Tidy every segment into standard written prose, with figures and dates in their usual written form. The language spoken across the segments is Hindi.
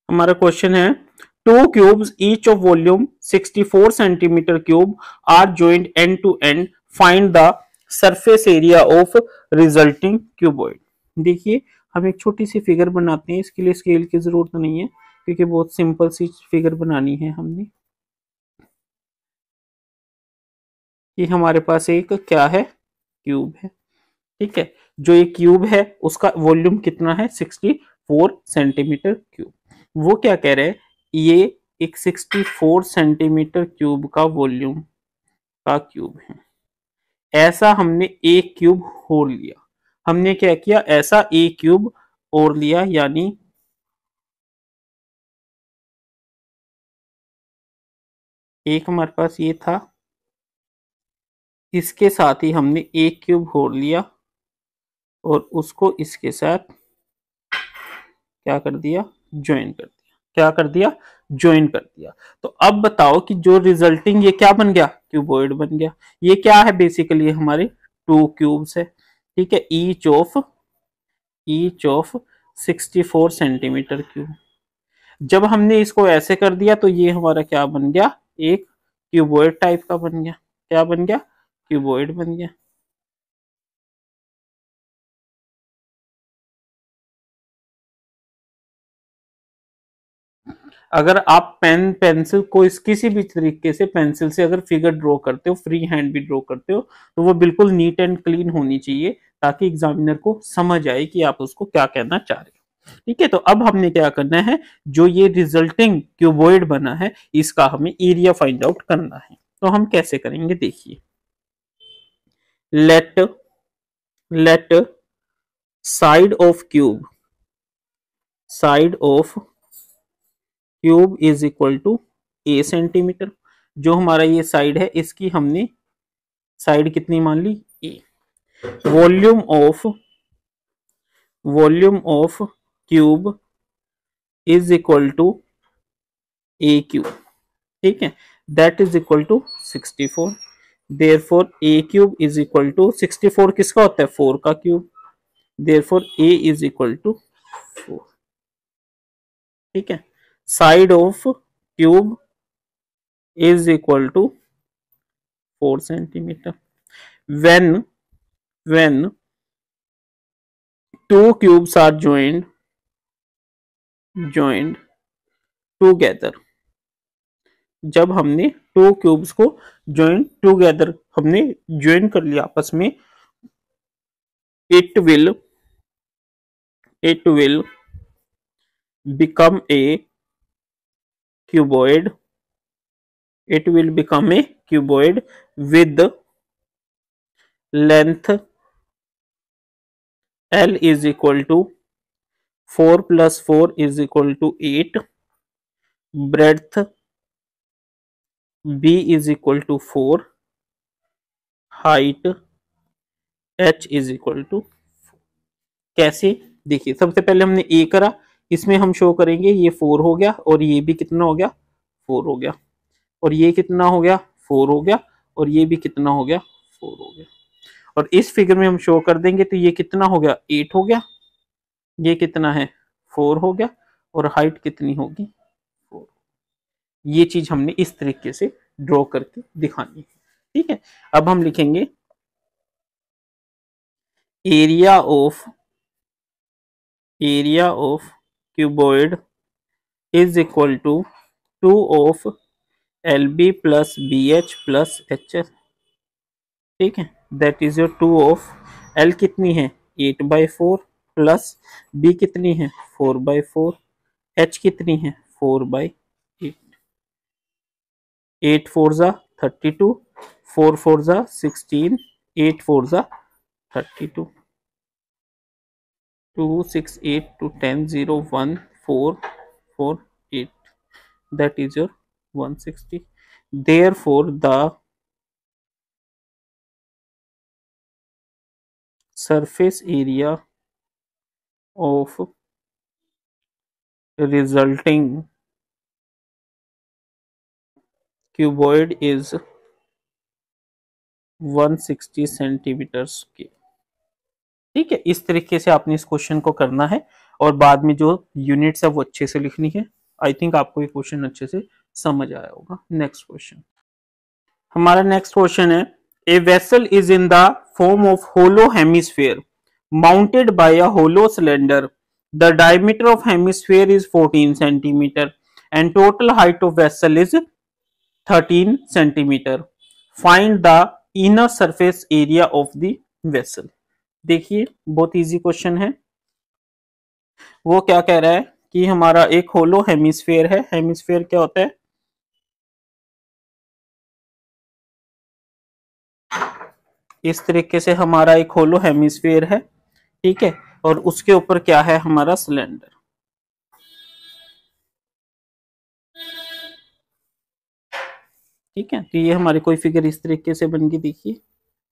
हमारा क्वेश्चन है two cubes each of volume 64 centimeter cube are joint end to end, find the surface area of resulting cuboid. देखिए हम एक छोटी सी फिगर बनाते हैं, इसके लिए स्केल की जरूरत नहीं है क्योंकि बहुत सिंपल सी फिगर बनानी है हमने। ये हमारे पास एक क्या है, क्यूब है। ठीक है, जो ये क्यूब है उसका वॉल्यूम कितना है, 64 सेंटीमीटर क्यूब। वो क्या कह रहे हैं, ये एक 64 सेंटीमीटर क्यूब का वॉल्यूम का क्यूब है। ऐसा हमने एक क्यूब और लिया। हमने क्या किया, ऐसा एक क्यूब और लिया, यानी एक हमारे पास ये था, इसके साथ ही हमने एक क्यूब और लिया और उसको इसके साथ क्या कर दिया, ज्वाइन कर दिया। क्या कर दिया, ज्वाइन कर दिया। तो अब बताओ कि जो रिजल्टिंग ये क्या बन गया, क्यूबॉइड बन गया। ये क्या है, बेसिकली हमारे टू क्यूब्स है। ठीक है, ईच ऑफ 64 सेंटीमीटर क्यूब। जब हमने इसको ऐसे कर दिया तो ये हमारा क्या बन गया, एक क्यूबॉइड टाइप का बन गया। क्या बन गया, क्यूबॉइड बन गया। अगर आप पेन पेंसिल को इस किसी भी तरीके से पेंसिल से अगर फिगर ड्रॉ करते हो, फ्री हैंड भी ड्रॉ करते हो, तो वो बिल्कुल नीट एंड क्लीन होनी चाहिए ताकि एग्जामिनर को समझ आए कि आप उसको क्या कहना चाह रहे हो। ठीक है, तो अब हमने क्या करना है, जो ये रिजल्टिंग क्यूबॉइड बना है इसका हमें एरिया फाइंड आउट करना है। तो हम कैसे करेंगे, देखिए, let let side of cube is equal to a centimeter. जो हमारा ये साइड है इसकी हमने साइड कितनी मान ली, a. Volume of cube is equal to a cube. ठीक है, that is equal to 64। Therefore a cube is equal to 64 किसका होता है, 4 का cube. Therefore a is equal to 4। ठीक है, side of cube is equal to 4 centimeter. when two cubes are joined together, जब हमने टू क्यूब्स को टूगेदर हमने ज्वाइन कर लिया आपस में, it will become a cuboid. It will become a cuboid with length L is equal to 4 plus 4 is equal to 8, breadth B is equal to 4, height H is equal to 4। कैसे, देखिए सबसे पहले हमने ए करा, इसमें हम शो करेंगे ये 4 हो गया और ये भी कितना हो गया, 4 हो गया, और ये कितना हो गया, 4 हो गया, और ये भी कितना हो गया, 4 हो गया। और इस फिगर में हम शो कर देंगे तो ये कितना हो गया, 8 हो गया, ये कितना है, 4 हो गया, और हाइट कितनी होगी, 4। ये चीज हमने इस तरीके से ड्रॉ करके दिखानी है। ठीक है, अब हम लिखेंगे area of cuboid is equal to 2 of LB plus BH plus HS। ठीक है, that is your 2 of L कितनी है, 8/4 प्लस B कितनी है, 4/4, H कितनी है, 4/8। 8 4 जा 32, 4 4 जा 16, 8 4 जा 32, 2 6 8 2 10 0 1 4 4 8, that is your 160। therefore the surface area of resulting cuboid is 160 centimeter square. ठीक है, इस तरीके से आपने इस क्वेश्चन को करना है और बाद में जो यूनिट्स है वो अच्छे से लिखनी है। आई थिंक आपको ये क्वेश्चन अच्छे से समझ आया होगा। नेक्स्ट क्वेश्चन, हमारा नेक्स्ट क्वेश्चन है, a vessel is in the form of hollow hemisphere mounted by a hollow cylinder, the diameter of hemisphere is 14 centimeter and total height of vessel is 13 centimeter, find the inner surface area of the vessel. देखिए बहुत इजी क्वेश्चन है। वो क्या कह रहा है कि हमारा एक होलो हेमिस्फेयर है। हेमिस्फेयर क्या होता है, इस तरीके से हमारा एक होलो हेमिस्फेयर है, ठीक है, और उसके ऊपर क्या है, हमारा सिलेंडर। ठीक है, तो ये हमारी कोई फिगर इस तरीके से बन गई, देखिए।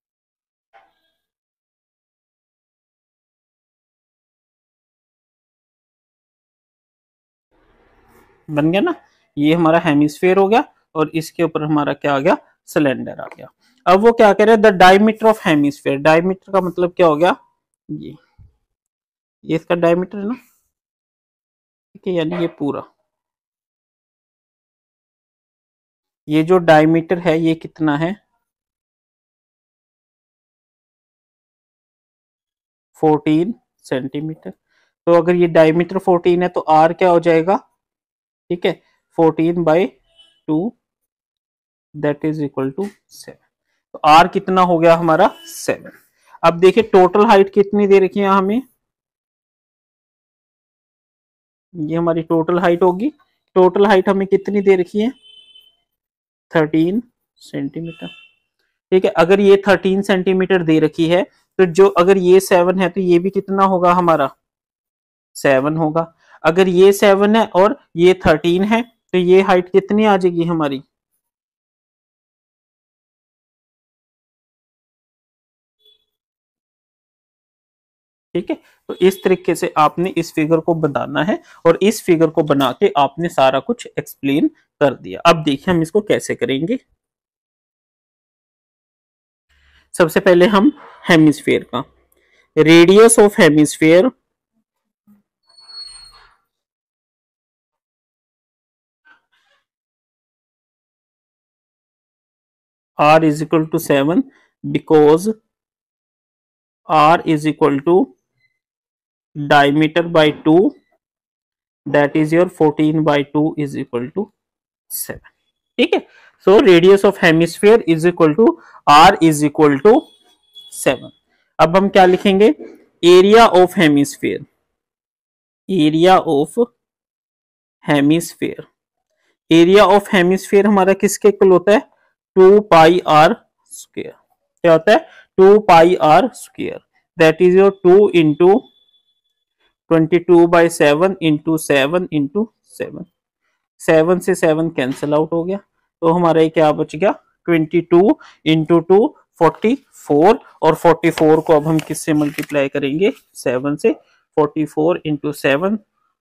बन गया ना, ये हमारा हेमिस्फेयर हो गया और इसके ऊपर हमारा क्या आ गया, सिलेंडर आ गया। अब वो क्या कह रहे हैं, the diameter of hemisphere. Diameter का मतलब क्या हो गया, ये इसका डायमीटर है ना, ठीक है, यानी ये पूरा, ये जो डायमीटर है ये कितना है, 14 सेंटीमीटर। तो अगर ये डायमीटर 14 है तो आर क्या हो जाएगा, ठीक है, 14/2 दैट इज इक्वल टू 7। तो आर कितना हो गया हमारा, 7। अब देखिए टोटल हाइट कितनी दे रखी है हमें, ये हमारी टोटल हाइट होगी। टोटल हाइट हमें कितनी दे रखी है, 13 सेंटीमीटर। ठीक है, अगर ये 13 सेंटीमीटर दे रखी है तो जो, अगर ये 7 है तो ये भी कितना होगा हमारा, 7 होगा। अगर ये 7 है और ये 13 है तो ये हाइट कितनी आ जाएगी हमारी, ठीक है। तो इस तरीके से आपने इस फिगर को बनाना है और इस फिगर को बना के आपने सारा कुछ एक्सप्लेन कर दिया। अब देखिए हम इसको कैसे करेंगे। सबसे पहले हम हेमिस्फेयर का radius of hemisphere r is equal to 7 because r is equal to diameter by 2, that is your 14/2 is equal to 7। ठीक है, so radius of hemisphere is equal to r is equal to 7। अब हम क्या लिखेंगे, area of hemisphere, area of hemisphere, area of hemisphere हमारा किसके इक्वल होता है, 2πr स्क्वायर। क्या होता है, 2πr square, that is your 2 into 22/7 into 7 into 7। 7 से 7 कैंसिल आउट हो गया, तो हमारा ये क्या बच गया, 22 इंटू 2 44, और 44 को अब हम किससे मल्टीप्लाई करेंगे, 7 से। 44 इंटू 7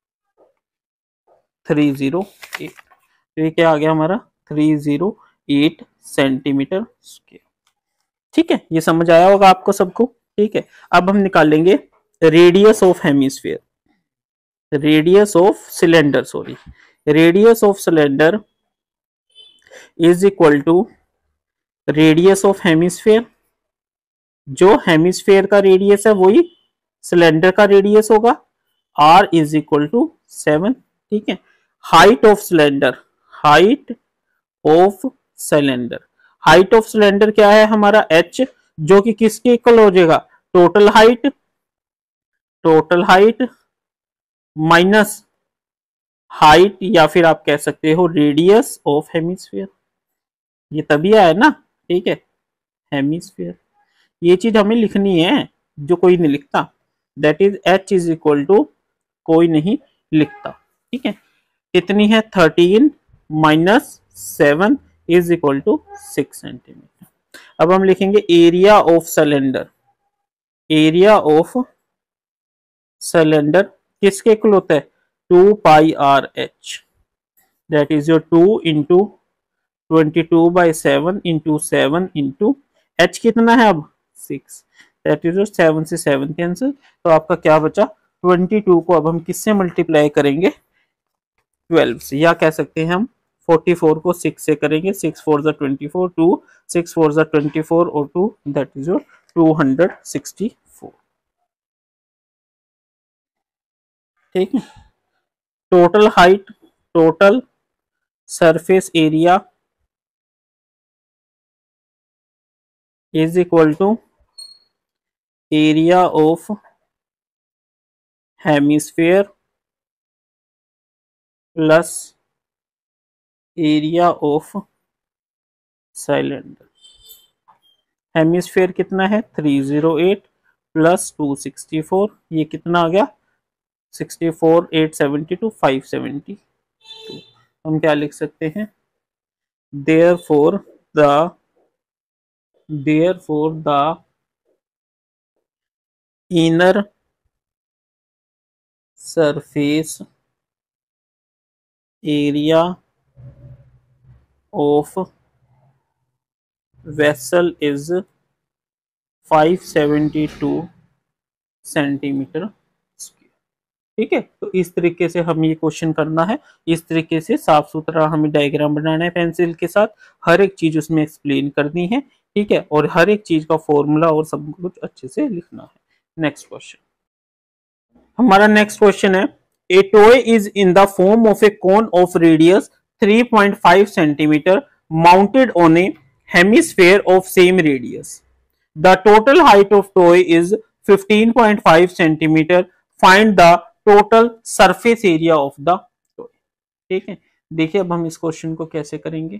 308, तो ये क्या आ गया हमारा, 308 सेंटीमीटर स्क्वायर। ठीक है, ये समझ आया होगा आपको सबको। ठीक है, अब हम निकालेंगे radius of hemisphere, radius of cylinder, sorry, radius of cylinder is equal to radius of hemisphere. जो हेमिस्फेयर का रेडियस है वही सिलेंडर का रेडियस होगा, r इज इक्वल टू 7। ठीक है, height of cylinder, height of cylinder, height of cylinder क्या है हमारा, h, जो कि किसके इक्वल हो जाएगा, total height, total height minus height, या फिर आप कह सकते हो रेडियस ऑफ हेमिस्फेयर। ये तभी आया ना, ठीक है, हेमिस्फेयर। ये चीज हमें लिखनी है, जो कोई नहीं लिखता, that is h is equal to, कोई नहीं लिखता। ठीक है, कितनी है, 13 minus 7 is equal to 6 centimeter. अब हम लिखेंगे area of cylinder, area of cylinder किसके इक्वल होता है, 2πrh, that is your 2 into 22/7 into 7 into h कितना है अब 6, दैट इज 7 से 7 कैंसिल, तो आपका क्या बचा 22 को अब हम किससे मल्टीप्लाई करेंगे, 12 से, या कह सकते हैं हम 44 को 6 से करेंगे, 6 4 जा 24, 2 6 4 जा 24 और 2 दैट इज योर 264। ठीक है, total height, total surface area is equal to area of hemisphere plus area of cylinder. Hemisphere कितना है 308 प्लस 264, ये कितना आ गया 64 872 572। हम क्या लिख सकते हैं, therefore the inner surface area of vessel is 572 centimetre. ठीक है, तो इस तरीके से हम ये क्वेश्चन करना है, इस तरीके से साफ सुथरा हमें डायग्राम बनाना है पेंसिल के साथ, हर एक चीज उसमें एक्सप्लेन करनी है। ठीक है, और हर एक चीज का फॉर्मूला और सब कुछ अच्छे से लिखना है। नेक्स्ट क्वेश्चन, हमारा नेक्स्ट क्वेश्चन है, a toy is in the form of a cone of radius 3.5 centimetre mounted on a hemisphere of same radius. The total height of toy is 15.5 centimetre. Find the total surface area of the toy. ठीक है, देखिए अब हम इस क्वेश्चन को कैसे करेंगे।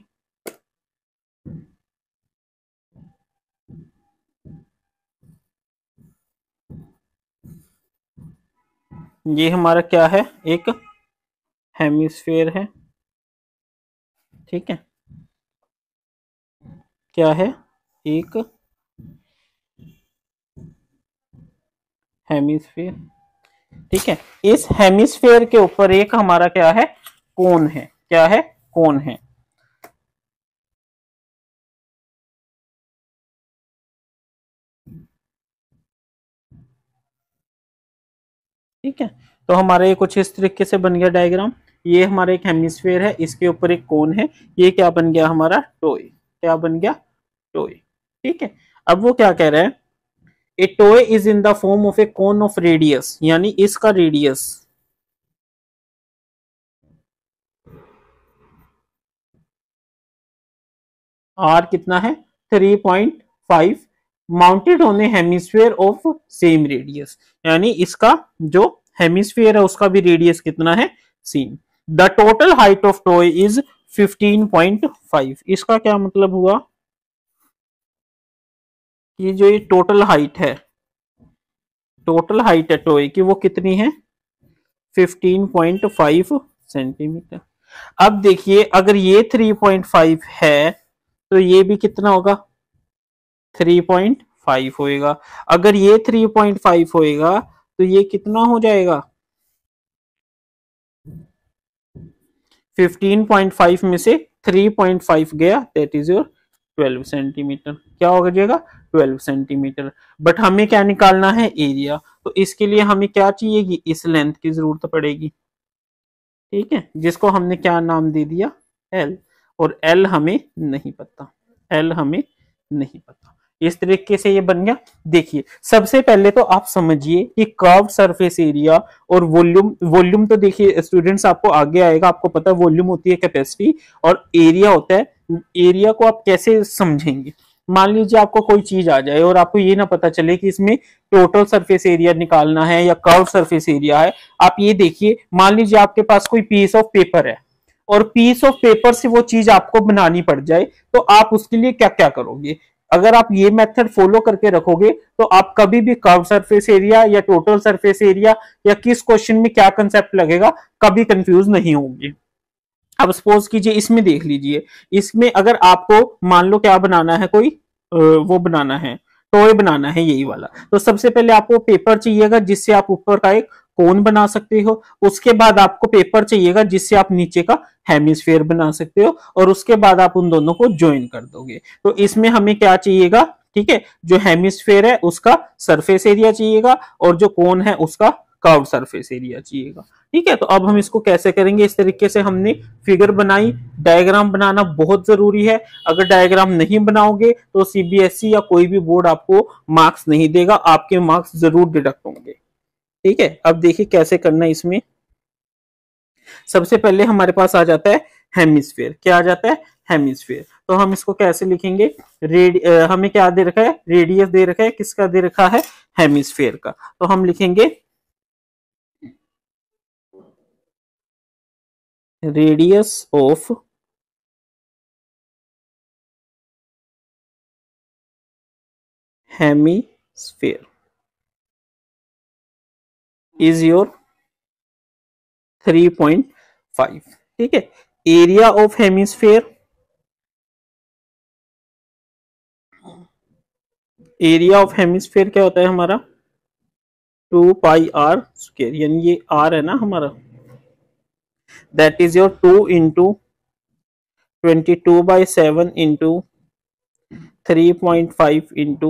ये हमारा क्या है, एक हेमिस्फेयर है। ठीक है, क्या है, एक हेमिस्फेयर। ठीक है, इस हेमिस्फेयर के ऊपर एक हमारा क्या है, कोन है। क्या है, कोन है। ठीक है, तो हमारे कुछ इस तरीके से बन गया डायग्राम। ये हमारा एक हेमिस्फेयर है, इसके ऊपर एक कोन है, ये क्या बन गया हमारा, टॉय। क्या बन गया, टॉय। ठीक है, अब वो क्या कह रहा है, a toy is in the form of a cone of radius, यानी इसका रेडियस आर कितना है 3.5 mounted on a hemisphere of same radius, यानी इसका जो हेमिस्फेयर है उसका भी रेडियस कितना है, same. The total height of toy is 15.5। इसका क्या मतलब हुआ कि जो ये टोटल हाइट है, टोटल हाइट है टॉय की वो कितनी है 15.5 सेंटीमीटर। अब देखिए अगर ये 3.5 है तो ये भी कितना होगा 3.5 होएगा। अगर ये 3.5 होएगा तो ये कितना हो जाएगा 15.5 में से 3.5 गया दैट इज योर 12 सेंटीमीटर। क्या हो जाएगा 12 सेंटीमीटर। बट हमें क्या निकालना है, एरिया। तो इसके लिए हमें क्या चाहिए, इस लेंथ की जरूरत पड़ेगी। ठीक है, जिसको हमने क्या नाम दे दिया, एल। और एल हमें नहीं पता, एल हमें नहीं पता। इस तरीके से ये बन गया। देखिए सबसे पहले तो आप समझिए कि कर्व सरफेस एरिया और वॉल्यूम, वॉल्यूम तो देखिए स्टूडेंट्स आपको आगे आएगा, आपको पता है वॉल्यूम होती है कैपेसिटी और एरिया होता है। एरिया को आप कैसे समझेंगे, मान लीजिए आपको कोई चीज आ जाए और आपको ये ना पता चले कि इसमें टोटल सरफेस एरिया निकालना है या कर्व सरफेस एरिया है। आप ये देखिए, मान लीजिए आपके पास कोई पीस ऑफ पेपर है और पीस ऑफ पेपर से वो चीज आपको बनानी पड़ जाए, तो आप उसके लिए क्या क्या करोगे। अगर आप ये मेथड फॉलो करके रखोगे तो आप कभी भी कर्व सरफेस एरिया या टोटल सरफेस एरिया या किस क्वेश्चन में क्या कंसेप्ट लगेगा कभी कंफ्यूज नहीं होंगे। अब सपोज कीजिए इसमें देख लीजिए, इसमें अगर आपको मान लो क्या बनाना है, कोई वो बनाना है, टॉय बनाना है यही वाला, तो सबसे पहले आपको पेपर चाहिएगा जिससे आप ऊपर का एक कोन बना सकते हो। उसके बाद आपको पेपर चाहिएगा जिससे आप नीचे का हेमिस्फेयर बना सकते हो और उसके बाद आप उन दोनों को ज्वाइन कर दोगे। तो इसमें हमें क्या चाहिएगा, ठीक है, जो हेमिस्फेयर है उसका सरफेस एरिया चाहिएगा और जो कोन है उसका कर्व्ड सरफेस एरिया चाहिएगा। ठीक है, तो अब हम इसको कैसे करेंगे, इस तरीके से हमने फिगर बनाई। डायग्राम बनाना बहुत जरूरी है, अगर डायग्राम नहीं बनाओगे तो सीबीएसई या कोई भी बोर्ड आपको मार्क्स नहीं देगा, आपके मार्क्स जरूर डिडक्ट होंगे। ठीक है, अब देखिए कैसे करना है इसमें। सबसे पहले हमारे पास आ जाता है हेमिस्फेयर। क्या आ जाता है, हेमिस्फेयर। तो हम इसको कैसे लिखेंगे, हमें क्या दे रखा है, रेडियस दे रखा है, किसका दे रखा है, हेमिस्फेयर का। तो हम लिखेंगे radius of hemisphere is your 3.5। ठीक है, area of hemisphere, area of hemisphere क्या होता है हमारा, 2πr², यानी ये r है ना हमारा, that is your 2 into 22/7 into 3.5 into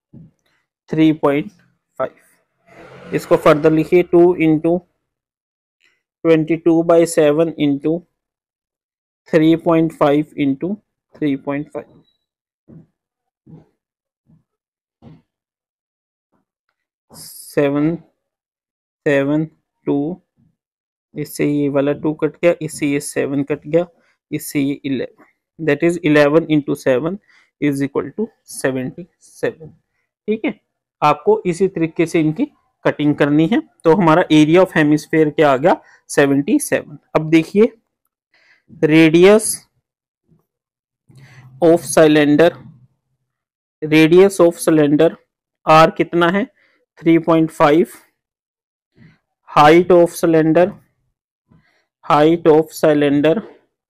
3.5। इसको फर्दर लिखिए, 2 into 22/7 into 3.5 into 3.5। 7 7 2, इससे ये वाला 2 कट गया, इससे ये 7 कट गया, इससे ये 11, that is 11 into 7 is equal to 77। ठीक है, आपको इसी तरीके से इनकी कटिंग करनी है। तो हमारा एरिया ऑफ हेमिस्फेयर क्या आ गया, 77। अब देखिए radius of cylinder, radius of cylinder are कितना है, 3.5। Height of cylinder, height of cylinder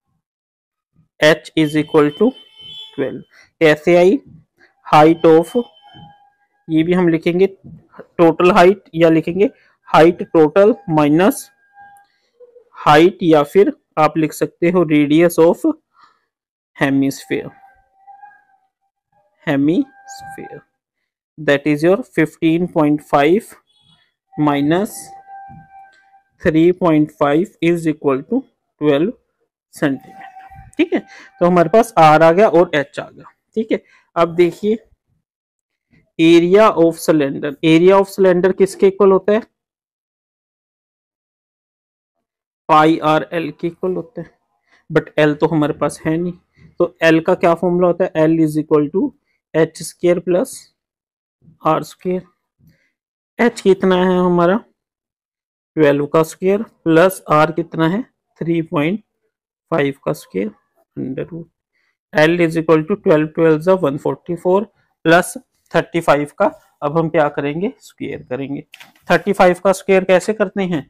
h is equal to 12। कैसे आई, हाइट ऑफ, ये भी हम लिखेंगे टोटल हाइट, या लिखेंगे हाइट टोटल माइनस हाइट, या फिर आप लिख सकते हो radius of hemisphere, hemisphere that is your 15.5 minus 3.5 is equal to 12 centimetre. ठीक है, तो हमारे पास आर आ गया और एच आ गया। ठीक है, अब देखिए area of cylinder, area of cylinder किसके इक्वल होता है, πr/l के इक्वल होता है, बट l तो हमारे पास है नहीं, तो l का क्या फॉर्मूला होता है, l is equal to h² plus r²। h कितना है हमारा 12 का स्क्वायर, प्लस r कितना है 3.5 का square, under root l is equal to 12 12 144 plus 35 का। अब हम क्या करेंगे, स्क्वायर करेंगे। 35 का स्क्वायर कैसे करते हैं,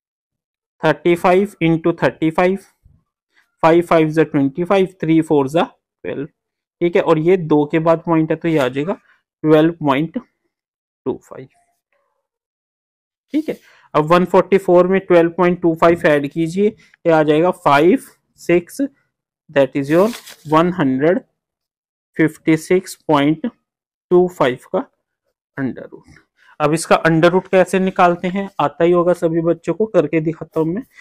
35 into 35, 5 5 25, 3 4 12। ठीक है, और ये 2 के बाद पॉइंट है तो ये आ जाएगा 12.25। ठीक है, अब 144 में 12.25 ऐड कीजिए, ये आ जाएगा 5 6, दैट इज योर 156.25 का अंडर रूट। अब इसका अंडर रूट कैसे निकालते हैं, आता ही होगा सभी बच्चों को, करके दिखाता हूं मैं।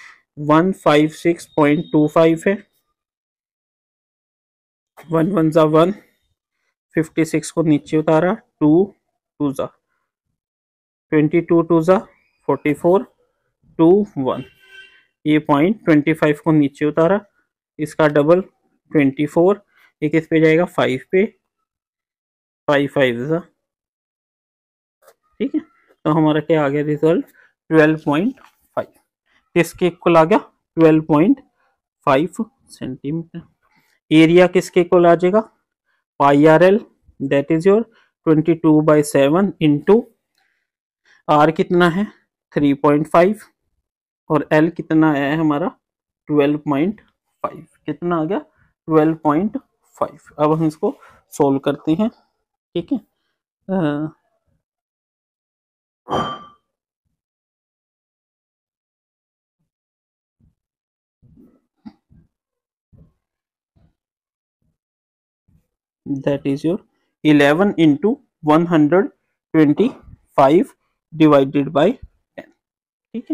156.25 है, 1 1 1, 56 को नीचे उतारा, 2 2 22 2 44, 2 1, ये पॉइंट 25 को नीचे उतारा, इसका डबल 24, ये किस पे जाएगा 5 पे, 5 5 ठीक है, तो हमारा क्या आ गया रिजल्ट 12.5, किसके इक्वल आ गया 12.5 सेंटीमीटर। एरिया किसके इक्वल आ जाएगा, πr/l that is your 22/7 into r कितना है 3.5 और l कितना आया है हमारा 12.5, कितना आ गया 12.5। अब हम इसको सोल्व करते हैं। ठीक है, that is your 11 into 125 divided by 10। ठीक है।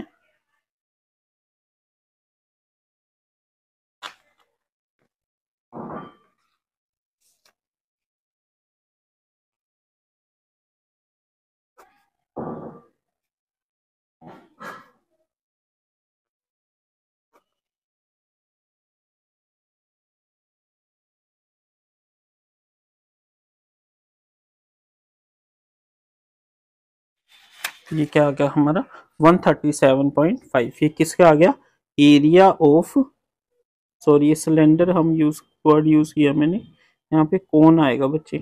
ये क्या आ गया हमारा 137.5। ये किसका आ गया, एरिया ऑफ, सॉरी ये सिलेंडर हम यूज वर्ड यूज किया मैंने, यहाँ पे कौन आएगा बच्चे,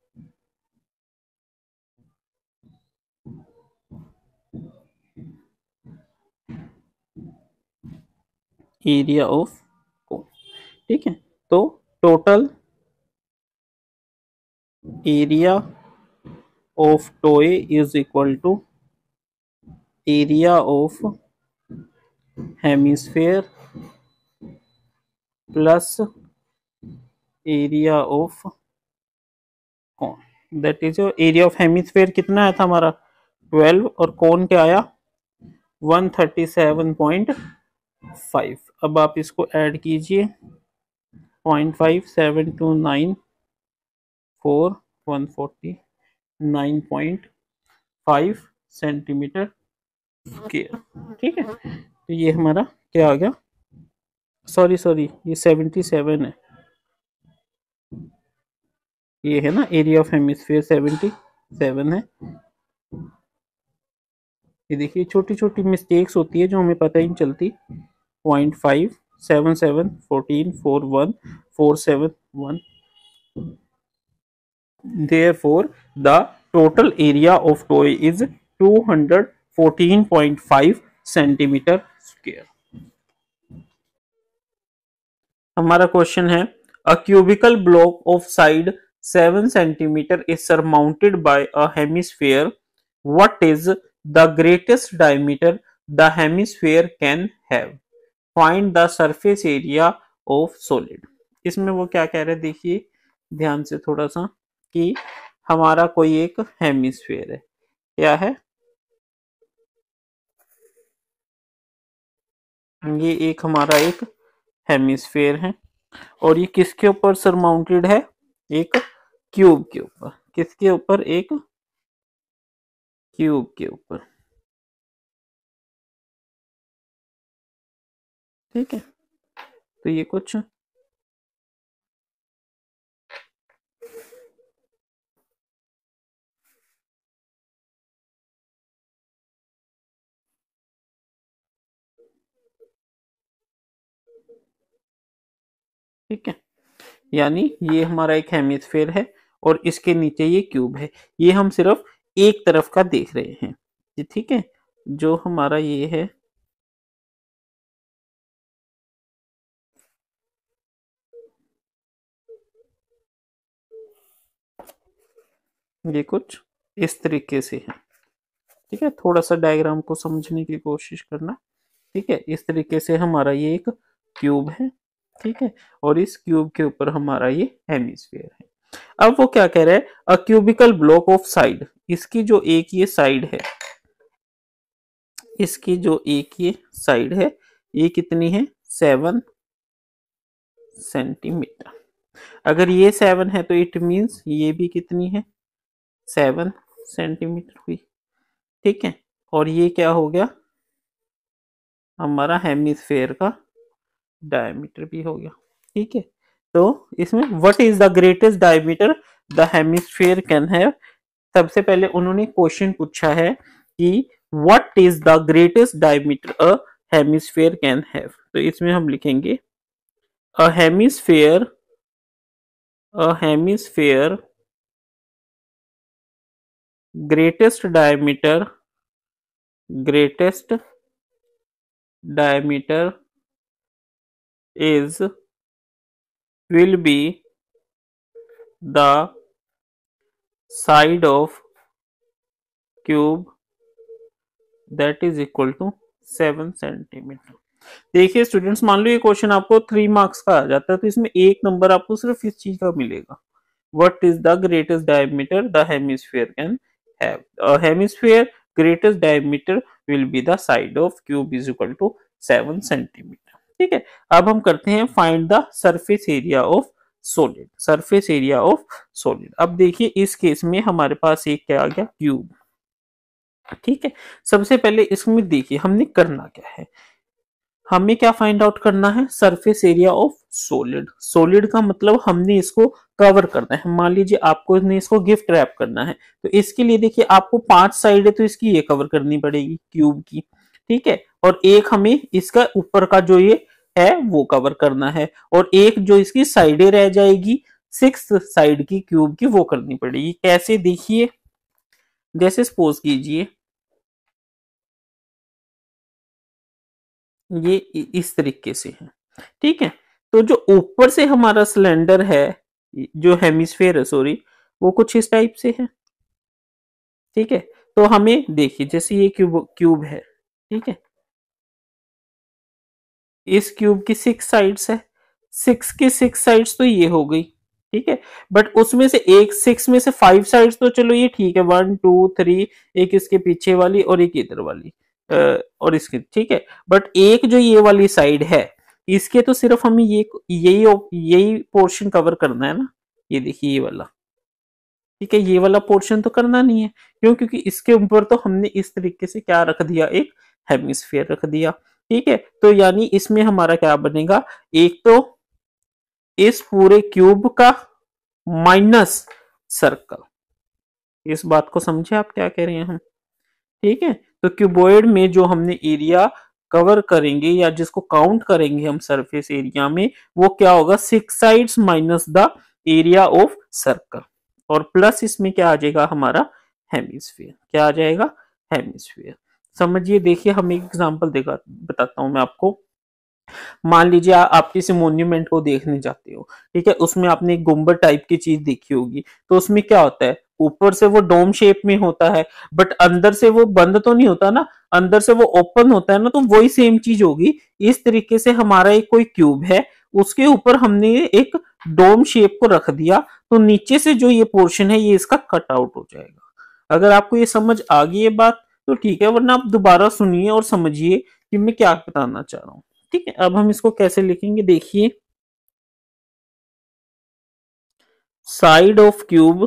एरिया ऑफ कोन। ठीक है, तो total area of toy is equal to area of hemisphere plus area of cone. That is your area of hemisphere कितना आया था हमारा 12 और कौन क्या आया 137.5। अब आप इसको ऐड कीजिए 0.5729 149.5 सेंटीमीटर स्क्वायर। ठीक है, तो ये हमारा क्या आ गया, सॉरी सॉरी ये 77 है, ये है ना एरिया ऑफ हेमिस्फीयर 77 है। ये देखिए छोटी छोटी मिस्टेक्स होती है जो हमें पता ही नहीं चलती। 0.57714471 therefore the total area of toy is 214.5 centimetre square. हमारा क्वेश्चन है a cubical block of side 7 centimetre is surmounted by a hemisphere, what is the greatest diameter the hemisphere can have, find the surface area of solid. इसमें वो क्या कह रहे हैं देखिए ध्यान से थोड़ा सा, कि हमारा कोई एक हेमिस्फीयर है, क्या है, ये एक हमारा एक हेमिस्फीयर है और ये किसके ऊपर सरमाउंटेड है, एक क्यूब के ऊपर। किसके ऊपर, एक क्यूब के ऊपर। ठीक है, तो ये कुछ ठीक है, यानी ये हमारा एक हेमिस्फीयर है और इसके नीचे ये क्यूब है। ये हम सिर्फ एक तरफ का देख रहे हैं, ठीक है, जो हमारा ये है ये कुछ इस तरीके से है। ठीक है, थोड़ा सा डायग्राम को समझने की कोशिश करना। ठीक है, इस तरीके से हमारा ये एक क्यूब है। ठीक है, और इस क्यूब के ऊपर हमारा ये हेमिस्फीयर है। अब वो क्या कह रहा है, a cubical block of side, इसकी जो एक ये साइड है, इसकी जो एक ये साइड है ये कितनी है 7 सेंटीमीटर। अगर ये 7 है तो इट मींस ये भी कितनी है 7 सेंटीमीटर हुई। ठीक है, और ये क्या हो गया हमारा हेमिस्फेयर का डायमीटर भी हो गया। ठीक है, तो इसमें what is the greatest diameter the hemisphere can have, सबसे पहले उन्होंने क्वेश्चन पूछा है कि what is the greatest diameter a hemisphere can have, तो इसमें हम लिखेंगे a hemisphere greatest diameter is will be the side of cube that is equal to 7 centimetre. देखिए स्टूडेंट्स, मान लो ये क्वेश्चन आपको 3 मार्क्स का आ जाता है तो इसमें एक नंबर आपको सिर्फ इस चीज का मिलेगा, what is the greatest diameter the hemisphere can have. Hemisphere greatest diameter will be the side of cube is equal to 7 centimetre. ठीक है, अब हम करते हैं find the surface area of solid. Surface area of solid, अब देखिए इस केस में हमारे पास एक क्या आ गया, क्यूब। ठीक है, सबसे पहले इसमें देखिए हमने करना क्या है, हमें क्या फाइंड आउट करना है, surface area of solid. Solid का मतलब हमने इसको कवर करना है। मान लीजिए आपको ने इसको गिफ्ट रैप करना है, तो इसके लिए देखिए आपको 5 साइड है तो इसकी ये कवर करनी पड़ेगी क्यूब की। ठीक है, और एक हमें इसका ऊपर का जो ये है वो कवर करना है, और एक जो इसकी साइडें रह जाएगी 6 साइड की क्यूब की वो करनी पड़ेगी। कैसे, देखिए जैसे सपोज कीजिए ये इस तरीके से है। ठीक है, तो जो ऊपर से हमारा सिलेंडर है, जो हेमिस्फेयर है सॉरी, वो कुछ इस टाइप से है। ठीक है, तो हमें देखिए जैसे ये क्यूब क्यूब है। ठीक है, इस क्यूब की 6 साइड्स है, 6 की 6 साइड्स तो ये हो गई। ठीक है, बट उसमें से एक 6 में से 5 साइड्स तो चलो ये ठीक है, 1 2 3, एक इसके पीछे वाली और एक इधर वाली और इसके। ठीक है, बट एक जो ये वाली साइड है, इसके तो सिर्फ हमें ये यही पोर्शन कवर करना है ना। ये देखिए ये वाला। ठीक है, ये वाला पोर्शन तो करना नहीं है, क्यों, क्योंकि इसके ऊपर तो हमने इस तरीके से क्या रख दिया, एक हेमिस्फीयर रख दिया। ठीक है, तो यानी इसमें हमारा क्या बनेगा, एक तो इस पूरे क्यूब का माइनस सर्कल। इस बात को समझे आप क्या कह रहे हैं हम। ठीक है, तो क्यूबॉइड में जो हमने एरिया कवर करेंगे या जिसको काउंट करेंगे हम सरफेस एरिया में, वो क्या होगा, 6 sides minus the area of circle, और प्लस इसमें क्या आ जाएगा हमारा, हेमिस्फीयर। क्या आ जाएगा, हेमिस्फीयर। समझिए, देखिए हम एक एग्जांपल देगा बताता हूं मैं आपको। मान लीजिए आप किसी मोन्यूमेंट को देखने जाते हो। ठीक है, उसमें आपने एक गुंबद टाइप की चीज देखी होगी, तो उसमें क्या होता है, ऊपर से वो डोम शेप में होता है, बट अंदर से वो बंद तो नहीं होता ना, अंदर से वो ओपन होता है ना, तो वही सेम चीज होगी। इस तरीके से हमारा एक कोई क्यूब है, उसके ऊपर हमने एक डोम शेप को रख दिया, तो नीचे से जो ये पोर्शन है ये इसका कट आउट हो जाएगा। अगर आपको ये समझ आ गई ये बात तो ठीक है, वरना आप दोबारा सुनिए और समझिए कि मैं क्या बताना चाह रहा हूँ। ठीक है, अब हम इसको कैसे लिखेंगे, देखिए side of cube,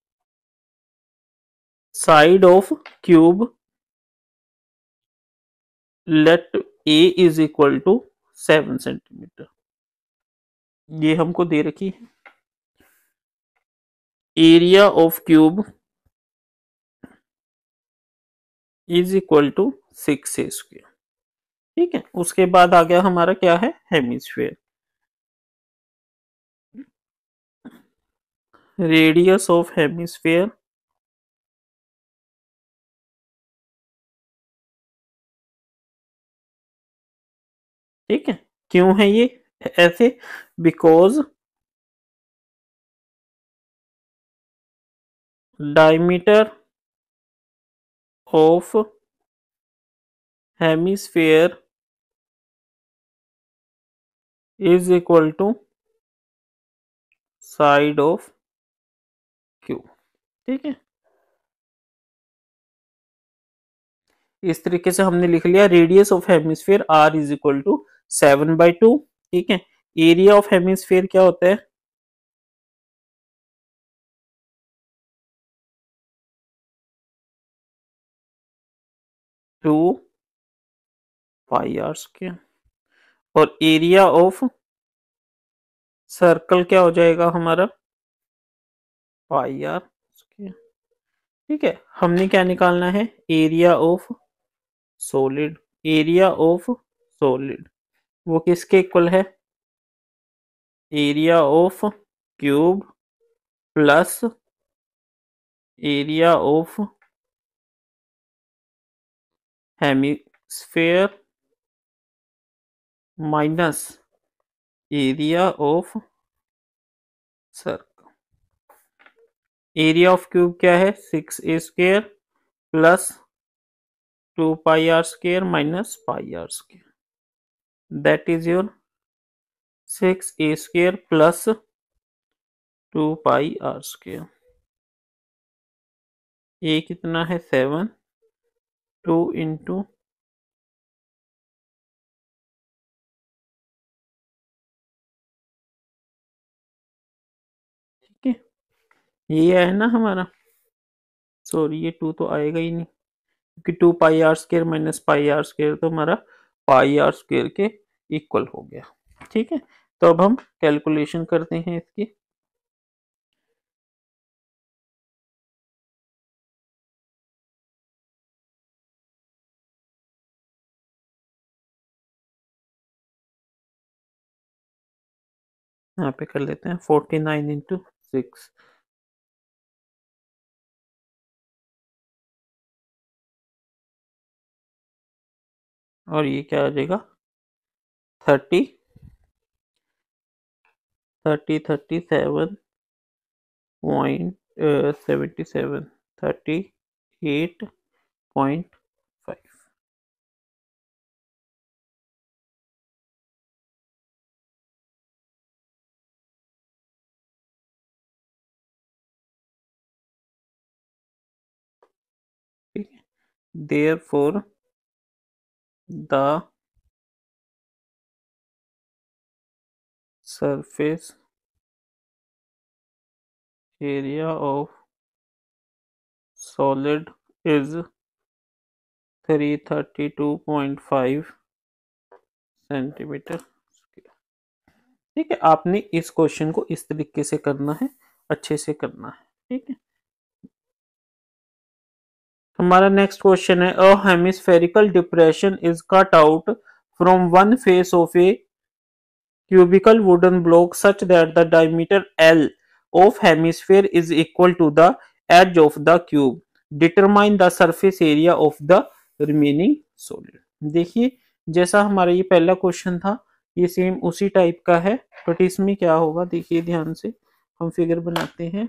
side of cube let a is equal to 7 centimetre. ये हमको दे रखी है। Area of cube is equal to 6 a square. ठीक है, उसके बाद आ गया हमारा क्या है, हेमिस्फीयर। रेडियस ऑफ हेमिस्फीयर ठीक है, क्यों है ये ऐसे, because diameter of hemisphere is equal to side of cube. ठीक है, इस तरीके से हमने लिख लिया, radius of hemisphere R is equal to 7/2। ठीक है, एरिया ऑफ हेमिस्फीयर क्या होता है, 2 πr², और एरिया ऑफ सर्कल क्या हो जाएगा हमारा, πr²। ठीक है, हमने क्या निकालना है, area of solid. Area of solid वो किसके इक्वल है, area of cube plus area of hemisphere minus area of circle. Area of cube क्या है, 6a² plus 2 πr² minus πr², that is your 6a² plus 2 πr²। A कितना है 7, टू इंटू ठीक है, ये है ना हमारा, सॉरी ये टू तो आएगा ही नहीं, क्योंकि two pi R square minus pi R square तो हमारा पाई आर स्क्र के इक्वल हो गया। ठीक है, तो अब हम कैलकुलेशन करते हैं इसकी। यहाँ पे कर लेते हैं 49 इंटू 6, और ये क्या आ जाएगा 30 37.77 38.5। ठीक है, therefore the surface area of solid is 332.5 centimetre. ठीक है, आपने इस क्वेश्चन को इस तरीके से करना है, अच्छे से करना है। ठीक है, हमारा नेक्स्ट क्वेश्चन है, a hemispherical depression is cut out from one face of a cubical wooden block such that the diameter L of hemisphere is equal to the edge of the cube. Determine the surface area of the remaining solid. देखिए, जैसा हमारा ये पहला क्वेश्चन था, ये सेम उसी टाइप का है, बट इसमें क्या होगा देखिए ध्यान से, हम फिगर बनाते हैं।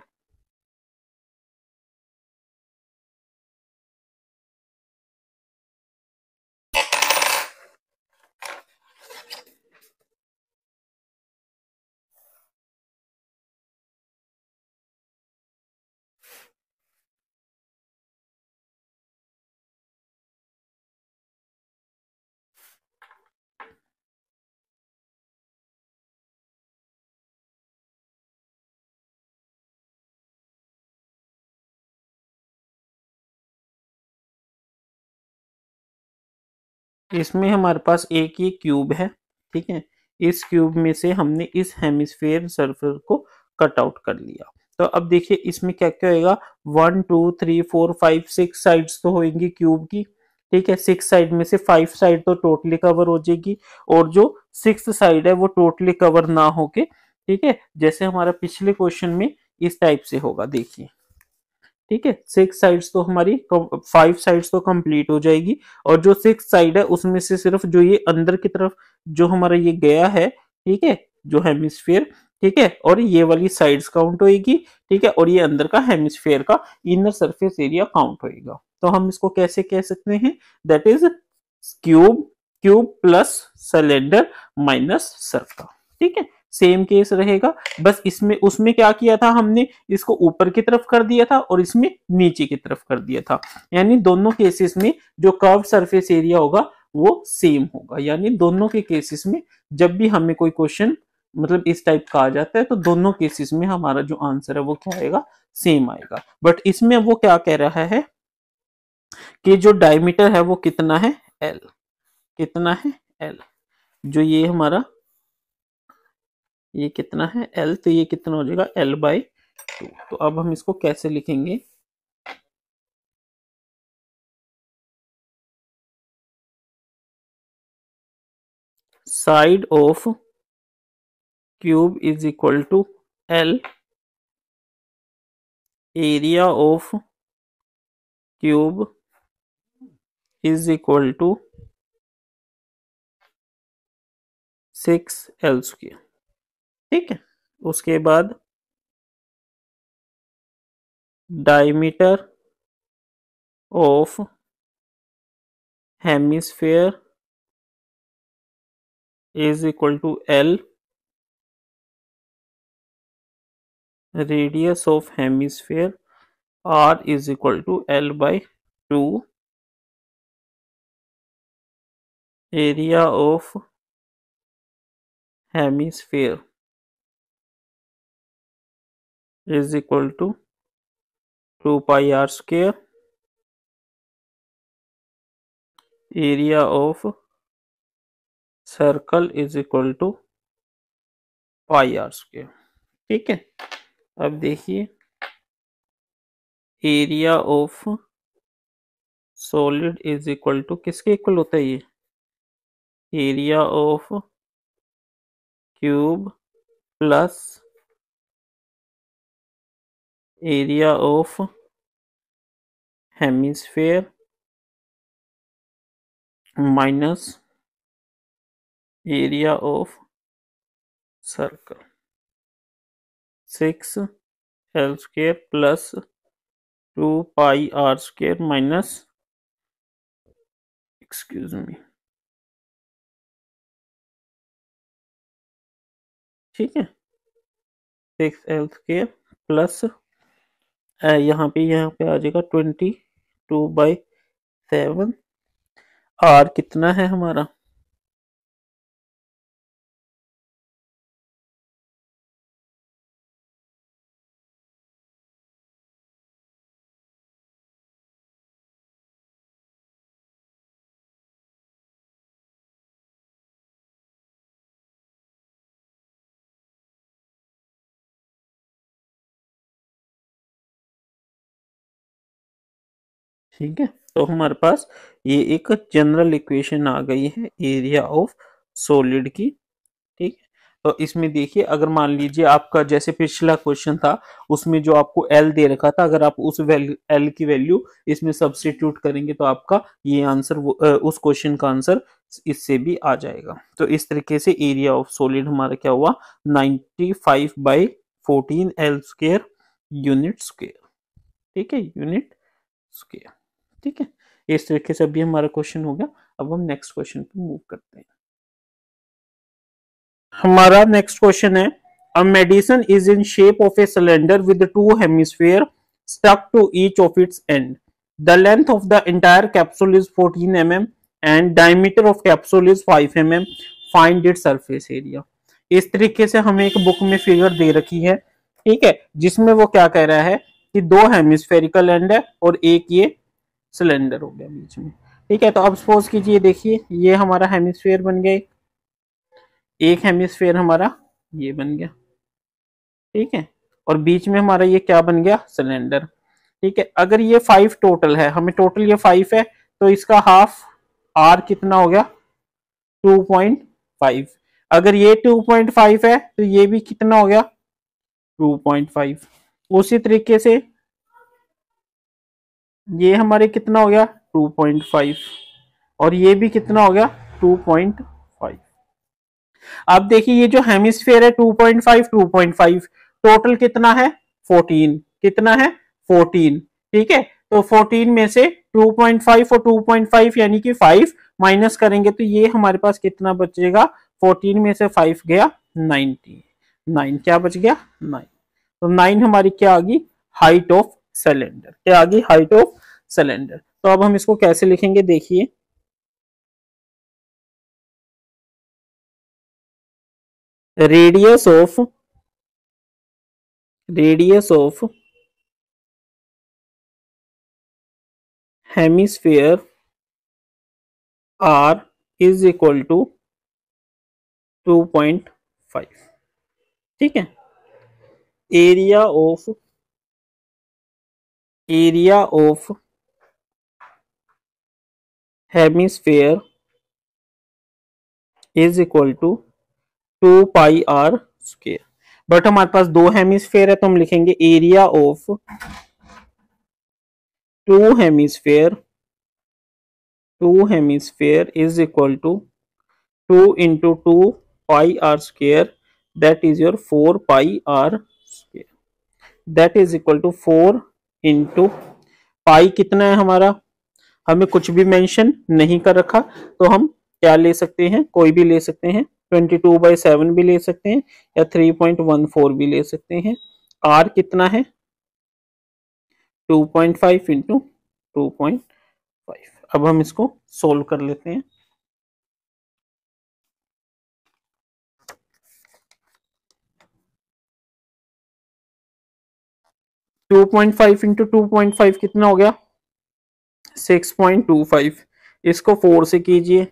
इसमें हमारे पास एक ये क्यूब है। ठीक है, इस क्यूब में से हमने इस हेमिस्फेयर सर्कल को कट आउट कर लिया। तो अब देखिए इसमें क्या क्या होगा, 1 2 3 4 5 6 साइड्स तो होंगी क्यूब की। ठीक है, 6 साइड में से 5 साइड तो टोटली कवर हो जाएगी, और जो 6th साइड है वो टोटली कवर ना होके, ठीक है, जैसे हमारा पिछले क्वेश्चन में इस टाइप से होगा। देखिए, ठीक है, 6 साइड्स तो हमारी 5 साइड्स तो कंप्लीट हो जाएगी, और जो 6 साइड है उसमें से सिर्फ जो ये अंदर की तरफ जो हमारा ये गया है, ठीक है, जो हेमिस्फेयर, ठीक है, और ये वाली साइड्स काउंट होएगी। ठीक है, और ये अंदर का हेमिस्फेयर का इनर सरफेस एरिया काउंट होएगा। तो हम इसको कैसे कह सकते हैं, that is cube, cube plus cylinder minus circle. ठीक है, सेम केस रहेगा, बस इसमें उसमें क्या किया था हमने, इसको ऊपर की तरफ कर दिया था और इसमें नीचे की तरफ कर दिया था। यानी दोनों केसेस में जो कर्व सरफेस एरिया होगा वो सेम होगा। यानी दोनों के केसेस में जब भी हमें कोई क्वेश्चन मतलब इस टाइप का आ जाता है, तो दोनों केसेस में हमारा जो आंसर है वो क्या आएगा, सेम आएगा। बट इसमें वो क्या कह रहा है कि जो डायमीटर है वो कितना है, एल, कितना है एल, जो ये हमारा ये कितना है एल, तो ये कितना हो जाएगा एल बाई 2। तो अब हम इसको कैसे लिखेंगे, side of cube is equal to L, area of cube is equal to 6 L²। ठीक है, उसके बाद diameter of hemisphere is equal to L, radius of hemisphere R is equal to L by 2। Area of hemisphere is equal to 2πr²। Area of circle is equal to πr²। ठीक है, अब देखिए area of solid is equal to किसके इक्वल होता है ये, area of cube plus area of hemisphere minus area of circle. 6l² plus 2πr² minus, excuse me, ठीक है, 6l² प्लस यहाँ पे आ जाएगा 22/7। आर कितना है हमारा, ठीक है। तो हमारे पास ये एक जनरल इक्वेशन आ गई है एरिया ऑफ सॉलिड की। ठीक है, तो इसमें देखिए अगर मान लीजिए आपका जैसे पिछला क्वेश्चन था उसमें जो आपको एल दे रखा था, अगर आप उस वैल्यू एल की वैल्यू इसमें सब्स्टिट्यूट करेंगे तो आपका ये आंसर उस क्वेश्चन का आंसर इससे भी आ जाएगा। तो इस तरीके से एरिया ऑफ सॉलिड हमारा क्या हुआ, 95/14l² यूनिट स्क्वेयर। ठीक है, यूनिट स्क्वेयर। ठीक है, इस तरीके से अभी हमारा क्वेश्चन हो गया। अब हम नेक्स्ट क्वेश्चन पे मूव करते हैं। हमारा नेक्स्ट क्वेश्चन है, a medicine is in shape of a cylinder with 2 hemisphere stuck to each of its end. The length of the entire capsule is 14 mm and diameter of capsule is 5 mm। Find its surface area. इस तरीके से हमें एक बुक में फिगर दे रखी है, ठीक है, जिसमें वो क्या कह रहा है कि 2 हेमिस्फेरिकल एंड है और एक ये सिलेंडर हो गया बीच में। ठीक है, तो अब सपोज कीजिए, देखिए ये हमारा हेमिस्फेयर बन गया, एक हेमिस्फेयर हमारा ये बन गया, ठीक है, और बीच में हमारा ये क्या बन गया, सिलेंडर। ठीक है, अगर ये 5 टोटल है, हमें टोटल ये 5 है, तो इसका हाफ आर कितना हो गया, 2.5। अगर ये 2.5 है तो ये भी कितना हो गया, 2.5। उसी तरीके से ये हमारे कितना हो गया, 2.5, और ये भी कितना हो गया, 2.5। अब देखिए ये जो हेमिस्फेयर है 2.5 2.5, टोटल कितना है, 14। कितना है, 14। ठीक है, तो 14 में से 2.5 और 2.5 यानी कि 5 माइनस करेंगे तो ये हमारे पास कितना बचेगा, 14 में से 5 गया 9, क्या बच गया, 9। तो 9 हमारी क्या आ गई, हाइट ऑफ सिलेंडर। क्या आ गई, हाइट ऑफ सिलेंडर। तो अब हम इसको कैसे लिखेंगे, देखिए radius of hemisphere R is equal to 2.5। ठीक है, area of hemisphere is equal to 2πr²। But हमारे पास 2 हेमिस्फेयर है तो हम लिखेंगे area of 2 hemisphere is equal to 2 into 2πr², that is your 4πr², that is equal to 4 into pi कितना है हमारा, हमें कुछ भी मेंशन नहीं कर रखा, तो हम क्या ले सकते हैं, कोई भी ले सकते हैं, 22/7 भी ले सकते हैं या 3.14 भी ले सकते हैं। आर कितना है, 2.5 इंटू 2.5। अब हम इसको सोल्व कर लेते हैं। 2.5 इंटू 2.5 कितना हो गया 6.25। इसको 4 से कीजिए,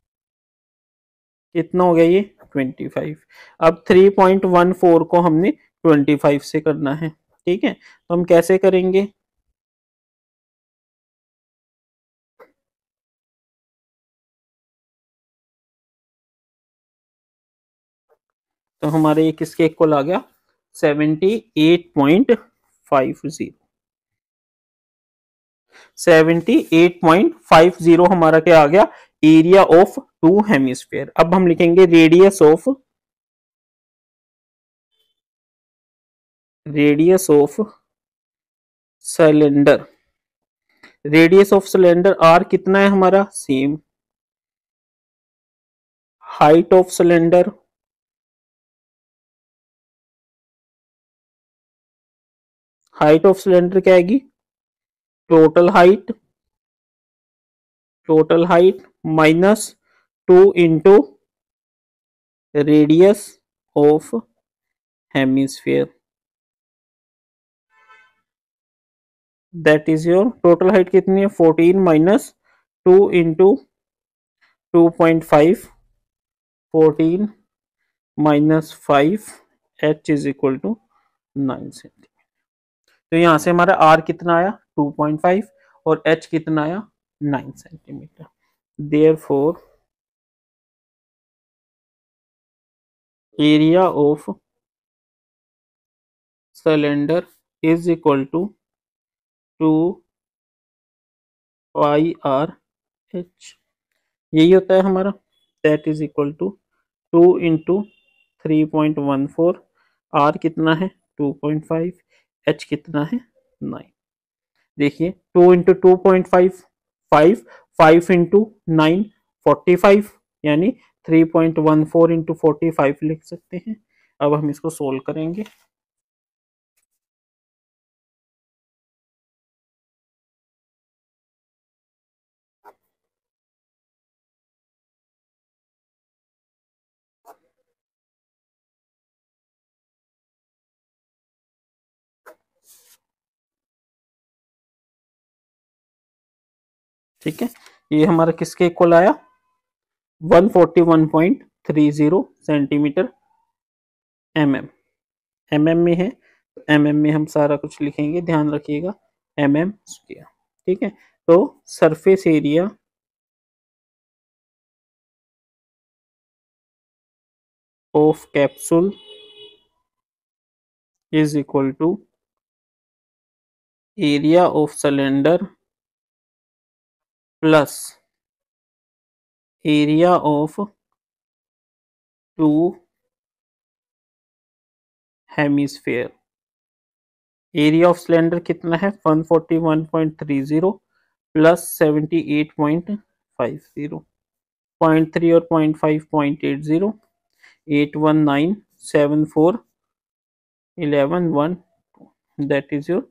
कितना हो गया ये 25। अब 3.14 को हमने 25 से करना है, ठीक है। तो हम कैसे करेंगे, तो हमारे ये किसके इक्वल आ गया 78.50। 78.50 हमारा क्या आ गया एरिया ऑफ टू हेमिस्फेयर। अब हम लिखेंगे radius of cylinder. Radius of cylinder are कितना है हमारा same, height of cylinder, height of cylinder क्या आएगी total height minus 2 into radius of hemisphere, that is your total height कितनी है 14 minus 2 into 2.5, 14 minus 5, h is equal to 9 centimetre. तो यहां से हमारा r कितना आया 2.5 और h कितना आया 9 centimetre. Therefore area of cylinder is equal to 2 pi are H, यही होता है हमारा, that is equal to 2 into 3.14, R कितना है 2.5, एच कितना है 9। देखिए 2 इंटू 2.5 5, 5 इंटू 9 45, यानी 3.14 इंटू 45 लिख सकते हैं। अब हम इसको सोल्व करेंगे, ठीक है। ये हमारा किसके इक्वल आया 141.30 सेंटीमीटर एमएम में है, तो एमएम में हम सारा कुछ लिखेंगे, ध्यान रखिएगा एमएम स्क्वायर, ठीक है। तो surface area of capsule is equal to area of cylinder plus area of two hemisphere. Area of cylinder कितना है 141.30 प्लस 78.50, 0.3 और 0.5 0.80, 8197411 that is your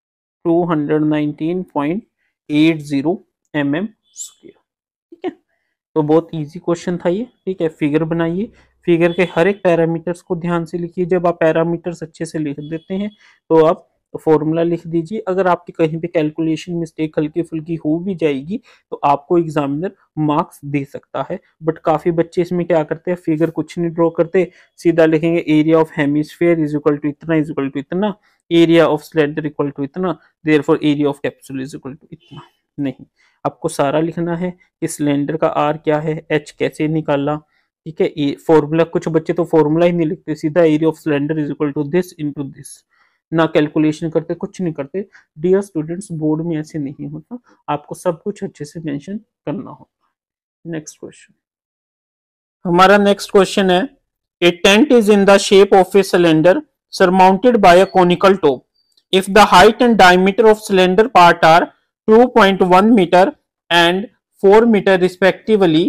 219.80 mm square, ठीक है। तो बहुत इजी क्वेश्चन था ये, ठीक है। फिगर बनाइए, फिगर के हर एक पैरामीटर्स को ध्यान से लिखिए। जब आप पैरामीटर्स अच्छे से लिख देते हैं तो आप फॉर्मूला लिख दीजिए। अगर आपकी कहीं पे कैलकुलेशन मिस्टेक हल्की फुल्की हो भी जाएगी तो आपको एग्जामिनर मार्क्स दे सकता है। बट काफी बच्चे इसमें क्या करते हैं फिगर कुछ नहीं ड्रॉ करते, सीधा लिखेंगे area of hemisphere is equal to इतना इज इक्वल टू इतना, area of cylinder equal to इतना, therefore area of capsule is equal to इतना। नहीं, आपको सारा लिखना है कि सिलेंडर का आर क्या है, एच कैसे निकाला, ठीक है। ये फॉर्मूला, कुछ बच्चे तो फॉर्मूला ही नहीं लिखते, सीधा area of cylinder is equal to this into this, ना कैलकुलेशन करते, कुछ नहीं करते। डियर स्टूडेंट्स, बोर्ड में ऐसे नहीं होता, आपको सब कुछ अच्छे से मेंशन करना होता है। नेक्स्ट क्वेश्चन, हमारा नेक्स्ट क्वेश्चन है a tent is in the shape of a cylinder surmounted by a conical top. If the height and diameter of cylinder part are 2.1 meter and 4 meter respectively,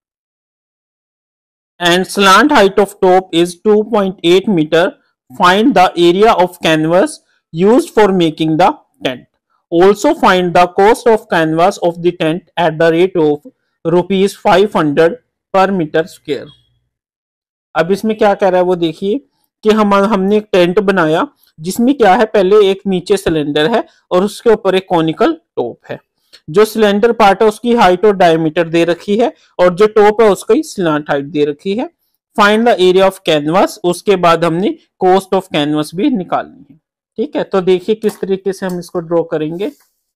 and slant height of top is 2.8 meter, find the area of canvas used for making the tent. Also find the cost of canvas of the tent at the rate of rupees 500 per meter square. अब इसमें क्या कह रहा है वो देखिए कि हमने एक टेंट बनाया जिसमें क्या है, पहले एक नीचे सिलेंडर है और उसके ऊपर एक कॉनिकल टॉप है। जो सिलेंडर पार्ट है उसकी हाइट और डायमीटर दे रखी है और जो टॉप है उसकी स्लांट हाइट दे रखी है। Find the area of canvas, उसके बाद हमने कॉस्ट ऑफ कैनवास भी निकालनी है। ठीक है, तो देखिए किस तरीके से हम इसको ड्रॉ करेंगे।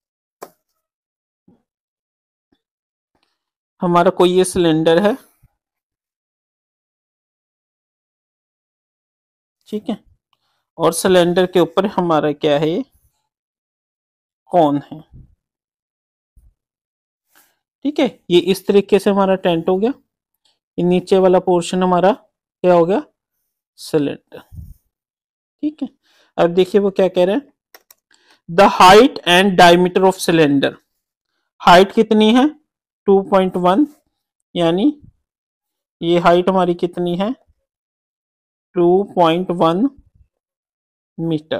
हमारा कोई ये सिलेंडर है, ठीक है, और सिलेंडर के ऊपर हमारा क्या है, ये कौन है। ठीक है, ये इस तरीके से हमारा टेंट हो गया। ये नीचे वाला पोर्शन हमारा क्या हो गया, सिलेंडर। ठीक है, अब देखिए वो क्या कह रहे हैं, the height and diameter of cylinder. Height कितनी है 2.1, यानी ये हाइट हमारी कितनी है 2.1 मीटर।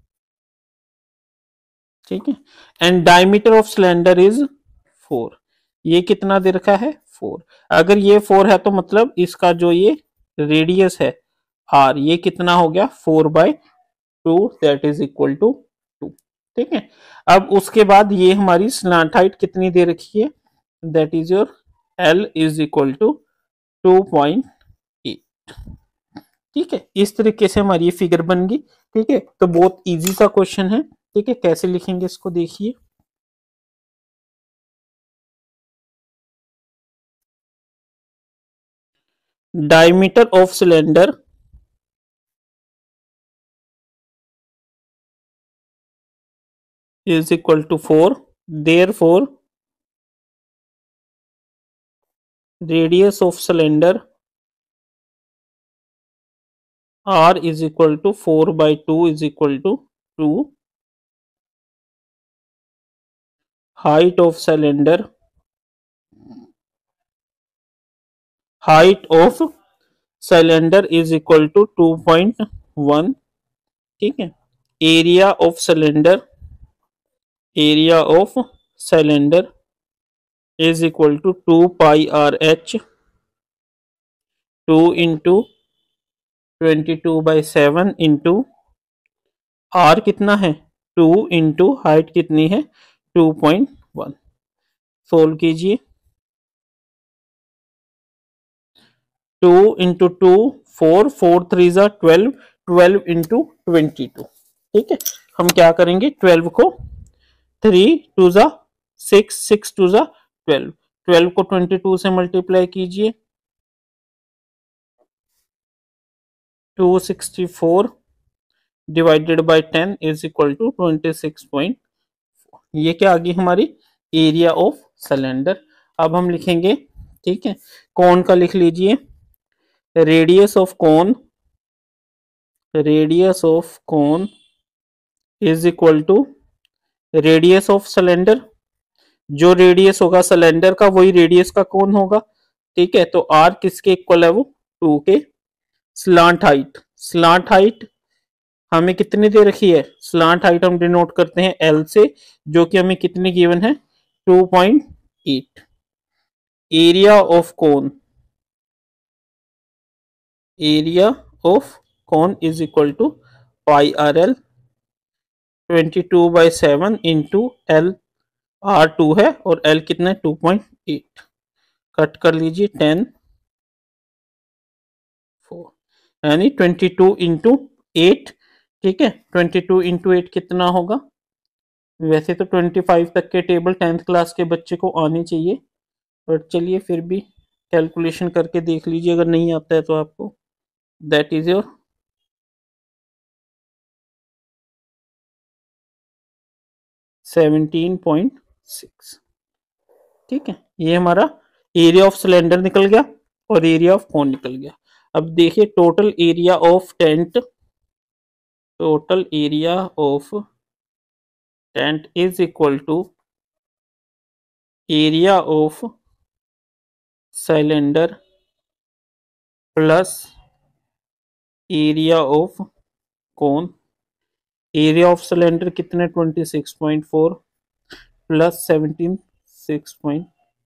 ठीक है, and diameter of cylinder is 4। ये कितना दे रखा है 4। अगर ये 4 है तो मतलब इसका जो ये रेडियस है r, ये कितना हो गया 4/2, दैट इज इक्वल टू 2। ठीक है, अब उसके बाद ये हमारी स्लांट हाइट कितनी दे रखी है, that is your l is equal to 2.8। ठीक है, इस तरीके से हमारी ये फिगर बन गई। ठीक है, तो बहुत इजी सा क्वेश्चन है। ठीक है, कैसे लिखेंगे इसको देखिए। Diameter of cylinder is equal to 4, therefore radius of cylinder r is equal to 4/2 is equal to 2. height of cylinder height of cylinder is equal to 2.1। ठीक है, area of cylinder is equal to 2 pi r h, 2 into 22/7 into r कितना है 2 इंटू हाइट कितनी है 2.1। सोल्व कीजिए। 2 इंटू 2 4, 4 3 जा 12, 12 इंटू 22। ठीक है, हम क्या करेंगे 12 को 3 2 जा 6, 6 2 जा 12, 12 को 22 से मल्टीप्लाई कीजिए, 264 divided by 10 is equal to 26। ये क्या आ गई हमारी एरिया ऑफ सिलेंडर। अब हम लिखेंगे, ठीक है, कौन का लिख लीजिए, radius of cone is equal to radius of cylinder. जो रेडियस होगा सिलेंडर का वही रेडियस का कौन होगा। ठीक है, तो आर किसके इक्वल है, वो 2 के। स्लांट हाइट हमें कितनी दे रखी है, स्लांट हाइट हम डिनोट करते हैं एल से, जो कि हमें कितनी गिवन है 2.8। Area of cone is equal to pi r l, 22/7 into l, r 2 है और एल कितना है 2.8। कट कर लीजिए 10 4, यानी 22 इंटू 8। ठीक है, 22 इंटू 8 कितना होगा, वैसे तो 25 तक के टेबल 10th क्लास के बच्चे को आने चाहिए, पर चलिए फिर भी कैलकुलेशन करके देख लीजिए, अगर नहीं आता है तो आपको। That is your 17.6। ठीक है, ये हमारा एरिया ऑफ सिलेंडर निकल गया और एरिया ऑफ कोन निकल गया। अब देखिए total area of tent is equal to area of cylinder plus area of cone. Area of cylinder कितने 26.4 प्लस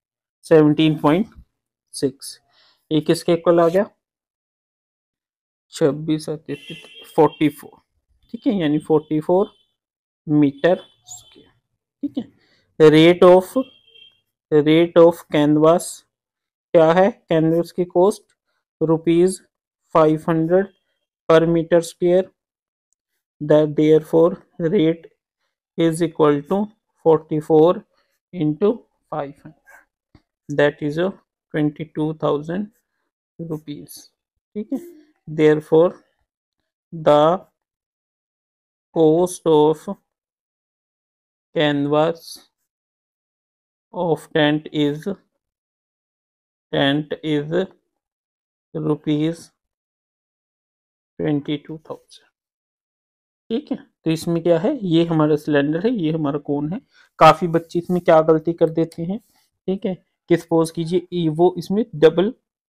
17.6, ये किसके इक्वल आ गया 26 और 44, ठीक है, यानी 44 मीटर स्क्वायर, ठीक है। रेट ऑफ कैनवास क्या है, कैनवस की कॉस्ट ₹500 पर metre square, that therefore rate is equal to 44 into 500, that is 22,000 rupees, ठीक है। Therefore the cost of canvas of tent is ₹22,000, ठीक है। तो इसमें क्या है, ये हमारा सिलेंडर है, ये हमारा कोन है। काफी बच्चे इसमें क्या गलती कर देते हैं, ठीक है, कि सपोज कीजिए वो इसमें डबल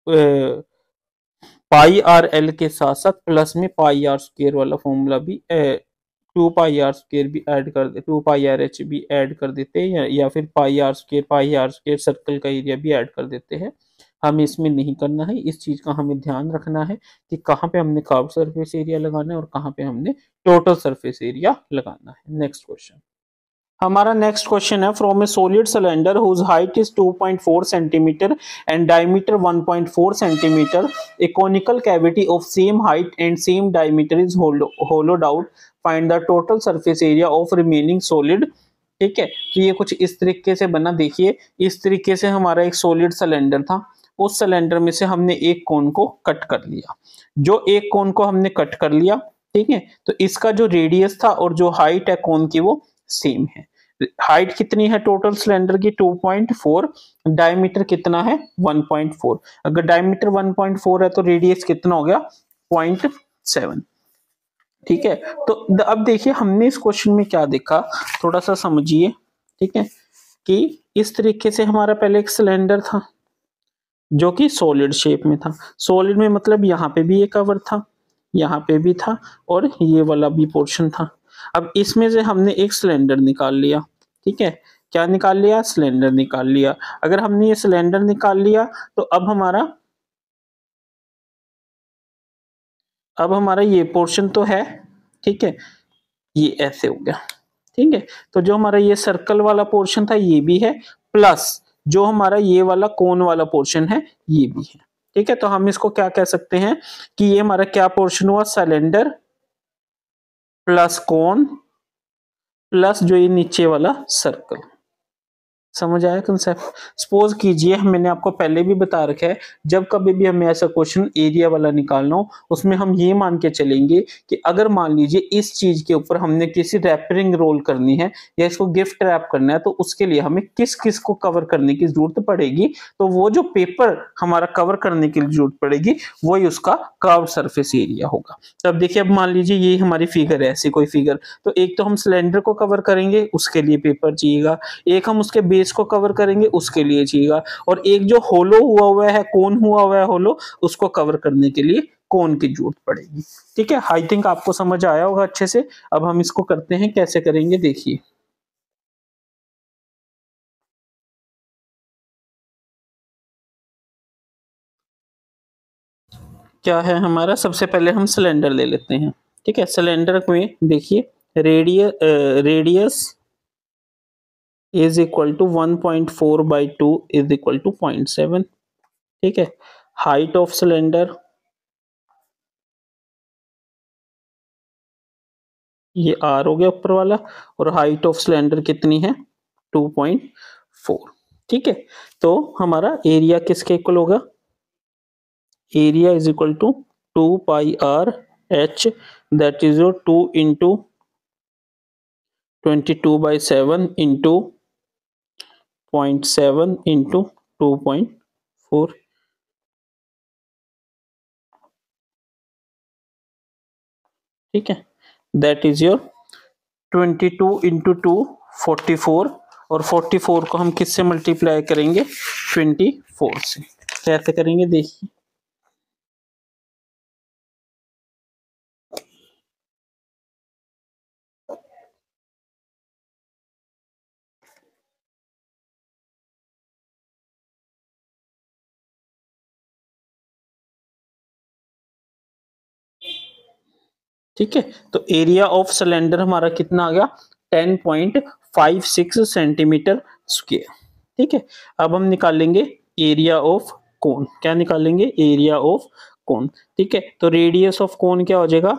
पाई आर एल के साथ साथ प्लस में पाई आर स्क्वेयर वाला फॉर्मूला भी 2 पाई आर स्क्वेयर भी ऐड कर दे, 2 पाई आर एच भी ऐड कर देते हैं, या फिर पाई आर स्क्वेयर सर्कल का एरिया भी ऐड कर देते हैं। हमें इसमें नहीं करना है, इस चीज का हमें ध्यान रखना है कि कहाँ पे हमने कर्व सरफेस एरिया लगाना है और कहाँ पे हमने टोटल सरफेस एरिया लगाना है। नेक्स्ट क्वेश्चन, हमारा नेक्स्ट क्वेश्चन है, from a solid cylinder whose height is 2.4 centimetre and diameter 1.4 centimetre, a conical cavity of same height and same diameter is hollowed out, find the total surface area of remaining solid, ठीक है। तो ये कुछ इस तरीके से बना, देखिए इस तरीके से हमारा एक सॉलिड सिलेंडर था, उस सिलेंडर में से हमने एक कोन को कट कर लिया, जो एक कोन को हमने कट कर लिया, ठीक है, तो इसका जो रेडियस था और जो हाइट है कोन की वो सेम है। हाइट कितनी है टोटल सिलेंडर की, 2.4, डायमीटर कितना है 1.4, अगर डायमीटर 1.4 है तो रेडियस कितना हो गया 0.7, ठीक है। तो अब देखिए हमने इस क्वेश्चन में क्या देखा, थोड़ा सा समझिए, ठीक है, कि इस तरीके से हमारा पहले एक सिलेंडर था जो कि सॉलिड शेप में था, सॉलिड में मतलब यहाँ पे भी ये कवर था, यहाँ पे भी था, और ये वाला भी पोर्शन था। अब इसमें से हमने एक सिलेंडर निकाल लिया, ठीक है, क्या निकाल लिया, सिलेंडर निकाल लिया। अगर हमने ये सिलेंडर निकाल लिया तो अब हमारा ये पोर्शन तो है, ठीक है, ये ऐसे हो गया, ठीक है। तो जो हमारा ये सर्कल वाला पोर्शन था ये भी है, प्लस जो हमारा ये वाला कोन वाला पोर्शन है ये भी है, ठीक है। तो हम इसको क्या कह सकते हैं कि ये हमारा क्या पोर्शन हुआ, सिलेंडर प्लस कोन प्लस जो ये नीचे वाला सर्कल। समझ आया कंसेप्ट। सपोज कीजिए मैंने आपको पहले भी बता रखा है, जब कभी भी हमें ऐसा क्वेश्चन एरिया वाला निकालना हो उसमें हम ये मान के चलेंगे कि अगर मान लीजिए इस चीज के ऊपर हमने किसी रैपरिंग रोल करनी है या इसको गिफ्ट रैप करना है, तो उसके लिए हमें किस किस को कवर करने की जरूरत पड़ेगी, तो वो जो पेपर हमारा कवर करने की जरूरत पड़ेगी वही उसका कर्व सरफेस एरिया होगा। तो अब देखिए, अब मान लीजिए ये हमारी फिगर है, ऐसी कोई फिगर, तो एक तो हम सिलेंडर को कवर करेंगे उसके लिए पेपर चाहिएगा, एक हम उसके बेस को कवर करेंगे उसके लिए चाहिएगा, और एक जो होलो हुआ हुआ है, कोन हुआ हुआ है होलो, उसको कवर करने के लिए कोन की जरूरत पड़ेगी, ठीक है। आई थिंक आपको समझ आया होगा अच्छे से। अब हम इसको करते हैं, कैसे करेंगे देखिए। क्या है हमारा, सबसे पहले हम सिलेंडर ले लेते हैं, ठीक है। सिलेंडर में देखिए radius is equal to 1.4/2 is equal to 0.7, ठीक है। हाइट ऑफ सिलेंडर ये आर हो गया ऊपर वाला, और हाइट ऑफ सिलेंडर कितनी है 2.4, ठीक है। तो हमारा एरिया किसके इक्वल होगा, area is equal to 2 pi are h, that is your 2 into 22/7 into 0.7 into 2.4, ठीक है, दैट इज योर 22 into 2 44, और 44 को हम किससे मल्टीप्लाई करेंगे 24 से। कैसे करेंगे देखिए, ठीक है, तो एरिया ऑफ सिलेंडर हमारा कितना आ गया 10.56 सेंटीमीटर स्क्वायर। ठीक है, अब हम निकालेंगे एरिया ऑफ कोन। क्या निकालेंगे? Area of cone. ठीक है, तो रेडियस ऑफ कोन क्या हो जाएगा?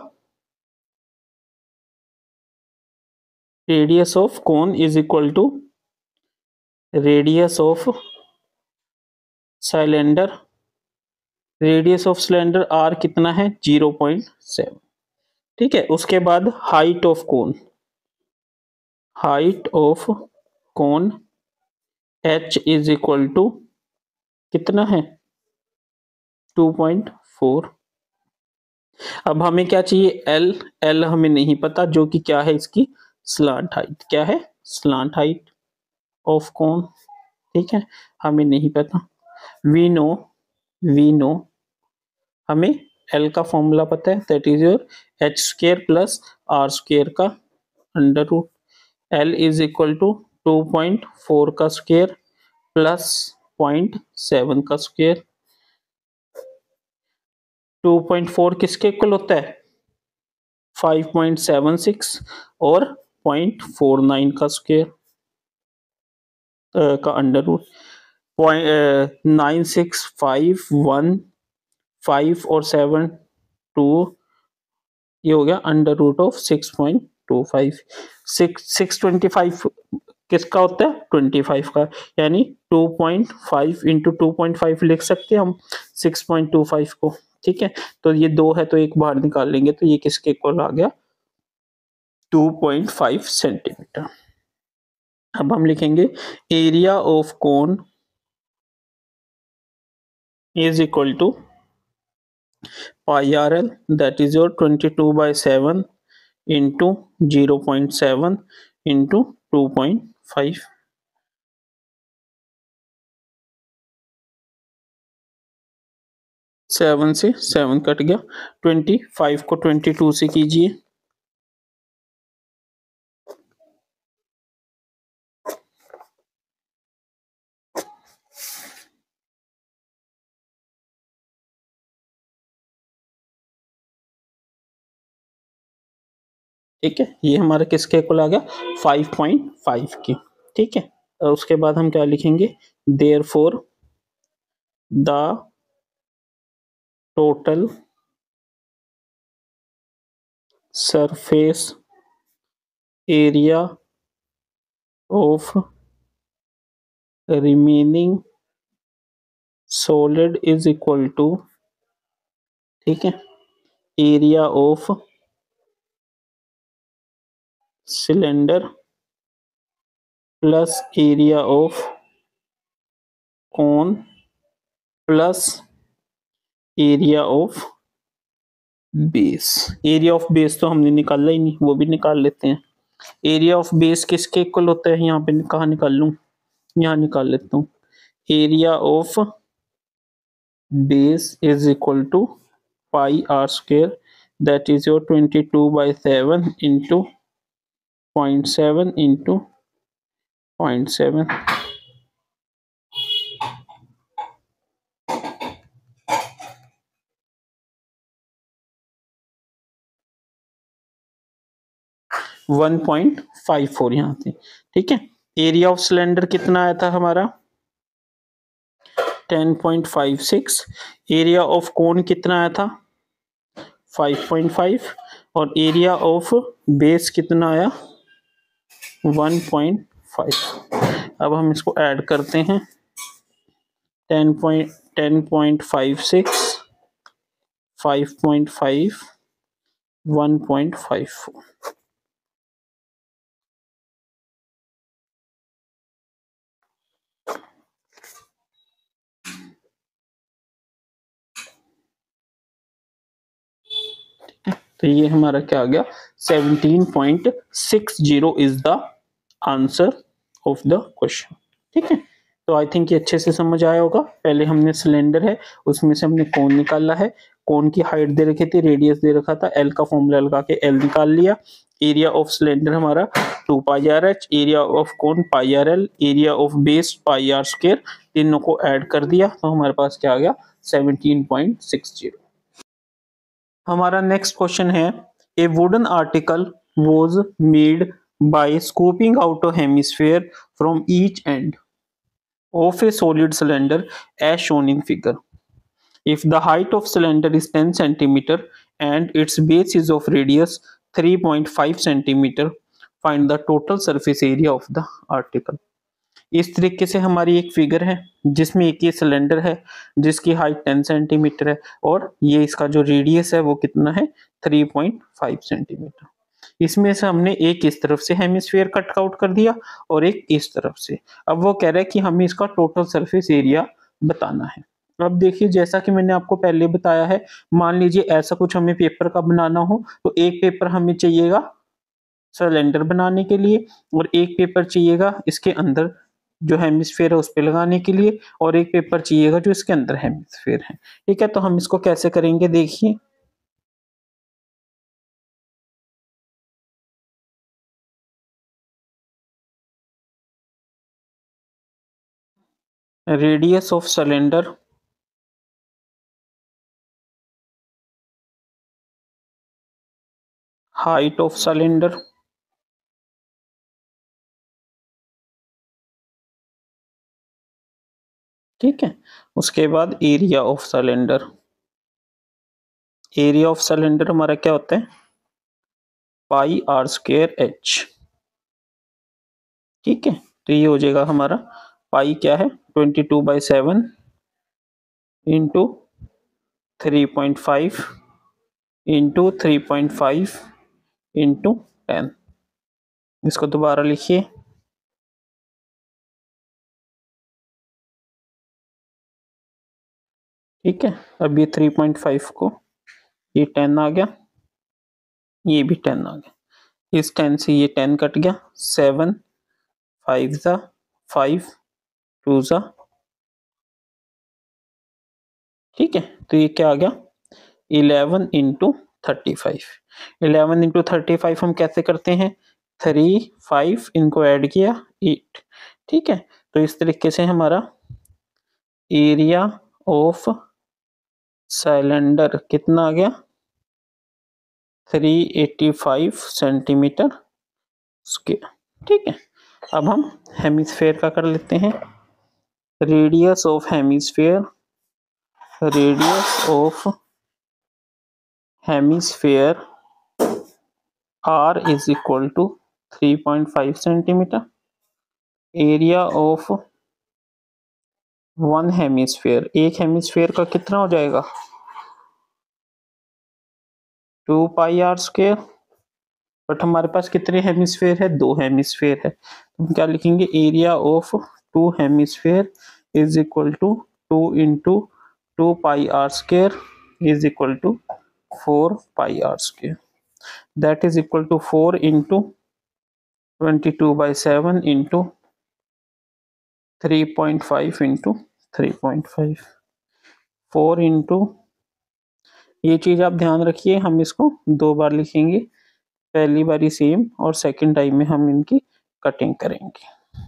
Radius of cone is equal to radius of cylinder. Radius of cylinder are कितना है? 0.7। ठीक है, उसके बाद height of cone, height of cone h is equal to कितना है? 2.4। अब हमें क्या चाहिए? l। l हमें नहीं पता, जो कि क्या है इसकी स्लांट हाइट। क्या है? Slant height of cone. ठीक है, हमें नहीं पता। वी नो हमें l का फॉर्मूला पता है, that is your h square plus r square का under root. l is equal to 2.4 का स्क्वायर प्लस 0.7 का स्क्वायर। 2.4 किसके इक्वल होता है? 5.76 और 0.49 का स्क्वायर का अंडर रूट। 96515 और 7 2, ये हो गया अंडर रूट ऑफ 6.25। 625 किसका होता है? 25 का, यानी 2.5 इंटू 2.5 लिख सकते हैं हम 6.25 को। ठीक है, तो ये 2 है तो एक बाहर निकाल लेंगे, तो ये किसके इक्वल आ गया? 2.5 सेंटीमीटर। अब हम लिखेंगे area of cone is equal to pi r l, that is your 22/7 into 0.7 into 2.5। 7 से 7 कट गया, 25 को 22 से कीजिए। ठीक है, ये हमारा किसके इक्वल आ गया? 5.5 की। ठीक है, और उसके बाद हम क्या लिखेंगे? Therefore the total surface area of remaining solid is equal to, ठीक है, area of cylinder plus area of cone plus area of base. Area of base तो हमने निकाला ही नहीं, वो भी निकाल लेते हैं। एरिया ऑफ बेस किसके इक्वल होता है? यहाँ पे कहाँ निकाल लूँ? यहाँ निकाल लेता हूँ। Area of base is equal to pi are square, that is your 22/7 into 0.7 into 0.7। 1.54 यहाँ से। ठीक है, एरिया ऑफ सिलेंडर कितना आया था हमारा? 10.56। एरिया ऑफ कोन कितना आया था? 5.5। और एरिया ऑफ बेस कितना आया? 1.5। अब हम इसको ऐड करते हैं। 10.56, 5.5, 1.54। तो ये हमारा क्या आ गया? 17.60 is the answer of the question. ठीक है, तो आई थिंक ये अच्छे से समझ आया होगा। पहले हमने सिलेंडर है, उसमें से हमने कोन निकाला है। कोन की हाइट दे रखी थी, रेडियस दे रखा था, एल का फॉर्मूला लगा के एल निकाल लिया। एरिया ऑफ सिलेंडर हमारा 2 pi are h, area of cone pi r l, area of base pi are square, तीनों को ऐड कर दिया तो हमारे पास क्या आ गया? 17.60। हमारा नेक्स्ट क्वेश्चन है A wooden article was made by scooping out a hemisphere from each end of a solid cylinder as shown in figure. If the height of cylinder is 10 centimeter and its base is of radius 3.5 centimeter, find the total surface area of the article. इस तरीके से हमारी एक फिगर है जिसमें एक ये सिलेंडर है जिसकी हाइट 10 सेंटीमीटर है और ये इसका जो रेडियस है वो कितना है 3.5 सेंटीमीटर। इसमें से हमने एक इस तरफ से हेमिस्फीयर कट आउट कर दिया और एक इस तरफ से। अब वो कह रहा है कि हमें इसका टोटल सरफेस एरिया बताना है। अब देखिए जैसा कि मैंने आपको पहले बताया है, मान लीजिए ऐसा कुछ हमें पेपर का बनाना हो तो एक पेपर हमें चाहिएगा सिलेंडर बनाने के लिए और एक पेपर चाहिएगा इसके अंदर जो हेमिस्फीयर है उस पे लगाने के लिए और एक पेपर चाहिएगा जो इसके अंदर हेमिस्फीयर है। ठीक है, तो हम इसको कैसे करेंगे देखिए। Radius of cylinder height of cylinder ठीक है, उसके बाद area of cylinder. Area of cylinder हमारा क्या होता है पाई आर स्क्वायर एच। ठीक है, तो ये हो जाएगा हमारा पाई क्या है 22/7 इंटू 3.5 इंटू 3.5 इंटू 10। इसको दोबारा लिखिए। ठीक है, अब ये 3.5 को ये 10 आ गया, ये भी 10 आ गया। इस 10 से ये 10 कट गया, 7 5 ज़ा 5 2 ज़ा। ठीक है, तो ये क्या आ गया 11 इंटू 35। 11 इंटू 35 हम कैसे करते हैं 3 5 इनको ऐड किया 8। ठीक है, तो इस तरीके से हमारा एरिया ऑफ सिलेंडर कितना आ गया 385 सेंटीमीटर स्क्वायर। ठीक है, अब हम हेमिस्फेयर का कर लेते हैं। Radius of hemisphere, radius of hemisphere R is equal to 3.5 centimetre. Area of one hemisphere, एक हेमिस्फेयर का कितना हो जाएगा 2 पाई आर स्क्वायर। बट हमारे पास कितने हेमिस्फेयर है 2 हेमिस्फेयर है, हम क्या लिखेंगे area of 2 hemisphere is equal to 2 into 2 pi are square is equal to 4 pi are square. That is equal to 4 into 22/7 into 3.5 into 3.5 4 into, ये चीज आप ध्यान रखिए हम इसको 2 बार लिखेंगे, पहली बारी सेम और सेकंड टाइम में हम इनकी कटिंग करेंगे।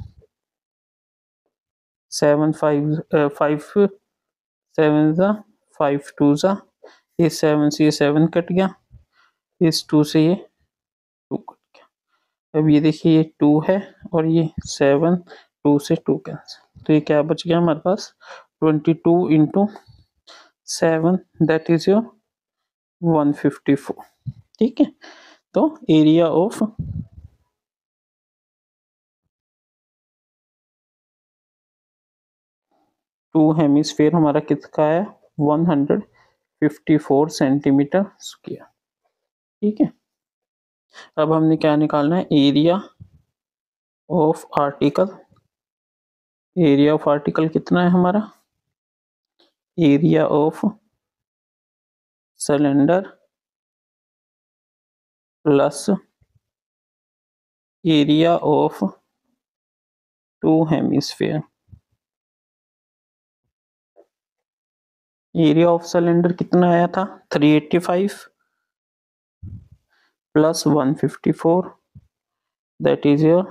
7 5 5 7 ज़ा 5 2 ज़ा, इस 7 से ये 7 कट गया, इस 2 से ये 2 कट गया। अब ये देखिए ये 2 है और ये 7 2 से 2 कैंसिल, तो ये क्या बच गया हमारे पास 22 इंटू 7 दैट इज योर 154। ठीक है, तो एरिया ऑफ टू हेमिस्फेयर हमारा कितना है 154 सेंटीमीटर स्क्वायर। ठीक है, अब हमने क्या निकालना है area of article. Area of article कितना है हमारा area of cylinder plus area of two hemisphere. Area of cylinder कितना आया था 385 प्लस 154 दैट इज योर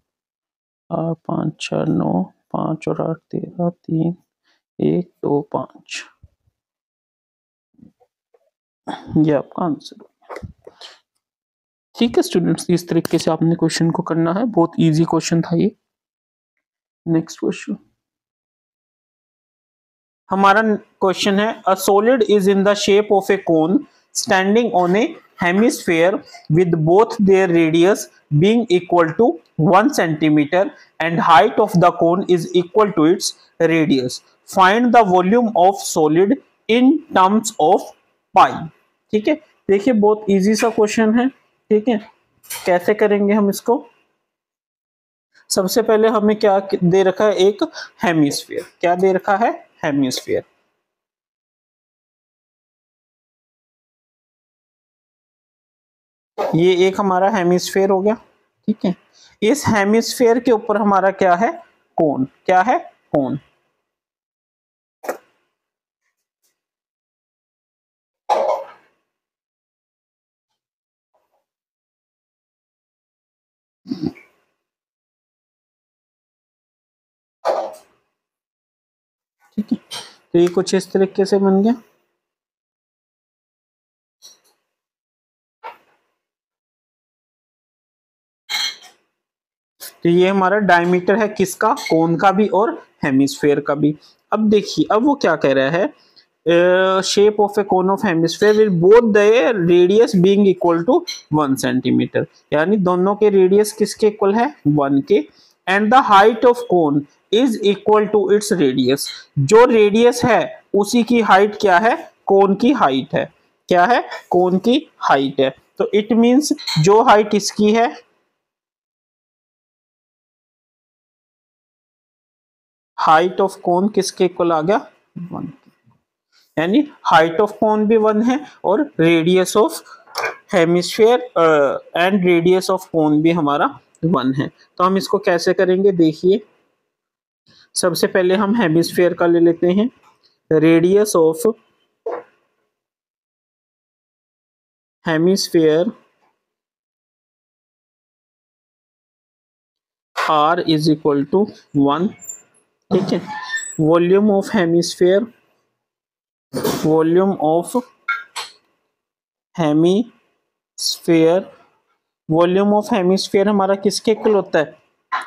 5 6 9 5 और 8 13 3 1 2 5, ये आपका आंसर। ठीक है स्टूडेंट्स, इस तरीके से आपने क्वेश्चन को करना है, बहुत इजी क्वेश्चन था ये। नेक्स्ट क्वेश्चन हमारा क्वेश्चन है, a solid is in the shape of a cone standing on a hemisphere with both their radius being equal to 1 centimeter and height of the cone is equal to its radius. Find the volume of solid in terms of pi. ठीक है, देखिए बहुत इजी सा क्वेश्चन है। ठीक है, कैसे करेंगे हम इसको? सबसे पहले हमें क्या दे रखा है, एक हेमिस्फीयर। क्या दे रखा है? हेमिस्फीयर। ये एक हमारा हेमिस्फीयर हो गया। ठीक है, इस हेमिस्फीयर के ऊपर हमारा क्या है? कोन। क्या है? कोन। ठीक है, तो ये कुछ इस तरीके से बन गया। तो ये हमारा डायमीटर है, किसका? कोन का भी और हेमिस्फीयर का भी। अब देखिए, अब वो क्या कह रहा है, shape of a cone of hemisphere will both the radius being equal to 1 centimetre, यानी दोनों के रेडियस किसके इक्वल है? 1 के। And the height of cone is equal to its radius, जो रेडियस है उसी की हाइट क्या है? कोन की हाइट है। क्या है? कोन की हाइट है। तो इट मींस जो हाइट इसकी है, हाइट ऑफ कोन किसके इक्वल आ गया? 1, यानी हाइट ऑफ कोन भी 1 है और radius of hemisphere and radius of cone भी हमारा 1 है। तो हम इसको कैसे करेंगे? देखिए, सबसे पहले हम हेमिस्फीयर का ले लेते हैं। Radius of hemisphere r is equal to 1। ठीक है, volume of hemisphere, volume of hemisphere, volume of hemisphere हमारा किसके इक्वल होता है?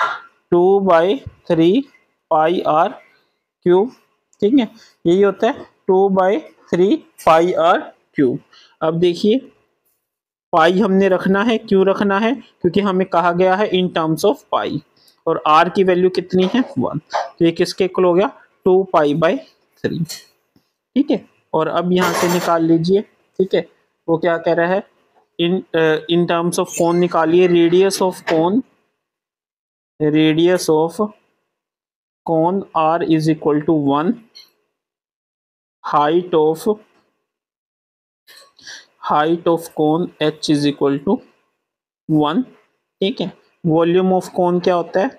2/3 पाई आर क्यूब। ठीक है, यही होता है 2/3 पाई आर क्यूब। अब देखिए, पाई हमने रखना है, क्यों रखना है? क्योंकि हमें कहा गया है इन टर्म्स ऑफ पाई, और आर की वैल्यू कितनी है? 1। तो ये किसके इक्वल हो गया? 2π/3। ठीक है, और अब यहाँ से निकाल लीजिए। ठीक है, वो क्या कह रहा है? इन टर्म्स ऑफ कोन निकालिए। Radius of cone, radius of cone r is equal to 1, height of cone h is equal to 1। ठीक है, वॉल्यूम ऑफ कोन क्या होता है?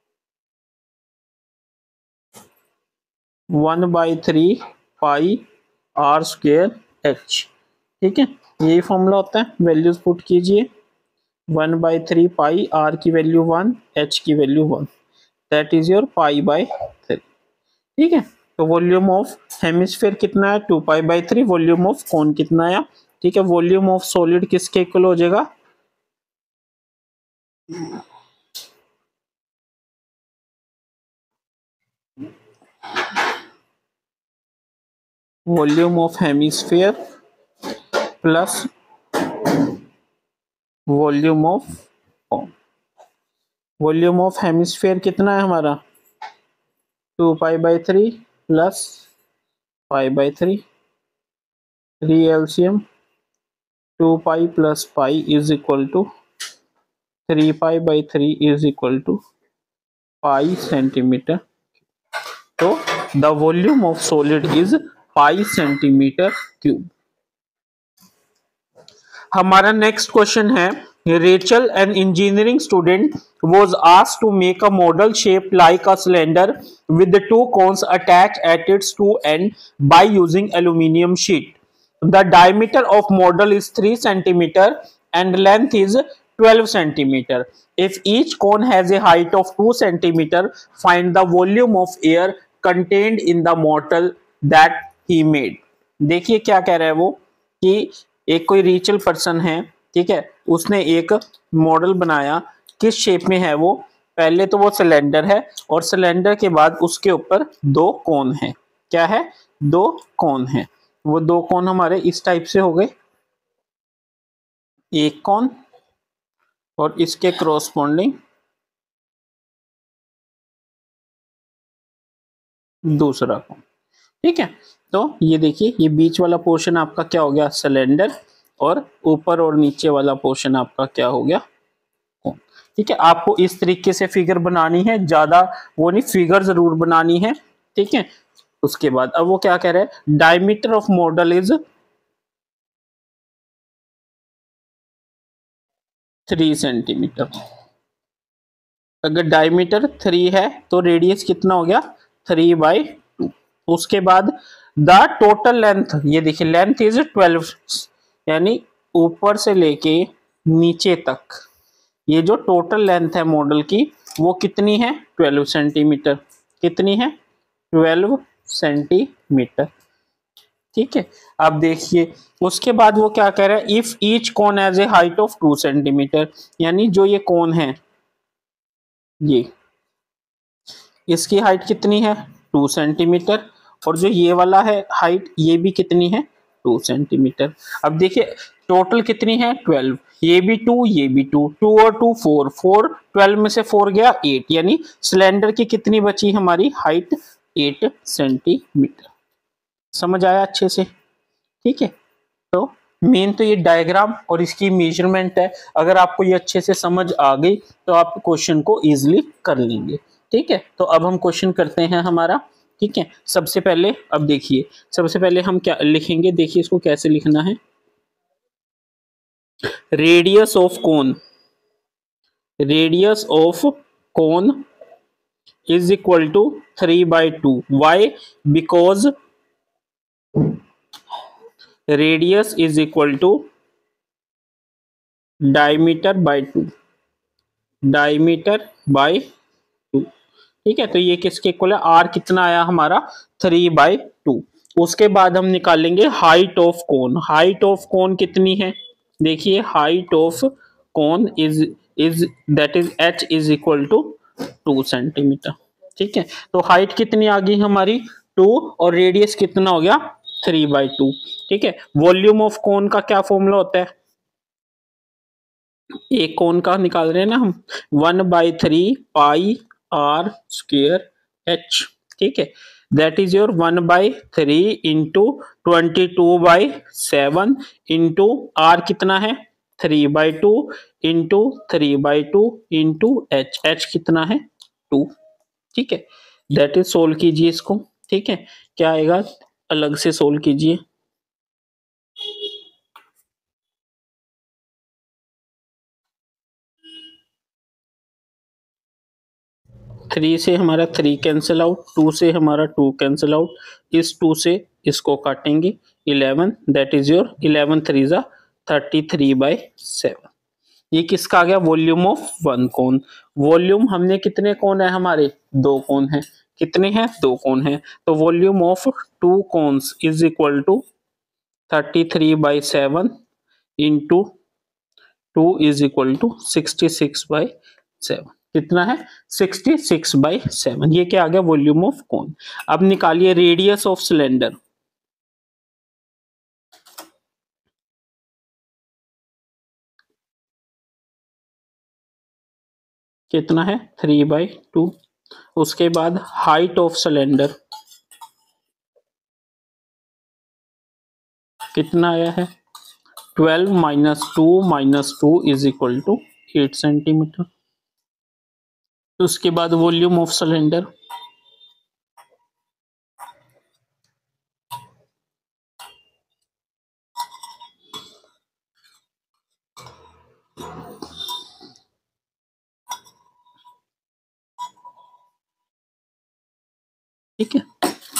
1/3 पाई आर स्क्वेयर h। ठीक है, यही फॉर्मूला होता है। वैल्यूज पुट कीजिए। 1/3 पाई, आर की वैल्यू 1, h की वैल्यू 1, दैट इज योर π/3। ठीक है, तो वॉल्यूम ऑफ हेमिस्फीयर कितना है? 2π/3। वॉल्यूम ऑफ कोन कितना आया? ठीक है, वॉल्यूम ऑफ सॉलिड किसके इक्वल हो जाएगा? Volume of hemisphere plus volume of cone. Volume of hemisphere कितना है हमारा? 2π/3 plus π/3, 3 LCM, 2π plus pi is equal to 3π/3 is equal to pi centimetre. तो the volume of solid is pi centimetre cube. हमारा नेक्स्ट क्वेश्चन है, Rachel an engineering student was asked to make a model shaped like a cylinder with the two cones attached at its two ends by using aluminium sheet. The diameter of model is 3 centimeter and length is 12 centimeter. If each cone has a height of 2 centimeter, find the volume of air contained in the model that he made. देखिए क्या कह रहा है वो, कि एक कोई रिचल पर्सन है, ठीक है, उसने एक मॉडल बनाया, किस शेप में है वो, पहले तो वो सिलेंडर है और सिलेंडर के बाद उसके ऊपर दो कोन है, क्या है, दो कोन है, वो दो कोन हमारे इस टाइप से हो गए, एक कोन और इसके क्रॉसपोंडिंग दूसरा कोन, ठीक है। तो ये देखिए, ये बीच वाला पोर्शन आपका क्या हो गया, सिलेंडर, और ऊपर और नीचे वाला पोर्शन आपका क्या हो गया, कोन, ठीक है। आपको इस तरीके से फिगर बनानी है, ज्यादा वो नहीं, फिगर जरूर बनानी है, ठीक है। उसके बाद अब वो क्या कह रहे हैं, diameter of model is 3 centimetre. अगर डायमीटर 3 है तो रेडियस कितना हो गया, 3/2। उसके बाद द टोटल लेंथ, ये देखिए लेंथ इज 12, यानी ऊपर से लेके नीचे तक ये जो टोटल लेंथ है मॉडल की वो कितनी है, 12 सेंटीमीटर, कितनी है, 12 सेंटीमीटर, ठीक है। अब देखिए उसके बाद वो क्या कह रहा है, if each cone has a height of 2 centimetre, यानी जो ये कोन है, ये इसकी हाइट कितनी है, 2 सेंटीमीटर, और जो ये वाला है हाइट, ये भी कितनी है, 2 सेंटीमीटर। अब देखिए टोटल कितनी है, 12, ये भी 2, ये भी 2, 2 और 2 4, 4 12 में से 4 गया 8, यानी सिलेंडर की कितनी बची हमारी हाइट, 8 सेंटीमीटर। समझ आया अच्छे से, ठीक है। तो मेन तो ये डायग्राम और इसकी मेजरमेंट है, अगर आपको ये अच्छे से समझ आ गई तो आप क्वेश्चन को इजीली कर लेंगे, ठीक है। तो अब हम क्वेश्चन करते हैं हमारा, ठीक है। सबसे पहले अब देखिए, सबसे पहले हम क्या लिखेंगे, देखिए इसको कैसे लिखना है, radius of cone, radius of cone is equal to 3/2, why, because radius is equal to diameter by 2, diameter by 2, ठीक है। तो ये किसके इक्वल है, आर कितना आया हमारा, 3/2। उसके बाद हम निकालेंगे height of cone, height of cone कितनी है, देखिए height of cone is that is h is equal to 2 centimetre, ठीक है। तो हाइट कितनी आ गई हमारी 2, और रेडियस कितना हो गया 3/2, ठीक है। वॉल्यूम ऑफ कोन का क्या फॉर्मूला होता है, एक कोन का निकाल रहे हैं ना हम, 1/3 पाई आर स्क्वेयर एच, ठीक है। That is your 1/3 into 22/7 into are कितना है 3/2 इंटू 3/2 इंटू एच, एच कितना है 2, ठीक है। दैट इज सोल्व कीजिए इसको, ठीक है। क्या आएगा, अलग से सोल्व कीजिए, 3 से हमारा 3 कैंसिल आउट, 2 से हमारा 2 कैंसिल आउट, इस 2 से इसको काटेंगे 11, दैट इज योर 11 3 जा 33/7। ये किसका आ गया, volume of one cone. Volume हमने कितने कोन है हमारे, दो कोन है, कितने हैं, दो कोन है, तो volume of two cones is equal to 33/7 into 2 is equal to 66/7, कितना है 66/7, ये क्या आ गया, वॉल्यूम ऑफ कोन। अब निकालिए रेडियस ऑफ सिलेंडर, कितना है 3/2। उसके बाद हाइट ऑफ सिलेंडर कितना आया है, 12 - 2 इज इक्वल टू 8 सेंटीमीटर। उसके बाद वॉल्यूम ऑफ सिलेंडर, ठीक है।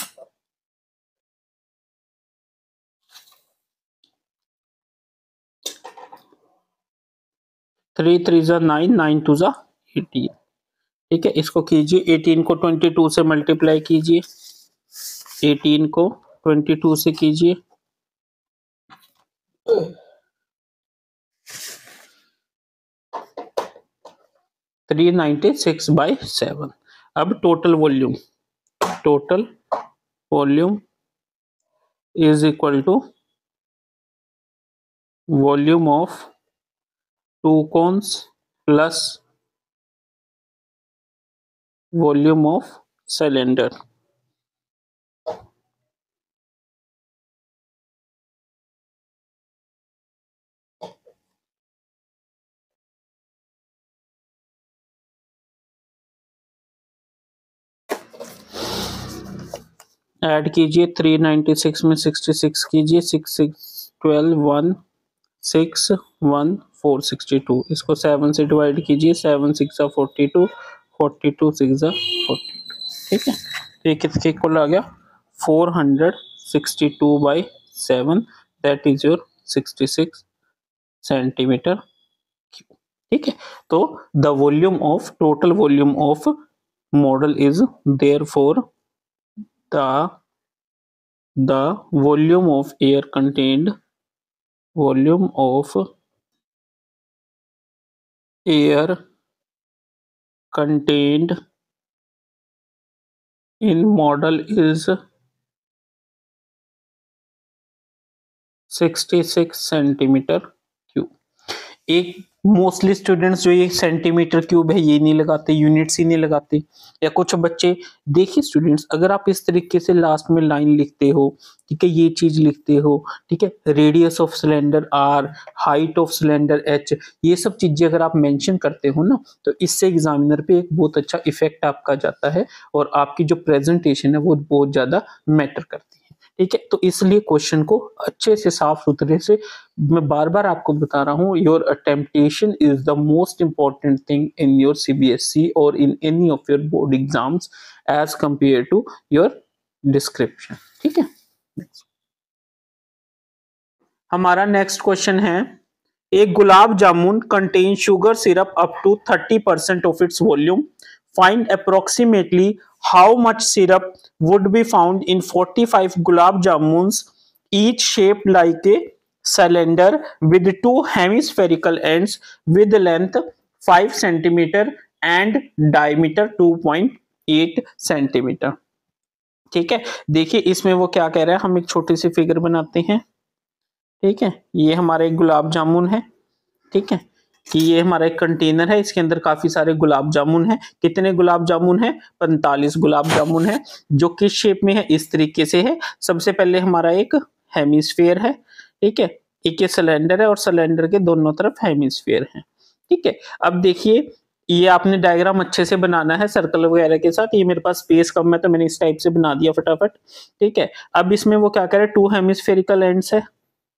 3 3 जा 9, 9 2 जा 18, ठीक है। इसको कीजिए, 18 को 22 से मल्टीप्लाई कीजिए, 18 को 22 से कीजिए, 396/7। अब total volume is equal to volume of two cones plus volume of cylinder. Add कीजिए, 396 में 66 कीजिए, 6 6 12 1 6 1 462। इसको 7 से डिवाइड कीजिए, 7 6 42, 42 6 42। ठीक है, तो ये किसके इक्वल आ गया? 462/7, that is your 66 centimetre cube. ठीक है, तो the volume of total volume of model is therefore the volume of air contained in model is 66 centimetre cube. एक मोस्टली स्टूडेंट्स जो ये सेंटीमीटर क्यूब है ये नहीं लगाते, यूनिट्स ही नहीं लगाते, या कुछ बच्चे देखिए स्टूडेंट्स, अगर आप इस तरीके से लास्ट में लाइन लिखते हो, ठीक है, ये चीज लिखते हो, ठीक है, radius of cylinder r, height of cylinder h, ये सब चीजें अगर आप मेंशन करते हो ना, तो इससे एग्जामिनर पे एक बहुत अच्छा इफेक्ट आपका जाता है और आपकी जो प्रेजेंटेशन है वो बहुत ज्यादा मैटर करती है। ठीक है, तो इसलिए क्वेश्चन को अच्छे से साफ सुथरे से, मैं बार बार आपको बता रहा हूँ, your attemptation is the most important thing in your CBSE और in any of your board exams as compare to your description. ठीक है, हमारा नेक्स्ट क्वेश्चन है, एक gulab jamun contain sugar syrup up to 30% of its volume, find approximately how much syrup would be found in 45 gulab jamuns, each shaped like a cylinder with two hemispherical ends with length 5 centimeter and diameter 2.8 centimeter। ठीक है, देखिए इसमें वो क्या कह रहा है, हम एक छोटी सी फिगर बनाते हैं। ठीक है, ये हमारा एक गुलाब जामुन है। ठीक है, कि ये हमारा एक कंटेनर है, इसके अंदर काफी सारे गुलाब जामुन है। कितने गुलाब जामुन है? 45 गुलाब जामुन है। जो किस शेप में है? इस तरीके से है। सबसे पहले हमारा एक हेमिस्फीयर है, ठीक है, एक ये सिलेंडर है और सिलेंडर के दोनों तरफ हेमिस्फीयर है। ठीक है, अब देखिए ये आपने डायग्राम अच्छे से बनाना है सर्कल वगैरह के साथ। ये मेरे पास स्पेस कम है तो मैंने इस टाइप से बना दिया फटाफट। ठीक है, अब इसमें वो क्या करे, टू हेमिस्फेरिकल एंड्स है,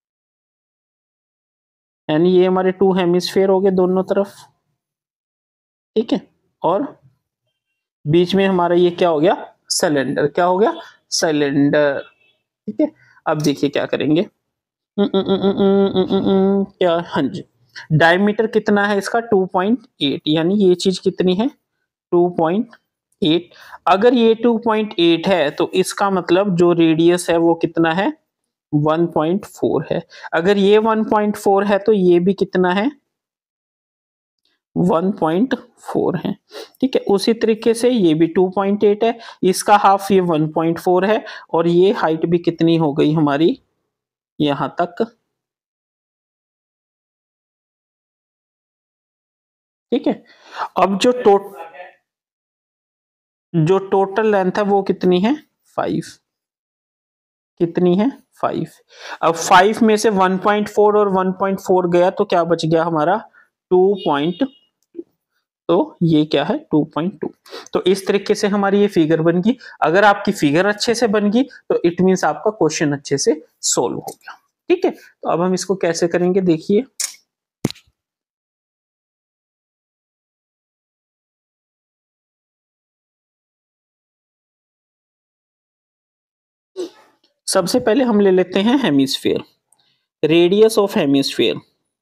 यानी ये हमारे टू हेमिस्फेयर हो गए दोनों तरफ। ठीक है, और बीच में हमारा ये क्या हो गया, सिलेंडर। क्या हो गया? सिलेंडर। ठीक है, अब देखिए क्या करेंगे, क्या, हाँ जी, डायमीटर कितना है इसका? 2.8, यानी ये चीज कितनी है? 2.8। अगर ये 2.8 है तो इसका मतलब जो रेडियस है वो कितना है? 1.4 है। अगर ये 1.4 है तो ये भी कितना है? 1.4 है। ठीक है, उसी तरीके से ये भी 2.8 है, इसका हाफ ये 1.4 है, और ये हाइट भी कितनी हो गई हमारी यहां तक। ठीक है, अब जो टोटल लेंथ है वो कितनी है? 5। कितनी है? 5। अब 5 में से 1.4 और 1.4 गया तो क्या बच गया हमारा? 2. तो ये क्या है? 2.2। तो इस तरीके से हमारी ये फिगर बन गई। अगर आपकी फिगर अच्छे से बन गई तो इट मींस आपका क्वेश्चन अच्छे से सोल्व हो गया। ठीक है, तो अब हम इसको कैसे करेंगे, देखिए। सबसे पहले हम ले लेते हैं हेमिस्फीयर, रेडियस ऑफ हेमिस्फीयर।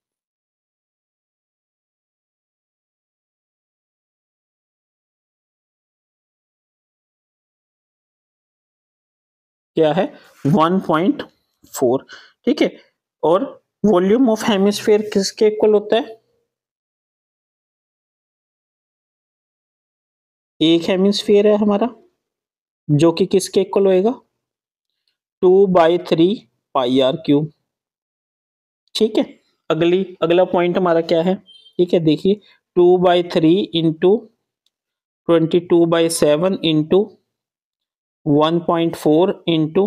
क्या है? 1.4। ठीक है, और वॉल्यूम ऑफ हेमिस्फीयर किसके इक्वल होता है? एक हेमिस्फीयर है हमारा जो कि किसके इक्वल होएगा 2/3 पाई आर क्यूब। ठीक है, अगला पॉइंट हमारा क्या है, ठीक है देखिए 2/3 into 22/7 into 1.4 into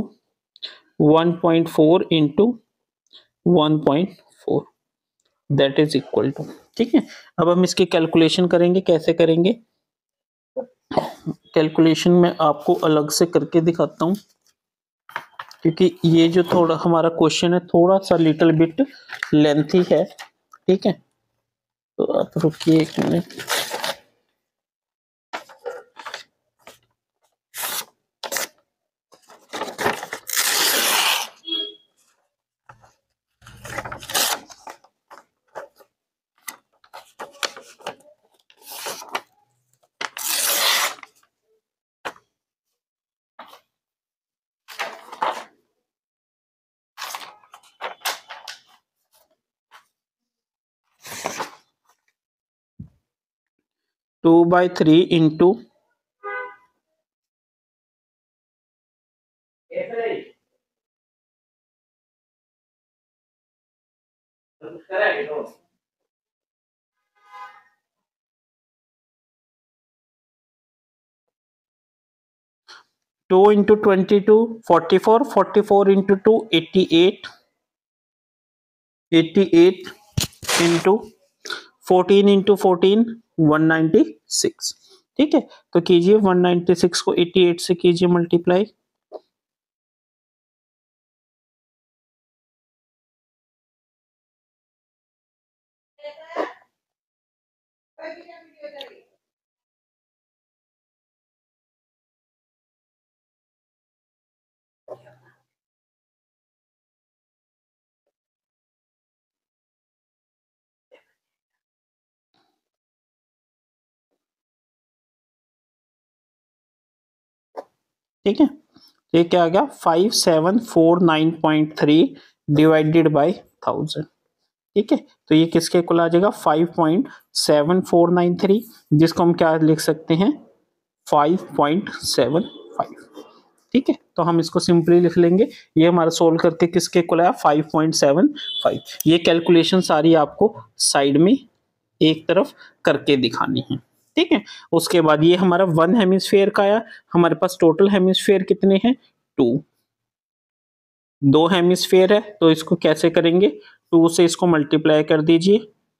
1.4 into 1.4 that is equal to. ठीक है, अब हम इसकी कैलकुलेशन करेंगे, कैसे करेंगे कैलकुलेशन मैं आपको अलग से करके दिखाता हूँ, क्योंकि ये जो थोड़ा हमारा क्वेश्चन है थोड़ा सा लिटिल बिट लेंथी है। ठीक है, तो आप रुकिए एक minute. 2/3 into 2 into 22 44 44 into 2 88 88 into 14 into 14 196। ठीक है, तो कीजिए 196 को 88 से कीजिए मल्टीप्लाई। ठीक है, ये क्या आ गया 5749.3 डिवाइडेड बाई 1000। ठीक है, तो ये किसके इक्वल आ जाएगा 5.7493, जिसको हम क्या लिख सकते हैं 5.75। ठीक है, तो हम इसको सिंपली लिख लेंगे, ये हमारा सोल्व करके किसके इक्वल आया 5.75। ये कैलकुलेशन सारी आपको साइड में एक तरफ करके दिखानी है। ठीक है, उसके बाद ये हमारा वन हेमिस्फेयर का आया, हमारे पास टोटल हेमिस्फेयर कितने हैं 2, दो हेमिस्फेयर है तो इसको कैसे करेंगे 2 से इसको मल्टीप्लाई कर दीजिए।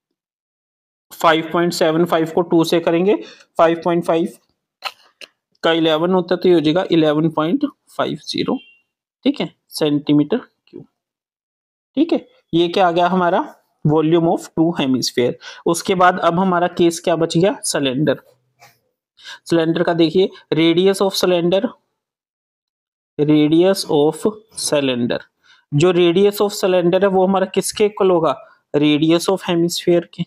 5.75 को 2 से करेंगे 5.5 का 11 होता है तो ये हो जाएगा 11.50। ठीक है, सेंटीमीटर क्यूब। ठीक है, ये क्या आ गया हमारा वॉल्यूम ऑफ टू हेमिस्फेयर। उसके बाद अब हमारा केस क्या बच गया सिलेंडर। सिलेंडर का देखिए radius of cylinder, radius of cylinder, जो रेडियस ऑफ सिलेंडर है वो हमारा किसके इक्वल होगा रेडियस ऑफ हेमिस्फेयर के,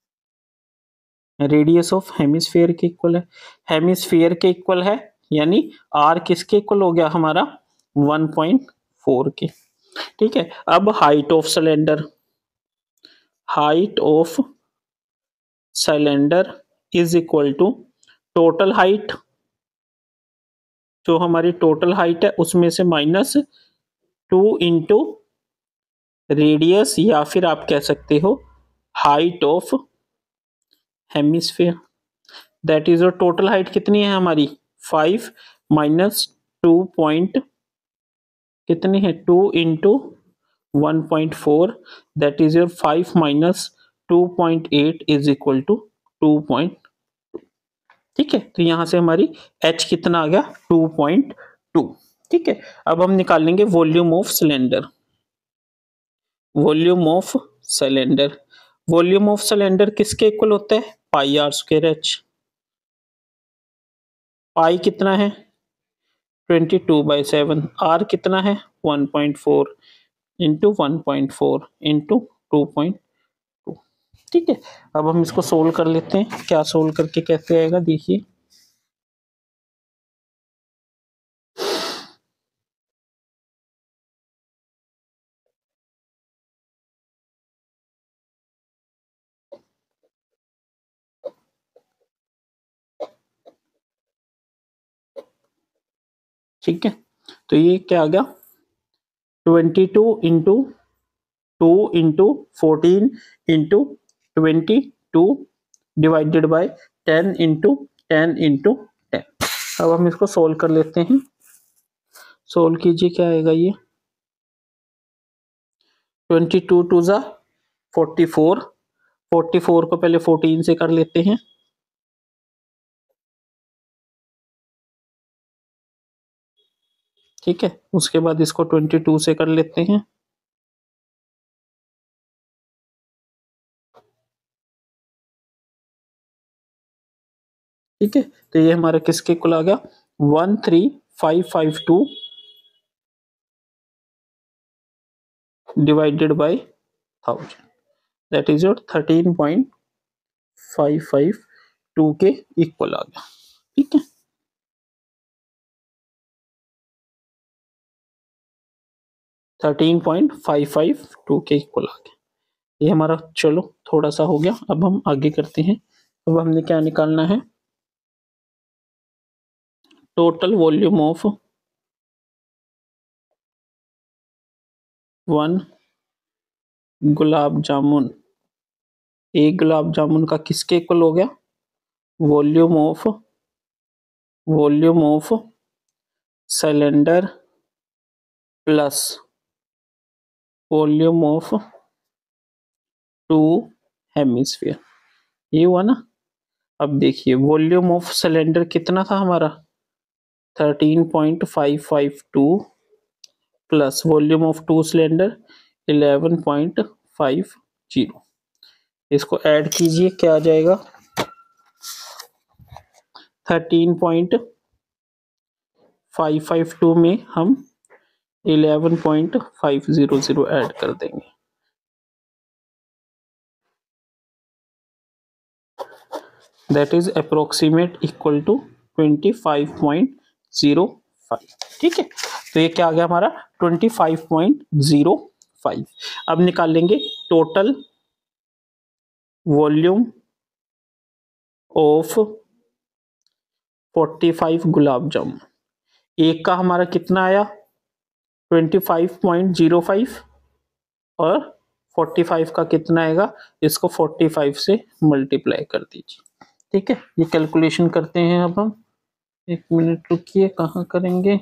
रेडियस ऑफ हेमिस्फेयर के इक्वल है, हेमिस्फेयर के इक्वल है, यानी आर किसके इक्वल हो गया हमारा 1.4 के। ठीक है, अब height of cylinder, height of cylinder is equal to total height, जो हमारी टोटल हाइट है उसमें से माइनस 2 इंटू रेडियस, या फिर आप कह सकते हो height of hemisphere, that is your total height कितनी है हमारी 5 माइनस 2 पॉइंट कितनी है 2 into 1.4 that is your 5 minus 2.8 is equal to 2. ठीक है, तो यहां से हमारी h कितना आ गया 2.2। ठीक है, अब हम निकाल लेंगे volume of cylinder, volume of cylinder, volume of cylinder किसके इक्वल होता है pi are square H. Pi कितना है 22/7, आर कितना है 1.4 इंटू 1.4 इंटू 2.2। ठीक है, अब हम इसको सोल्व कर लेते हैं, क्या सोल्व करके कैसे आएगा देखिए। ठीक है, तो ये क्या आ गया 22 into 2 into 14 into 22 divided by 10 into 10 into 10। अब हम इसको सोल्व कर लेते हैं। सोल्व कीजिए, क्या आएगा ये 22 2 जा 44, 44 को पहले 14 से कर लेते हैं। ठीक है, उसके बाद इसको 22 से कर लेते हैं। ठीक है, तो ये हमारा किसके इक्वल आ गया 13552 divided by 1000, that is your 13.552 के इक्वल आ गया। ठीक है, 13.552 के इक्वल आ गया ये हमारा। चलो थोड़ा सा हो गया, अब हम आगे करते हैं। अब हमने क्या निकालना है, total volume of 1 gulab jamun. एक गुलाब जामुन का किसके इक्वल हो गया, volume of cylinder plus volume of 2 hemisphere. ये हुआ ना। अब देखिए वॉल्यूम ऑफ सिलेंडर कितना था हमारा 13.552 प्लस वॉल्यूम ऑफ 2 सिलेंडर 11.50। इसको ऐड कीजिए, क्या आ जाएगा 13.552 में हम 11.500 ऐड कर देंगे। That is approximate equal to 25.05। ठीक है, तो ये क्या आ गया हमारा 25.05। अब निकाल लेंगे total volume of 45 gulab jamun. एक का हमारा कितना आया 25.05 और 45 का कितना आएगा, इसको 45 से मल्टीप्लाई कर दीजिए। ठीक है, ये कैलकुलेशन करते हैं। अब हम 1 मिनट रुकिए, कहाँ करेंगे,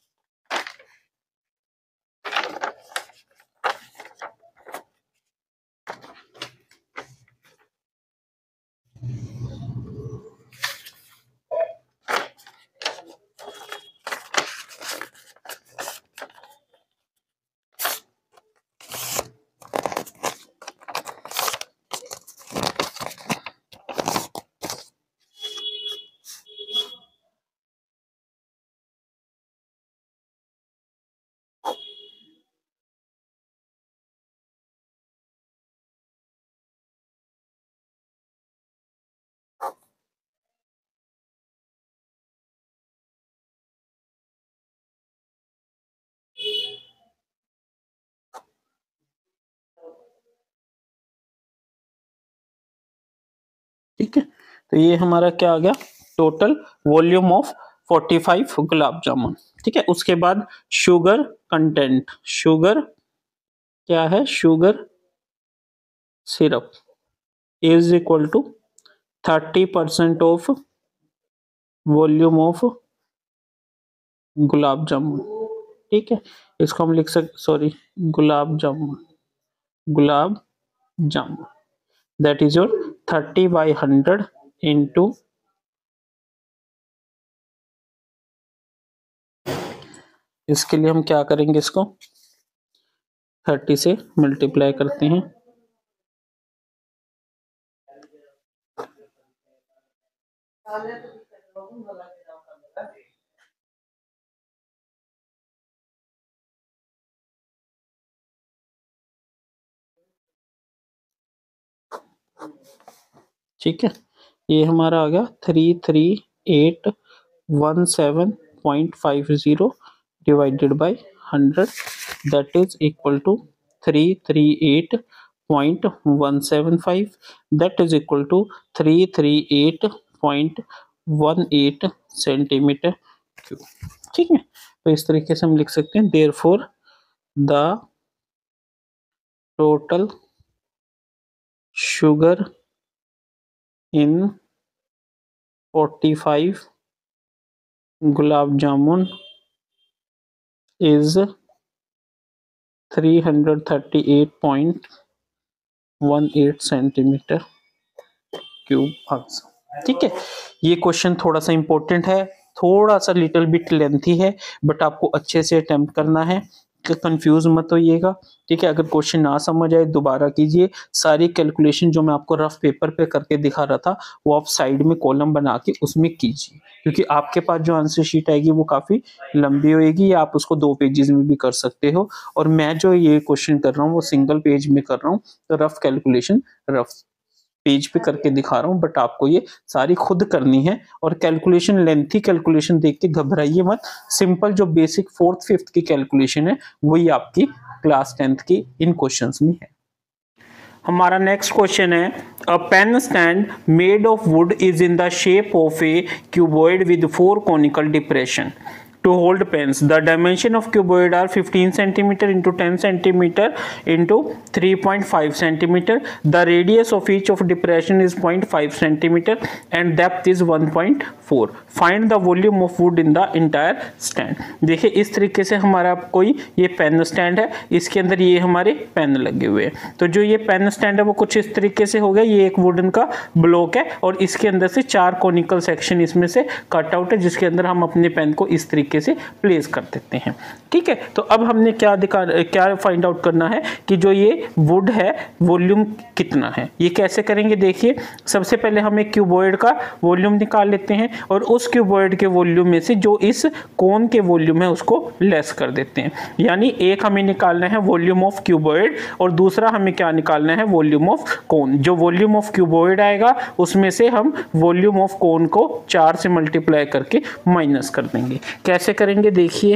ठीक है, तो ये हमारा क्या आ गया total volume of 45 gulab jamun. ठीक है, उसके बाद शुगर कंटेंट, शुगर क्या है, sugar syrup is equal to 30% of volume of gulab jamun. ठीक है, इसको हम लिख सकते, sorry, gulab jamun, gulab jamun that is your 30/100 into, इसके लिए हम क्या करेंगे, इसको 30 से मल्टीप्लाई करते हैं। ठीक है, ये हमारा आ गया 33817.50 divided by 100, that is equal to 338.175, that is equal to 338.18 centimetre cube. ठीक है, तो इस तरीके से हम लिख सकते हैं therefore the total sugar in 45 gulab jamun is 338.18 centimetre cube answer. ठीक है, ये क्वेश्चन थोड़ा सा इंपॉर्टेंट है, थोड़ा सा लिटिल बिट लेंथी है, बट आपको अच्छे से अटेम्प्ट करना है, कंफ्यूज मत होइएगा। ठीक है, अगर क्वेश्चन ना समझ आए दोबारा कीजिए। सारी कैलकुलेशन जो मैं आपको रफ पेपर पे करके दिखा रहा था वो आप साइड में कॉलम बना के उसमें कीजिए, क्योंकि आपके पास जो आंसर शीट आएगी वो काफी लंबी होएगी, या आप उसको 2 पेजेस में भी कर सकते हो। और मैं जो ये क्वेश्चन कर रहा हूँ वो सिंगल पेज में कर रहा हूँ, तो रफ कैलकुलेशन रफ पेज पे करके दिखा रहा हूं, बट आपको ये सारी खुद करनी है। और कैलकुलेशन, लेंथी कैलकुलेशन देख के घबराइए मत, सिंपल जो बेसिक 4th 5th की कैलकुलेशन है वही आपकी क्लास 10th की इन क्वेश्चंस में है। हमारा नेक्स्ट क्वेश्चन है, a pen stand made of wood is in the shape of a cuboid with 4 conical depression to hold pens. The dimension of cuboid are 15 cm into 10 cm into 3.5 cm. The radius of each of depression is 0.5 cm and depth is 1.4. Find the volume of wood in the entire stand. देखिए इस तरीके से हमारा कोई ये पेन स्टैंड है, इसके अंदर ये हमारे पेन लगे हुए हैं। तो जो ये पेन स्टैंड है वो कुछ इस तरीके से हो गया, ये एक वुडन का ब्लॉक है और इसके अंदर से 4 कॉनिकल सेक्शन इसमें से कट आउट है, जिसके अंदर हम अपने पेन को इस तरीके से प्लेस कर देते हैं। ठीक है, तो अब हमने क्या फाइंड आउट करना है कि जो ये वुड है वॉल्यूम कितना है। ये कैसे करेंगे, देखिए सबसे पहले हम एक क्यूबॉइड का वॉल्यूम निकाल लेते हैं और उस क्यूबॉइड के वॉल्यूम में से जो इस कोन के वॉल्यूम है उसको लेस कर देते हैं। यानी एक हमें निकालना है वॉल्यूम ऑफ क्यूबॉइड और दूसरा हमें क्या निकालना है, वॉल्यूम ऑफ कोन। जो वॉल्यूम ऑफ क्यूबॉइड आएगा उसमें से हम वॉल्यूम ऑफ कोन को 4 से मल्टीप्लाई करके माइनस कर देंगे। कैसे करेंगे देखिए,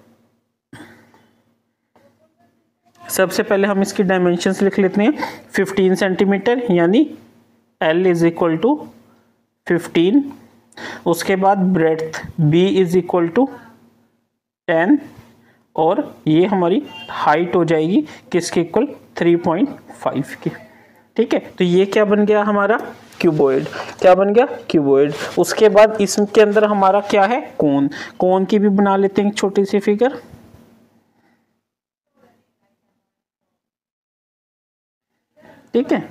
सबसे पहले हम इसकी डायमेंशंस लिख लेते हैं। 15 सेंटीमीटर यानी L इज इक्वल टू 15, उसके बाद breadth B is equal to 10 और ये हमारी हाइट हो जाएगी किसके इक्वल, 3.5 की। ठीक है, तो ये क्या बन गया हमारा क्यूबॉइड, क्या बन गया क्यूबॉइड। उसके बाद इसके अंदर हमारा क्या है, कोन। कोन की भी बना लेते हैं छोटी सी फिगर। ठीक है,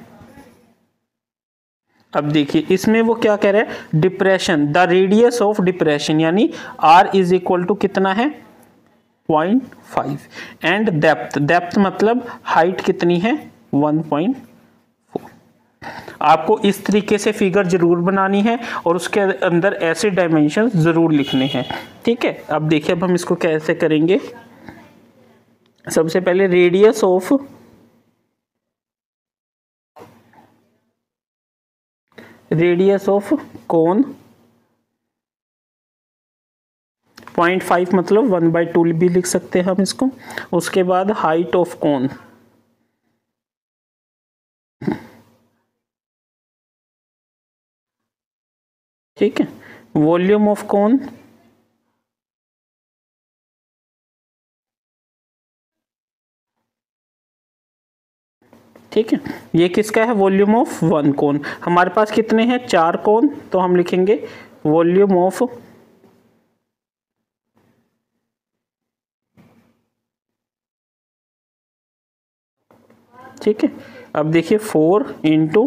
अब देखिए इसमें वो क्या कह रहा है, depression, the radius of depression यानी R इज इक्वल टू कितना है, 0.5 एंड डेप्थ, डेप्थ मतलब हाइट कितनी है, 1.4। आपको इस तरीके से फिगर जरूर बनानी है और उसके अंदर ऐसे डायमेंशन जरूर लिखने हैं। ठीक है, अब देखिए अब हम इसको कैसे करेंगे। सबसे पहले रेडियस ऑफ कोन 0.5 मतलब 1/2 भी लिख सकते हैं हम इसको। उसके बाद हाइट ऑफ कोन, ठीक है, वॉल्यूम ऑफ कोन, ठीक है, ये किसका है, वॉल्यूम ऑफ 1 कोन। हमारे पास कितने हैं, 4 कोन, तो हम लिखेंगे वॉल्यूम ऑफ ठीक है। अब देखिए 4 इंटू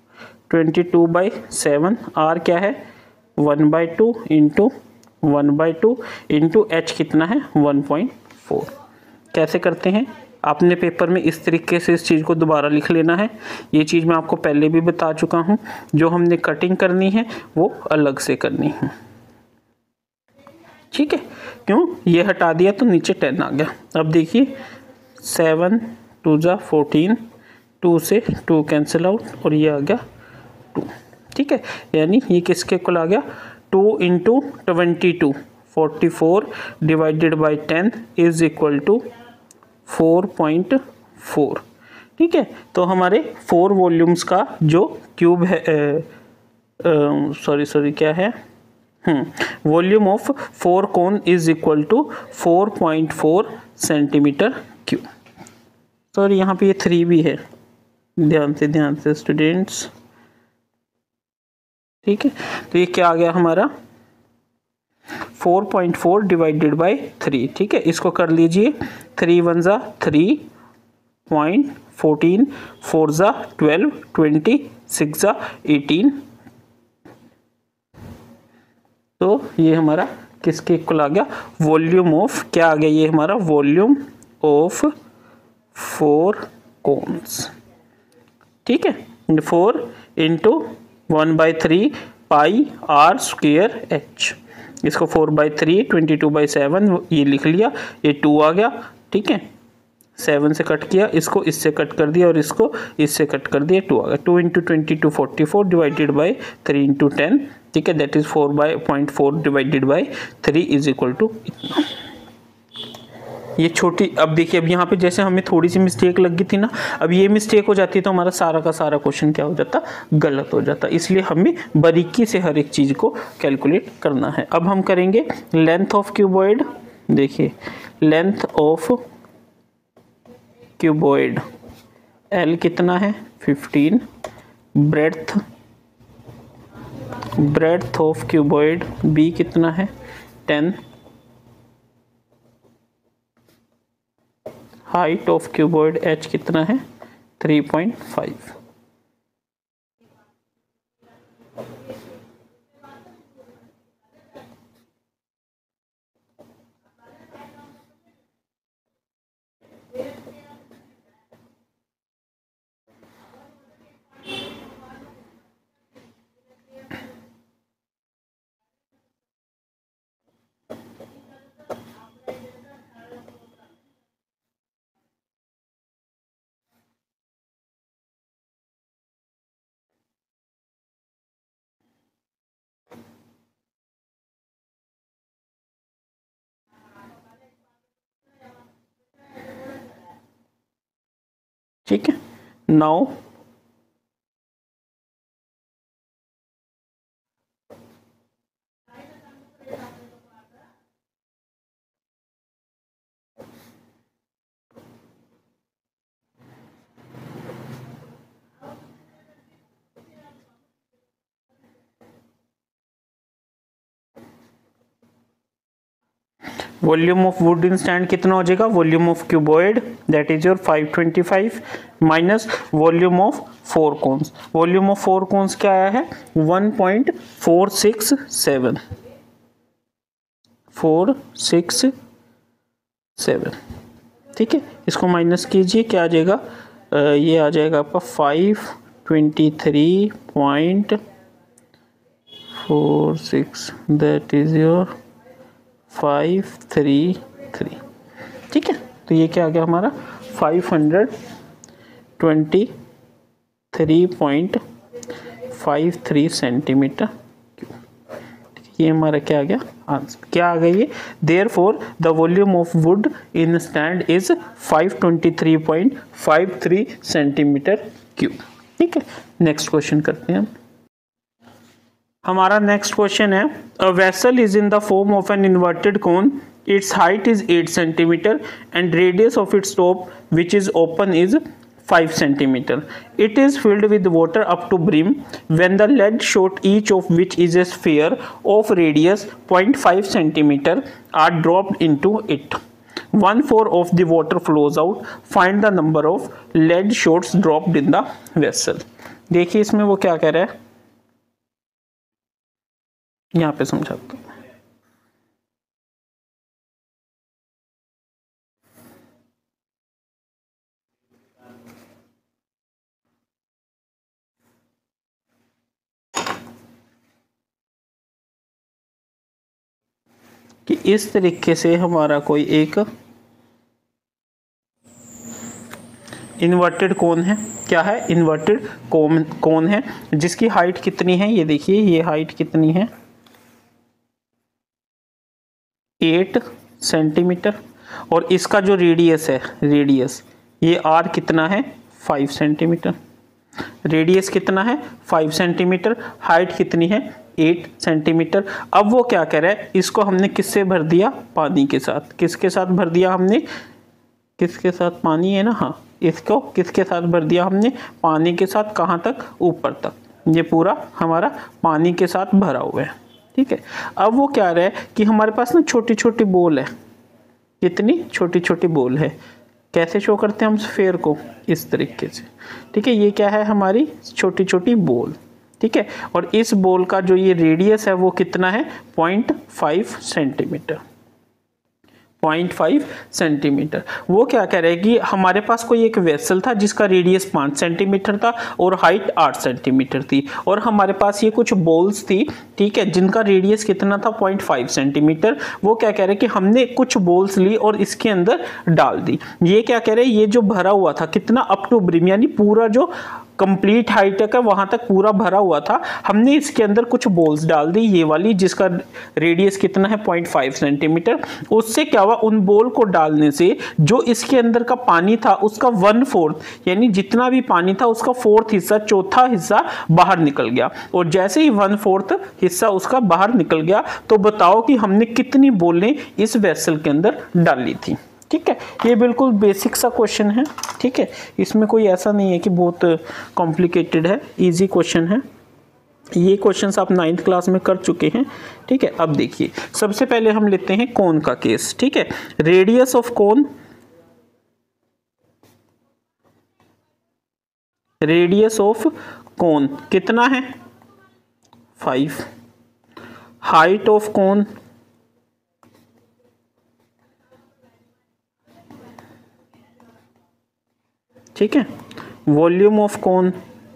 22/7, R क्या है 1/2 इंटू 1/2 इंटू H कितना है 1.4। कैसे करते हैं, आपने पेपर में इस तरीके से इस चीज़ को दोबारा लिख लेना है। ये चीज़ मैं आपको पहले भी बता चुका हूँ, जो हमने कटिंग करनी है वो अलग से करनी है। ठीक है, क्यों, ये हटा दिया तो नीचे 10 आ गया। अब देखिए 7 2 जा 14, 2 से 2 कैंसिल आउट और ये आ गया 2। ठीक है, यानी ये किसके इक्वल आ गया, 2 into 22 44 divided by 10 is equal to 4.4। ठीक है, तो हमारे 4 वॉल्यूम्स का जो क्यूब है, सॉरी क्या है, volume of 4 cone is equal to 4.4 centimetre cube. तो यहाँ पे ये 3 भी है, ध्यान से स्टूडेंट्स, ठीक है। तो ये क्या आ गया हमारा 4.4 डिवाइडेड बाय 3, ठीक है। इसको कर लीजिए, 3 1 जा 3.14, 4 जा 12, 20, 6 जा 18। तो ये हमारा किसके इक्वल आ गया, वॉल्यूम ऑफ क्या आ गया, ये हमारा वॉल्यूम ऑफ 4 कोन्स, ठीक है। 4 into 1/3 pi are square H. इसको 4/3 22/7 ये लिख लिया, ये 2 आ गया, ठीक है। 7 से कट किया, इसको इससे कट कर दिया और इसको इससे कट कर दिया, 2 आ गया। 2 इंटू 22 44 डिवाइडेड बाई 3 इंटू 10, ठीक है। That is 4/0.4 divided by 3 is equal to इतना। ये छोटी, अब देखिए, अब यहाँ पे जैसे हमें थोड़ी सी मिस्टेक लग गई थी ना, अब ये मिस्टेक हो जाती है तो हमारा सारा का सारा क्वेश्चन क्या हो जाता, गलत हो जाता। इसलिए हमें बारीकी से हर एक चीज़ को कैलकुलेट करना है। अब हम करेंगे लेंथ ऑफ क्यूबॉइड। देखिए, लेंथ ऑफ क्यूबॉइड एल कितना है 15, ब्रेड्थ ऑफ क्यूबॉइड बी कितना है 10, हाइट ऑफ क्यूबॉइड एच कितना है 3.5। ठीक है, now volume of wooden stand कितना हो जाएगा, volume of cuboid that is your 525 minus volume of 4 cones. Volume of 4 cones क्या आया है 1.467, 467, ठीक है। इसको माइनस कीजिए, क्या आ जाएगा, ये आ जाएगा आपका 523.46 दैट इज योर 533, ठीक है। तो ये क्या आ गया हमारा 523.53 सेंटीमीटर क्यूब। ये हमारा क्या आ गया आंसर, क्या आ गई है, therefore the volume of wood in stand is 523.53 centimetre cube, ठीक है। नेक्स्ट क्वेश्चन करते हैं हम। हमारा नेक्स्ट क्वेश्चन है, a vessel is in the form of an inverted cone, its height is 8 centimetre and radius of its top which is open is 5 centimeter. It is filled with water up to brim when the lead shot each of which is a sphere of radius 0.5 centimeter are dropped into it. 1/4 of the water flows out. Find the number of lead shots dropped in the vessel. देखिए इसमें वो क्या कह रहा है, यहाँ पे समझाता हूँ। कि इस तरीके से हमारा कोई एक इन्वर्टेड कोन है, क्या है इन्वर्टेड कोन है, जिसकी हाइट कितनी है, ये देखिए ये हाइट कितनी है 8 सेंटीमीटर, और इसका जो रेडियस है, रेडियस ये आर कितना है 5 सेंटीमीटर, रेडियस कितना है 5 सेंटीमीटर, हाइट कितनी है 8 सेंटीमीटर। अब वो क्या कह रहा है, इसको हमने किससे भर दिया, पानी के साथ। किसके साथ भर दिया हमने, किसके साथ, पानी है ना, हाँ, इसको किसके साथ भर दिया हमने, पानी के साथ। कहाँ तक, ऊपर तक। ये पूरा हमारा पानी के साथ भरा हुआ है, ठीक है। अब वो क्या रहा है कि हमारे पास ना छोटी छोटी बॉल है, कितनी छोटी छोटी बॉल है। कैसे शो करते हैं हम स्फीयर को, इस तरीके से, ठीक है। ये क्या है, हमारी छोटी छोटी बॉल, ठीक है। और इस बॉल का जो ये रेडियस है वो कितना है, 0.5 सेंटीमीटर, 0.5 सेंटीमीटर। वो क्या कह रहे हैं कि हमारे पास कोई एक वेसल था जिसका रेडियस 5 सेंटीमीटर था और हाइट 8 सेंटीमीटर थी, और हमारे पास ये कुछ बॉल्स थी, ठीक है, जिनका रेडियस कितना था, 0.5 सेंटीमीटर। वो क्या कह रहे हैं कि हमने कुछ बॉल्स ली और इसके अंदर डाल दी। ये क्या कह रहे हैं, ये जो भरा हुआ था कितना, अप टू ब्रिम, यानी पूरा जो कंप्लीट हाइट तक है वहां तक पूरा भरा हुआ था। हमने इसके अंदर कुछ बॉल्स डाल दी, ये वाली जिसका रेडियस कितना है, 0.5 सेंटीमीटर। उससे क्या हुआ, उन बॉल को डालने से जो इसके अंदर का पानी था उसका 1/4, यानी जितना भी पानी था उसका 4th हिस्सा, चौथा हिस्सा बाहर निकल गया। और जैसे ही 1/4 हिस्सा उसका बाहर निकल गया, तो बताओ कि हमने कितनी बॉलें इस वेसल के अंदर डाली थी, ठीक है। ये बिल्कुल बेसिक सा क्वेश्चन है, ठीक है। इसमें कोई ऐसा नहीं है कि बहुत कॉम्प्लिकेटेड है, इजी क्वेश्चन है। ये क्वेश्चंस आप 9th क्लास में कर चुके हैं, ठीक है। अब देखिए, सबसे पहले हम लेते हैं कोन का केस, ठीक है। Radius of cone, radius of cone कितना है, 5। हाइट ऑफ कोन, ठीक है। वॉल्यूम ऑफ कोन,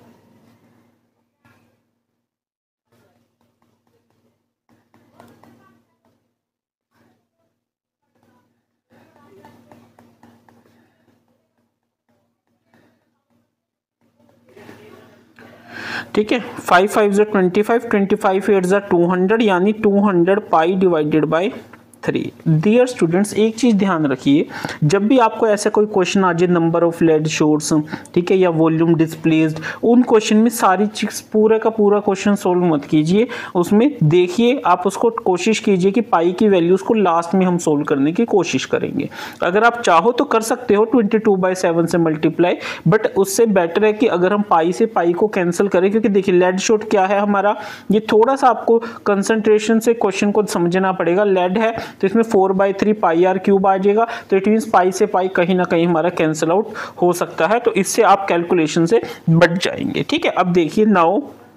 ठीक है। 5 5 ज़ा 25, 25 8 ज़ा 200, यानी 200 pi divided by 3। Dear students, एक चीज ध्यान रखिए, जब भी आपको ऐसा कोई क्वेश्चन आ जाए, नंबर ऑफ लेड शॉट्स, ठीक है, या वॉल्यूम डिस्प्लेस्ड, उन क्वेश्चन में सारी चीज पूरा का पूरा क्वेश्चन सोल्व मत कीजिए। उसमें देखिए, आप उसको कोशिश कीजिए कि पाई की वैल्यूज को लास्ट में हम सोल्व करने की कोशिश करेंगे। अगर आप चाहो तो कर सकते हो 22/7 से मल्टीप्लाई, बट उससे बेटर है कि अगर हम पाई से पाई को कैंसिल करें, क्योंकि देखिए लेड शॉट क्या है हमारा, ये थोड़ा सा आपको कंसंट्रेशन से क्वेश्चन को समझना पड़ेगा। लेड है तो इसमें 4/3 पाई आर क्यूब आ जाएगा, तो इट मींस पाई से पाई कहीं ना कहीं हमारा कैंसिल आउट हो सकता है, तो इससे आप कैलकुलेशन से बच जाएंगे, ठीक है। अब देखिए, नाउ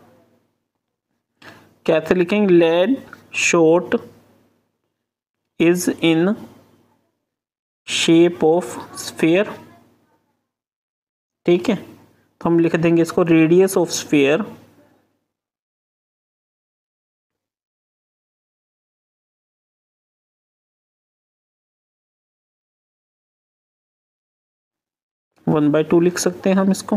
कैसे लिखेंगे, lead shot is in shape of sphere, ठीक है। तो हम लिख देंगे इसको radius of sphere one by 2 लिख सकते हैं हम इसको।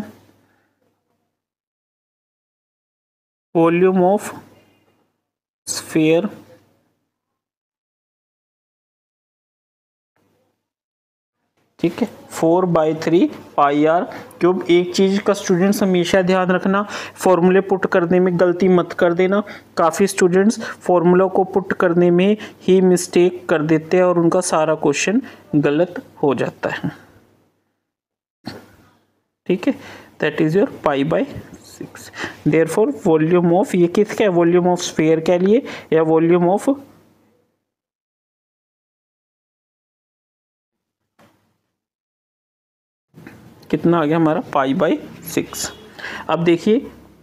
वॉल्यूम ऑफ स्फीयर ठीक है 4/3 पाई आर क्यूब। एक चीज का स्टूडेंट्स हमेशा ध्यान रखना, फॉर्मूले पुट करने में गलती मत कर देना। काफी स्टूडेंट्स फॉर्मूला को पुट करने में ही मिस्टेक कर देते हैं और उनका सारा क्वेश्चन गलत हो जाता है, ठीक है। That is your π/6। Therefore volume of, ये किसका है, वॉल्यूम ऑफ स्फीयर के लिए, या वॉल्यूम ऑफ कितना आ गया हमारा, π/6। अब देखिए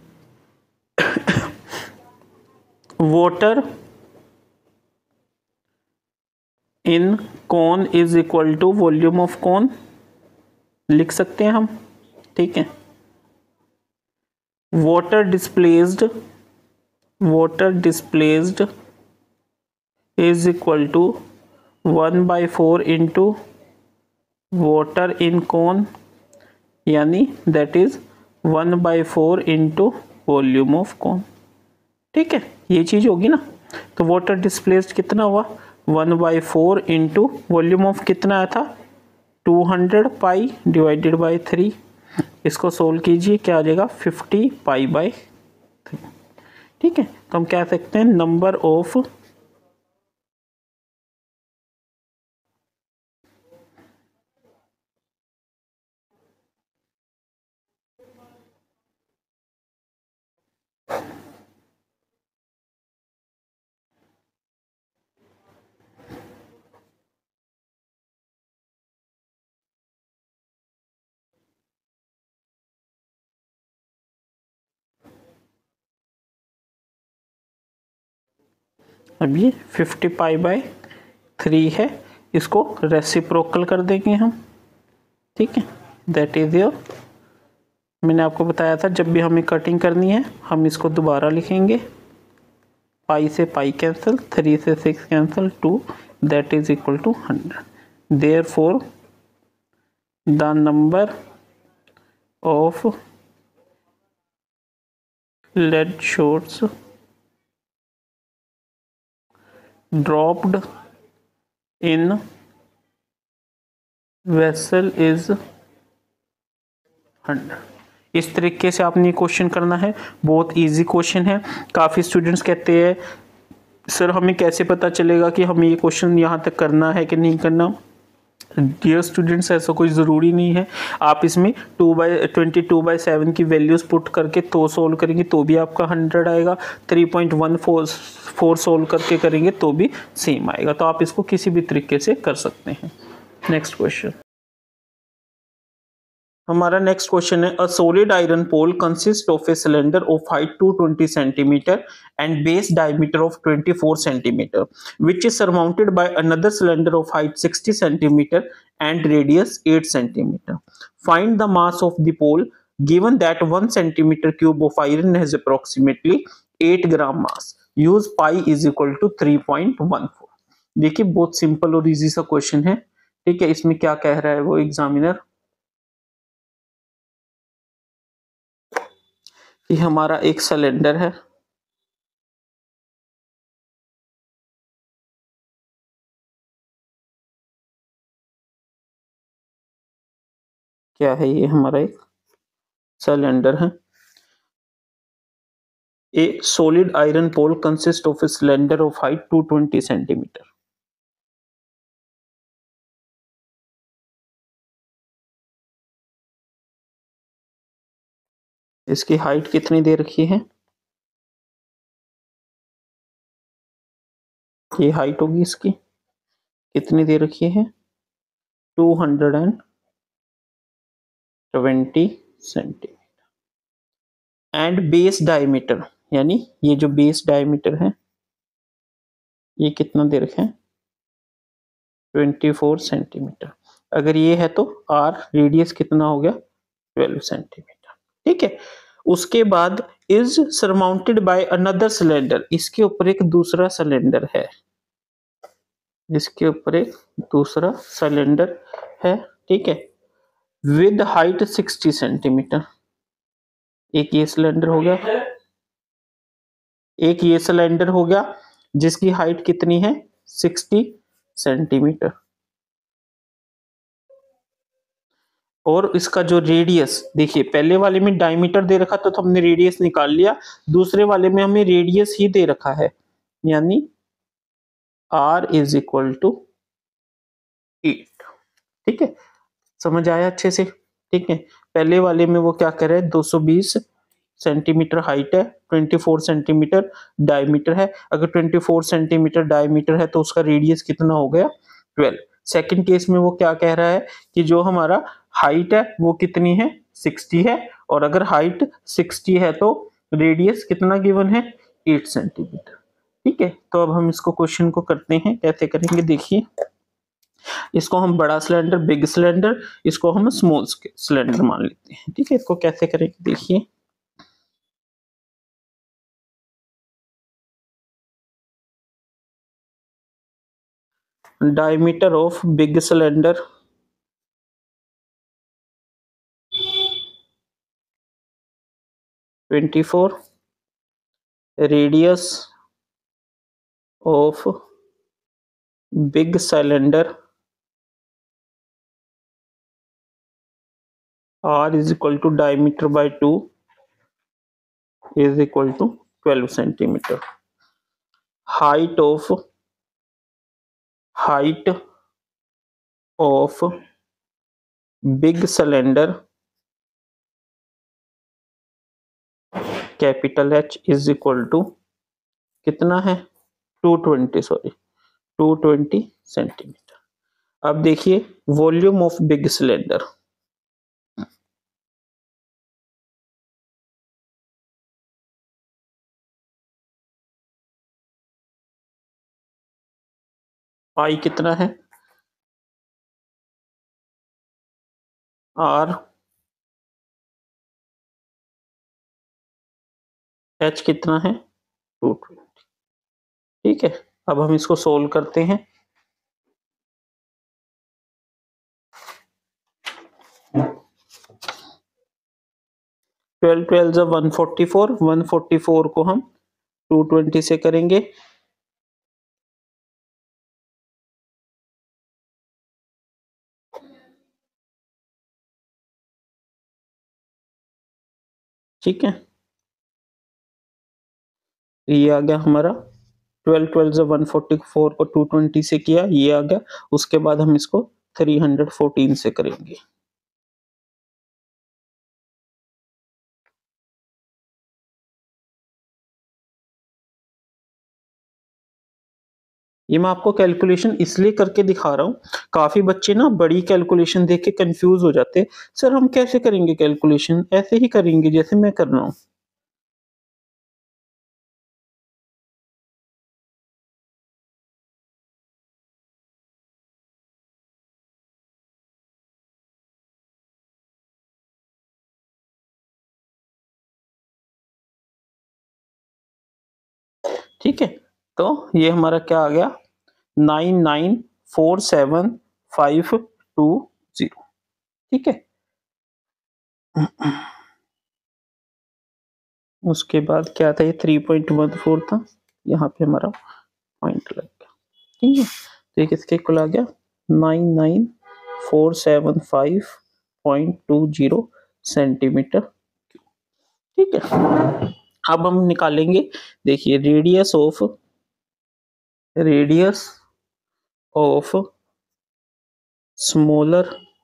water in cone is equal to volume of cone लिख सकते हैं हम, ठीक है। Water displaced is equal to 1/4 into water in cone, यानी that is 1/4 into volume of cone, ठीक है। ये चीज होगी ना, तो वाटर डिस्प्लेस्ड कितना हुआ, 1/4 इंटू वॉल्यूम ऑफ कितना आया था, 200 पाई डिवाइडेड बाई 3। इसको सोल्व कीजिए, क्या आ जाएगा, 50 π/3, ठीक है, तो हम कह सकते हैं नंबर ऑफ अब ये 50π/3 है, इसको रेसिप्रोकल कर देंगे हम। ठीक है, दैट इज योर, मैंने आपको बताया था जब भी हमें कटिंग करनी है हम इसको दोबारा लिखेंगे। पाई से पाई कैंसिल, 3 से 6 cancel, 2, that is equal to 100। Therefore the number of lead shots dropped in vessel is 100। इस तरीके से आपने क्वेश्चन करना है, बहुत इजी क्वेश्चन है। काफ़ी स्टूडेंट्स कहते हैं सर हमें कैसे पता चलेगा कि हमें ये क्वेश्चन यहाँ तक करना है कि नहीं करना। डियर स्टूडेंट्स, ऐसा कोई ज़रूरी नहीं है, आप इसमें 22/7 की वैल्यूज़ पुट करके तो सोल्व करेंगे तो भी आपका 100 आएगा, 3.14 सोल्व करके करेंगे तो भी सेम आएगा। तो आप इसको किसी भी तरीके से कर सकते हैं। नेक्स्ट क्वेश्चन, हमारा नेक्स्ट क्वेश्चन है a solid iron pole consist of a cylinder of height 220 centimetre and base diameter of 24 centimetre which is surmounted by another cylinder of height 60 centimeter and radius 8 centimeter. Find the mass of the pole given that 1 centimeter cube of iron has approximately 8 gram mass. Use pi is equal to 3.14। देखिए बहुत सिंपल और इजी सा क्वेश्चन है। ठीक है, इसमें क्या कह रहा है वो एग्जामिनर कि हमारा एक सिलेंडर है, क्या है ये हमारा एक सिलेंडर है। A solid iron pole consist of a cylinder of height 220 centimetre. इसकी हाइट कितनी दे रखी है, ये हाइट होगी इसकी कितनी दे रखी है 220 सेंटीमीटर एंड बेस डायमीटर, यानी ये जो बेस डायमीटर है ये कितना दे रखे हैं 24 सेंटीमीटर। अगर ये है तो आर रेडियस कितना हो गया 12 सेंटीमीटर। ठीक है, उसके बाद is surmounted by another cylinder, इसके ऊपर एक दूसरा सिलेंडर है, इसके ऊपर एक दूसरा सिलेंडर है। ठीक है, विद हाइट 60 सेंटीमीटर। एक ये सिलेंडर हो गया, एक ये सिलेंडर हो गया जिसकी हाइट कितनी है 60 सेंटीमीटर, और इसका जो रेडियस देखिए पहले वाले में डायमीटर दे रखा था तो हमने रेडियस निकाल लिया, दूसरे वाले में हमें रेडियस ही दे रखा है, यानी r इज इक्वल टू 8। ठीक है, समझ आया अच्छे से। ठीक है, पहले वाले में वो क्या कर रहे हैं 220 सेंटीमीटर हाइट है, 24 सेंटीमीटर डायमीटर है। अगर 24 सेंटीमीटर डायमीटर है तो उसका रेडियस कितना हो गया 12। सेकंड केस में वो क्या कह रहा है कि जो हमारा हाइट है वो कितनी है 60 है, और अगर हाइट 60 है तो रेडियस कितना गिवन है 8 सेंटीमीटर। ठीक है, तो अब हम इसको क्वेश्चन को करते हैं, कैसे करेंगे देखिए। इसको हम बड़ा सिलेंडर बिग सिलेंडर, इसको हम स्मॉल सिलेंडर मान लेते हैं। ठीक है, इसको कैसे करेंगे देखिए। diameter of big cylinder 24, radius of big cylinder r is equal to diameter by 2 is equal to 12 centimetre. Height of big cylinder capital H is equal to कितना है 220 सेंटीमीटर। अब देखिए volume of big cylinder, pi कितना है R, H कितना है 220। ठीक है, अब हम इसको सोल्व करते हैं। ट्वेल्व ट्वेल्व जब 144 को हम 220 से करेंगे। ठीक है, ये आ गया हमारा 12 जब 144 को 220 से किया, ये आ गया। उसके बाद हम इसको 314 से करेंगे। ये मैं आपको कैलकुलेशन इसलिए करके दिखा रहा हूँ, काफी बच्चे ना बड़ी कैलकुलेशन देख के कंफ्यूज हो जाते हैं। सर हम कैसे करेंगे कैलकुलेशन? ऐसे ही करेंगे जैसे मैं कर रहा हूँ। ठीक है, तो ये हमारा क्या आ गया 9947520। ठीक है, उसके बाद क्या था, ये 3.14 था, यहाँ पे हमारा पॉइंट लग गया। ठीक है, तो ये किसके इक्वल आ गया 99475.20 सेंटीमीटर। ठीक है, अब हम निकालेंगे, देखिए रेडियस ऑफ स्मॉल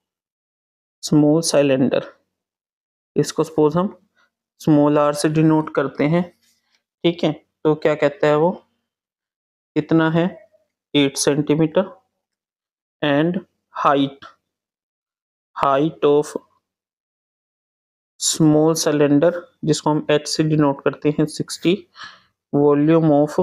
सिलेंडर, इसको सपोज हम स्मॉल r से डिनोट करते हैं। ठीक है, तो क्या कहता है वो, कितना है 8 centimetre. And height of small cylinder, जिसको हम h से डिनोट करते हैं 60। Volume of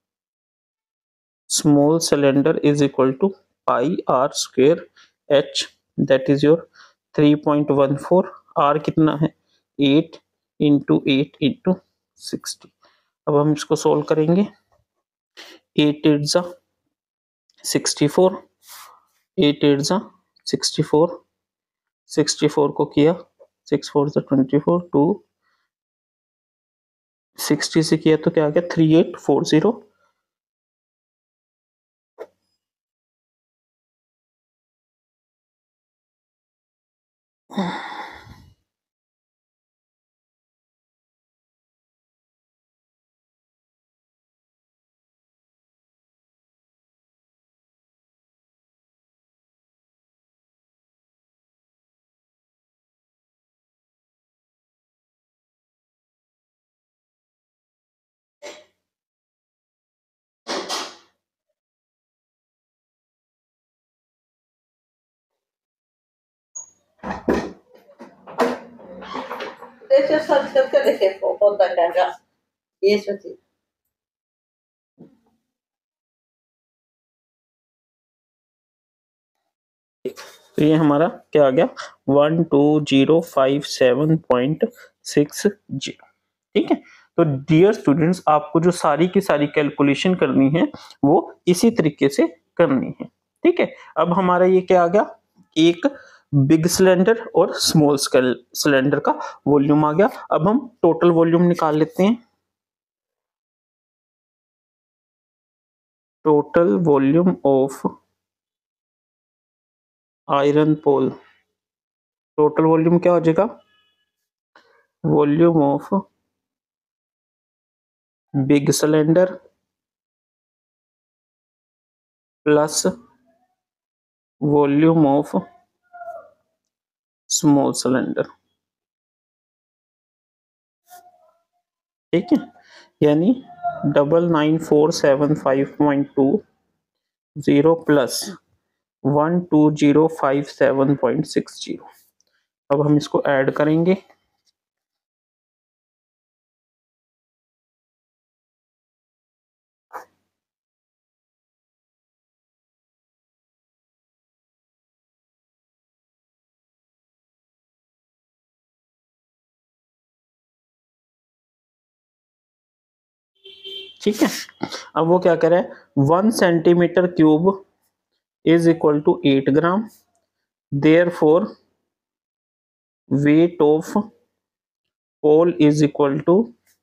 small cylinder is equal to pi r square h, that is your 3.14। r कितना है 8 इंटू 8 इंटू 60। अब हम इसको सोल्व करेंगे। 8 8 जा 64, 8 8 जा 64, 64 को किया 6 4 जा 24, 2 60 से किया तो क्या आ गया 3840। Deixa eu só dizer o que eu deixei por conta da isso aqui. तो ये हमारा क्या आ गया 12057.60। ठीक है, तो डियर स्टूडेंट्स, आपको जो सारी की सारी कैलकुलेशन करनी है वो इसी तरीके से करनी है। ठीक है, अब हमारा ये क्या आ गया, एक बिग सिलेंडर और स्मॉल सिलेंडर का वॉल्यूम आ गया। अब हम टोटल वॉल्यूम निकाल लेते हैं। Total volume of iron pole, total volume क्या हो जाएगा, volume of big cylinder plus volume of small cylinder, ठीक है, यानी 99,475.20 प्लस 12057.60। अब हम इसको ऐड करेंगे। ठीक है, अब वो क्या करे, 1 centimetre cube is equal to 8 gram, therefore weight of pole is equal to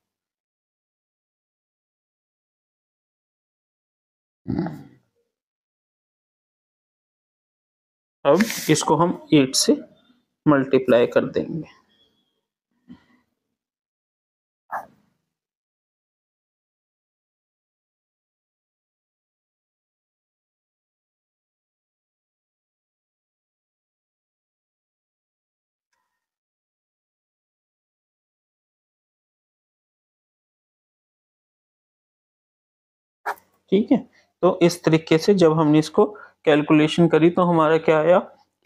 अब इसको हम 8 से मल्टीप्लाई कर देंगे। ठीक है, तो इस तरीके से जब हमने इसको कैलकुलेशन करी तो हमारा क्या आया,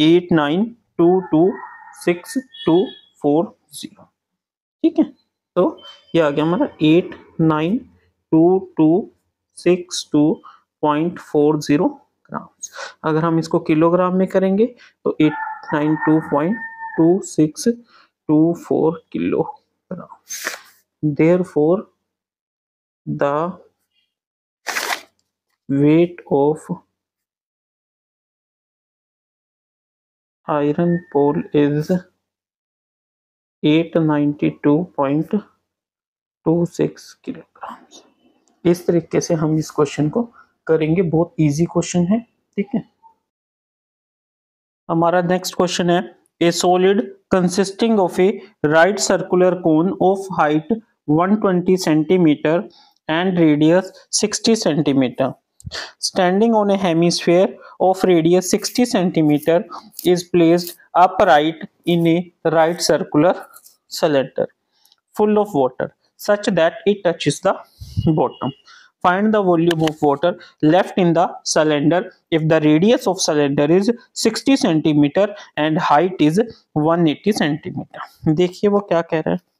89226240। ठीक है, तो ये आ गया हमारा 892262.40 ग्राम। अगर हम इसको किलोग्राम में करेंगे तो 892.2624 kilogram. Therefore the weight of iron pole is 892.26 kilogram. इस तरीके से हम इस क्वेश्चन को करेंगे, बहुत इजी क्वेश्चन है। ठीक है, हमारा नेक्स्ट क्वेश्चन है, a solid consisting of a right circular cone of height 120 centimetre and radius 60 centimetre standing on a hemisphere of radius 60 centimeter is placed upright in a right circular cylinder full of water such that it touches the bottom. Find the volume of water left in the cylinder if the radius of cylinder is 60 centimeter and height is 180 centimeter. देखिए वो क्या कह रहा है,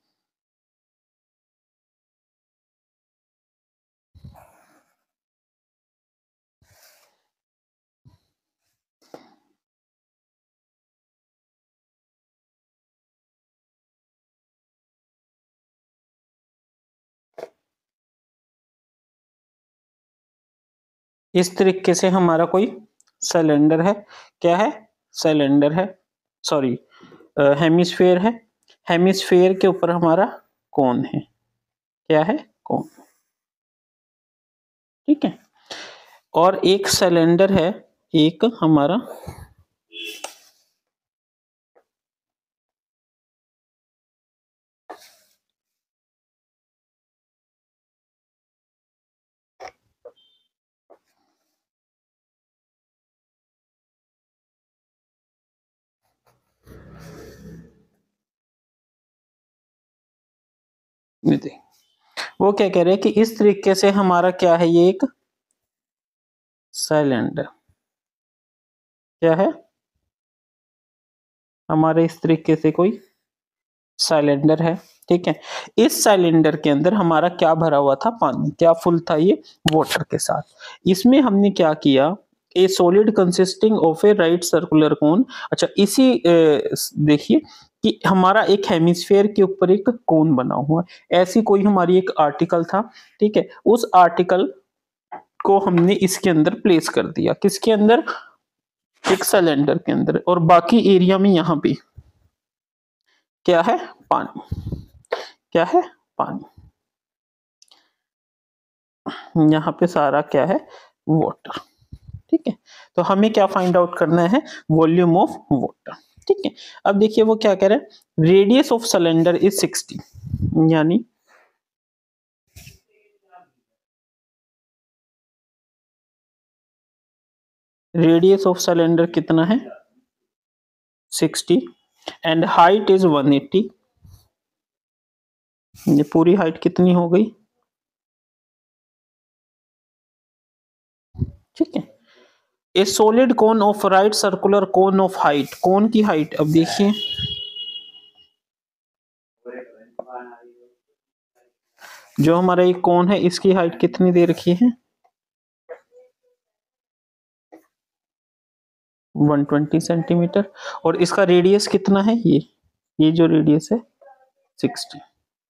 इस तरीके से हमारा कोई सिलेंडर है, क्या है, सिलेंडर है, सॉरी हेमिस्फेयर है, हेमिस्फेयर के ऊपर हमारा कोन है, क्या है, कोन। ठीक है, और एक सिलेंडर है, एक हमारा वो क्या कह रहे हैं कि इस तरीके से हमारा क्या है, ये एक सिलेंडर, क्या है, हमारे इस तरीके से कोई सिलेंडर है। ठीक है, इस सिलेंडर के अंदर हमारा क्या भरा हुआ था, पानी, क्या फुल था, ये वाटर के साथ। इसमें हमने क्या किया, a solid consisting of a right circular cone. अच्छा, इसी देखिए कि हमारा एक हेमिस्फेयर के ऊपर एक कोन बना हुआ है, ऐसी कोई हमारी एक आर्टिकल था। ठीक है, उस आर्टिकल को हमने इसके अंदर प्लेस कर दिया, किसके अंदर, एक सिलेंडर के अंदर, और बाकी एरिया में यहाँ पे क्या है, पानी, क्या है, पानी, यहाँ पे सारा क्या है, वाटर। ठीक है, तो हमें क्या फाइंड आउट करना है, वॉल्यूम ऑफ वाटर। ठीक है, अब देखिए वो क्या कह रहा है, रेडियस ऑफ सिलेंडर इज 60, यानी रेडियस ऑफ सिलेंडर कितना है 60 एंड हाइट इज 180। ये पूरी हाइट कितनी हो गई, ठीक है। A solid cone of right circular cone of height, cone की हाइट अब देखिए, जो हमारा एक कोन है इसकी हाइट कितनी दे रखी है 120 सेंटीमीटर, और इसका रेडियस कितना है, ये जो रेडियस है 60,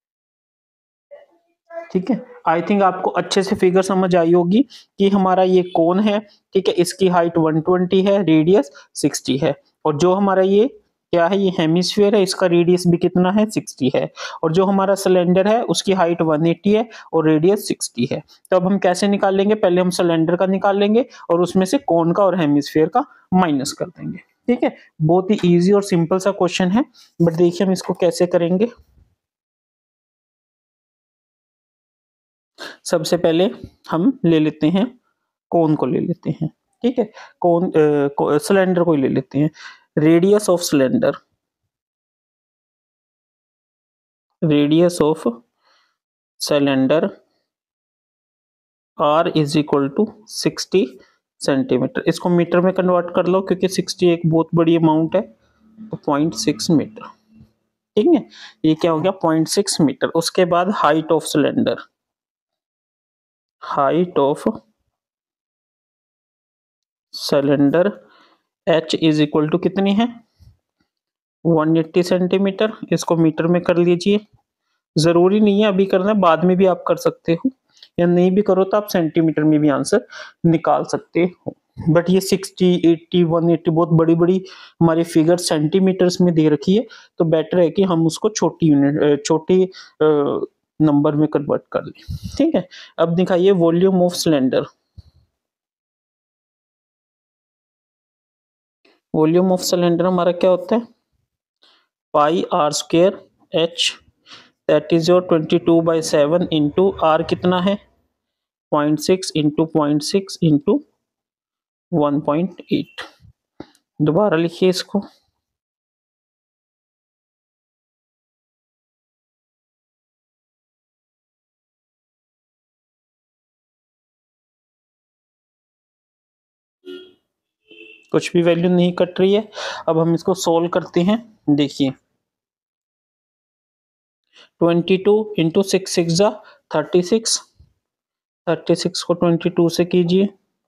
ठीक है। आई थिंक आपको अच्छे से फिगर समझ आई होगी कि हमारा ये कोन है, ठीक है, इसकी हाइट 120 है, रेडियस 60 है, और जो हमारा ये क्या है, ये हेमिस्फीयर है, इसका रेडियस भी कितना है 60 है, और जो हमारा सिलेंडर है उसकी हाइट 180 है और रेडियस 60 है। तो अब हम कैसे निकाल लेंगे, पहले हम सिलेंडर का निकाल लेंगे और उसमें से कोन का और हेमिस्फीयर का माइनस कर देंगे, ठीक है। बहुत ही इजी और सिंपल सा क्वेश्चन है, बट देखिए हम इसको कैसे करेंगे। सबसे पहले हम ले लेते हैं कोन को ले लेते हैं, ठीक है, कोन सिलेंडर को ले लेते हैं। Radius of cylinder, radius of cylinder R is equal to 60 centimetre. इसको मीटर में कन्वर्ट कर लो क्योंकि 60 एक बहुत बड़ी अमाउंट है, तो 0.6 मीटर, ठीक है। ये क्या हो गया 0.6 मीटर। उसके बाद height of cylinder, height of cylinder H is equal to कितनी है 180 सेंटीमीटर। इसको मीटर में कर लीजिए, जरूरी नहीं है अभी करना है, बाद में भी आप कर सकते हो, या नहीं भी करो तो आप सेंटीमीटर में भी आंसर निकाल सकते हो। बट ये 60, 80, 180 बहुत बड़ी बड़ी हमारी फिगर सेंटीमीटर्स में दे रखी है, तो बेटर है कि हम उसको छोटी यूनिट, छोटी नंबर में कन्वर्ट कर लें, ठीक है। अब दिखाइए volume of cylinder, volume of cylinder हमारा क्या होता है pi are square H, that is your 22/7 into are कितना है 0.6 इंटू 0.6 इंटू 1.8। दोबारा लिखिए इसको, कुछ भी वैल्यू नहीं कट रही है। अब हम इसको सोल्व करते हैं, देखिए 22 इंटू 6 6 जा 36, 36 को 22 से कीजिए,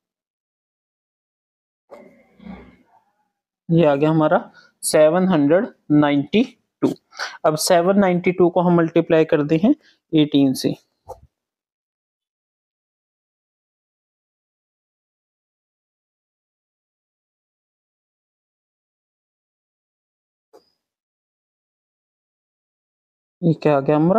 ये आ गया हमारा 792। अब 792 को हम मल्टीप्लाई कर दे हैं 18 से, ये क्या आ गया हमारा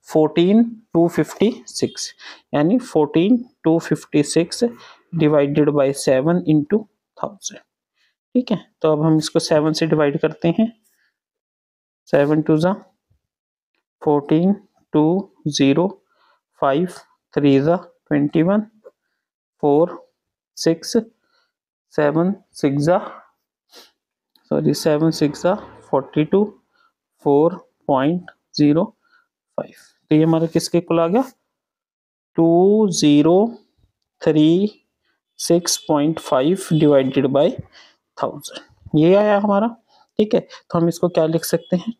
14256, यानी 14256 डिवाइडेड बाय 7 इंटू 1000, ठीक है। तो अब हम इसको 7 से डिवाइड करते हैं, 7 2 जा 14, 2 0 5 3 जा 21, 4 6 7 6 जा 7 6 जा 42, 4.05। तो ये हमारा किसके इक्वल आ गया 2036.5 डिवाइडेड बाय 1000, ये आया हमारा, ठीक है। तो हम इसको क्या लिख सकते हैं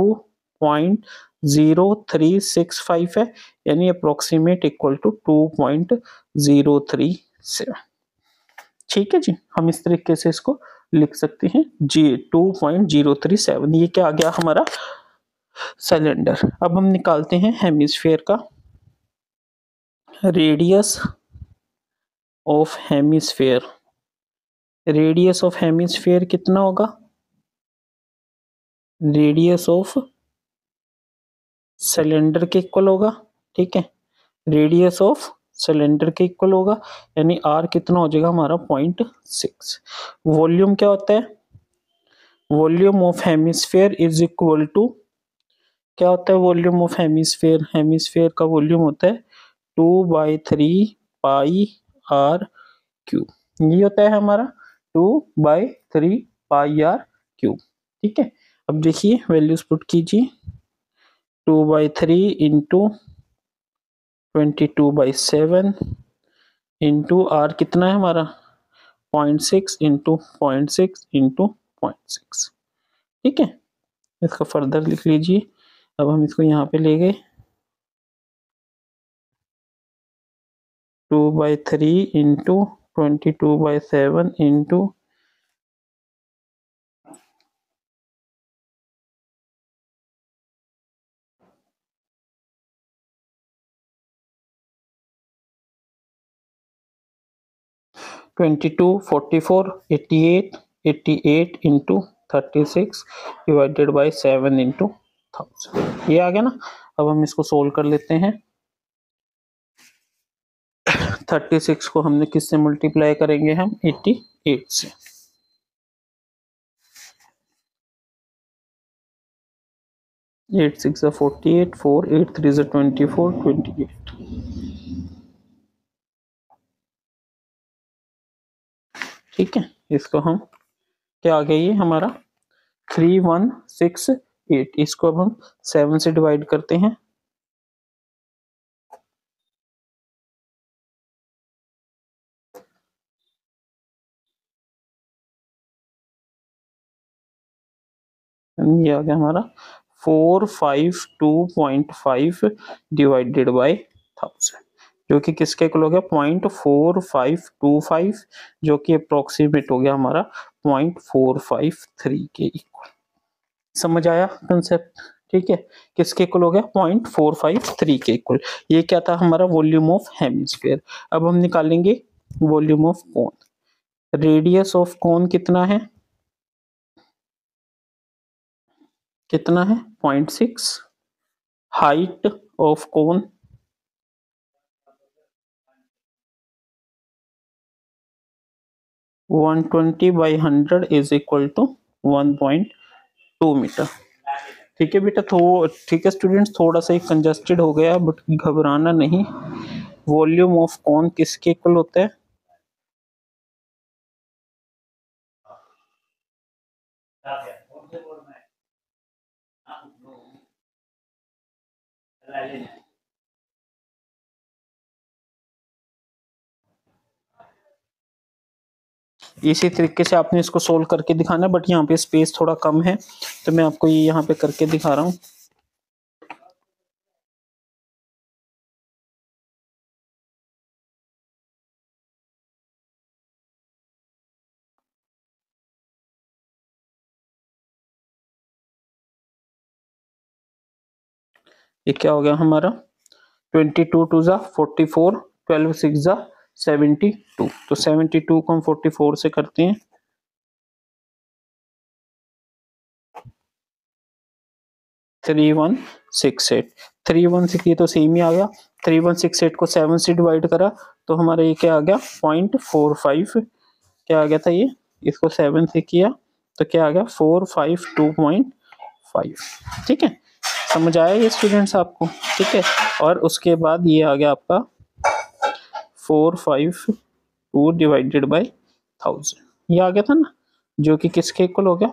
2.0365 है, यानी अप्रोक्सीमेट इक्वल टू 2.037, ठीक है जी। हम इस तरीके से इसको लिख सकते हैं जी 2.037। ये क्या आ गया हमारा सिलेंडर। अब हम निकालते हैं हेमिस्फीयर का, radius of hemisphere, radius of hemisphere कितना होगा, रेडियस ऑफ सिलेंडर के इक्वल होगा, ठीक है, रेडियस ऑफ सिलेंडर के इक्वल होगा, यानी आर कितना हो जाएगा हमारा 0.6। वॉल्यूम क्या होता है, volume of hemisphere is equal to, क्या होता है वॉल्यूम ऑफ हेमिस्फीयर, हेमिस्फीयर का वॉल्यूम होता है 2/3 पाई आर क्यूब, ये होता है हमारा, 2/3 पाई आर क्यूब। ठीक है, अब देखिए वैल्यूज पुट कीजिए, 2/3 इंटू 22/7 इंटू आर कितना है हमारा 0.6 इंटू 0.6 इंटू 0.6। ठीक है, इसको फर्दर लिख लीजिए। अब हम इसको यहाँ पे ले गए, 2/3 into 22/7 into 22, 44, 88, 88 into 36 divided by 7 into 1000। ये आ गया ना। अब हम इसको सोल्व कर लेते हैं। 36 को हमने किससे मल्टीप्लाई करेंगे, हम 88 से। Eight six 48, 4 8 3 24, 28। ठीक है, इसको हम क्या आ गया ये हमारा 3168। इसको अब हम 7 से डिवाइड करते हैं। ये आ गया हमारा 452.5 डिवाइडेड बाई 1000, जो कि किसके इक्वल हो गया 0.4525, जो कि अप्रोक्सीमेट हो गया हमारा 0.453 के इक्वल। समझ आया कंसेप्ट? ठीक है, किसके इक्वल हो गया 0.453 के इक्वल। ये क्या था हमारा वॉल्यूम ऑफ हेमिस्फीयर। अब हम निकालेंगे volume of cone. Radius of cone कितना है, कितना है 0.6। Height of cone 120/100 is equal to 1.2 metre. ठीक है बेटा, तो ठीक है स्टूडेंट्स, थोड़ा सा कंजस्टेड हो गया बट घबराना नहीं। वॉल्यूम ऑफ कोन किसके इक्वल होता है, इसी तरीके से आपने इसको सोल्व करके दिखाना है, बट यहाँ पे स्पेस थोड़ा कम है तो मैं आपको ये यहाँ पे करके दिखा रहा हूँ। ये क्या हो गया हमारा 22 2 44, 12 6 72। तो 72 को हम 44 से करते हैं, 3168। 3168 तो सेम ही आ गया। 3168 को 7 से डिवाइड करा तो हमारा ये क्या आ गया 0.45। क्या आ गया था ये, इसको 7 से किया तो क्या आ गया 452.5। ठीक है, समझ आया ये स्टूडेंट्स आपको? ठीक है, और उसके बाद ये आ गया आपका 452 डिवाइडेड बाई 1000। ये आ गया था ना, जो कि किसके इक्वल हो गया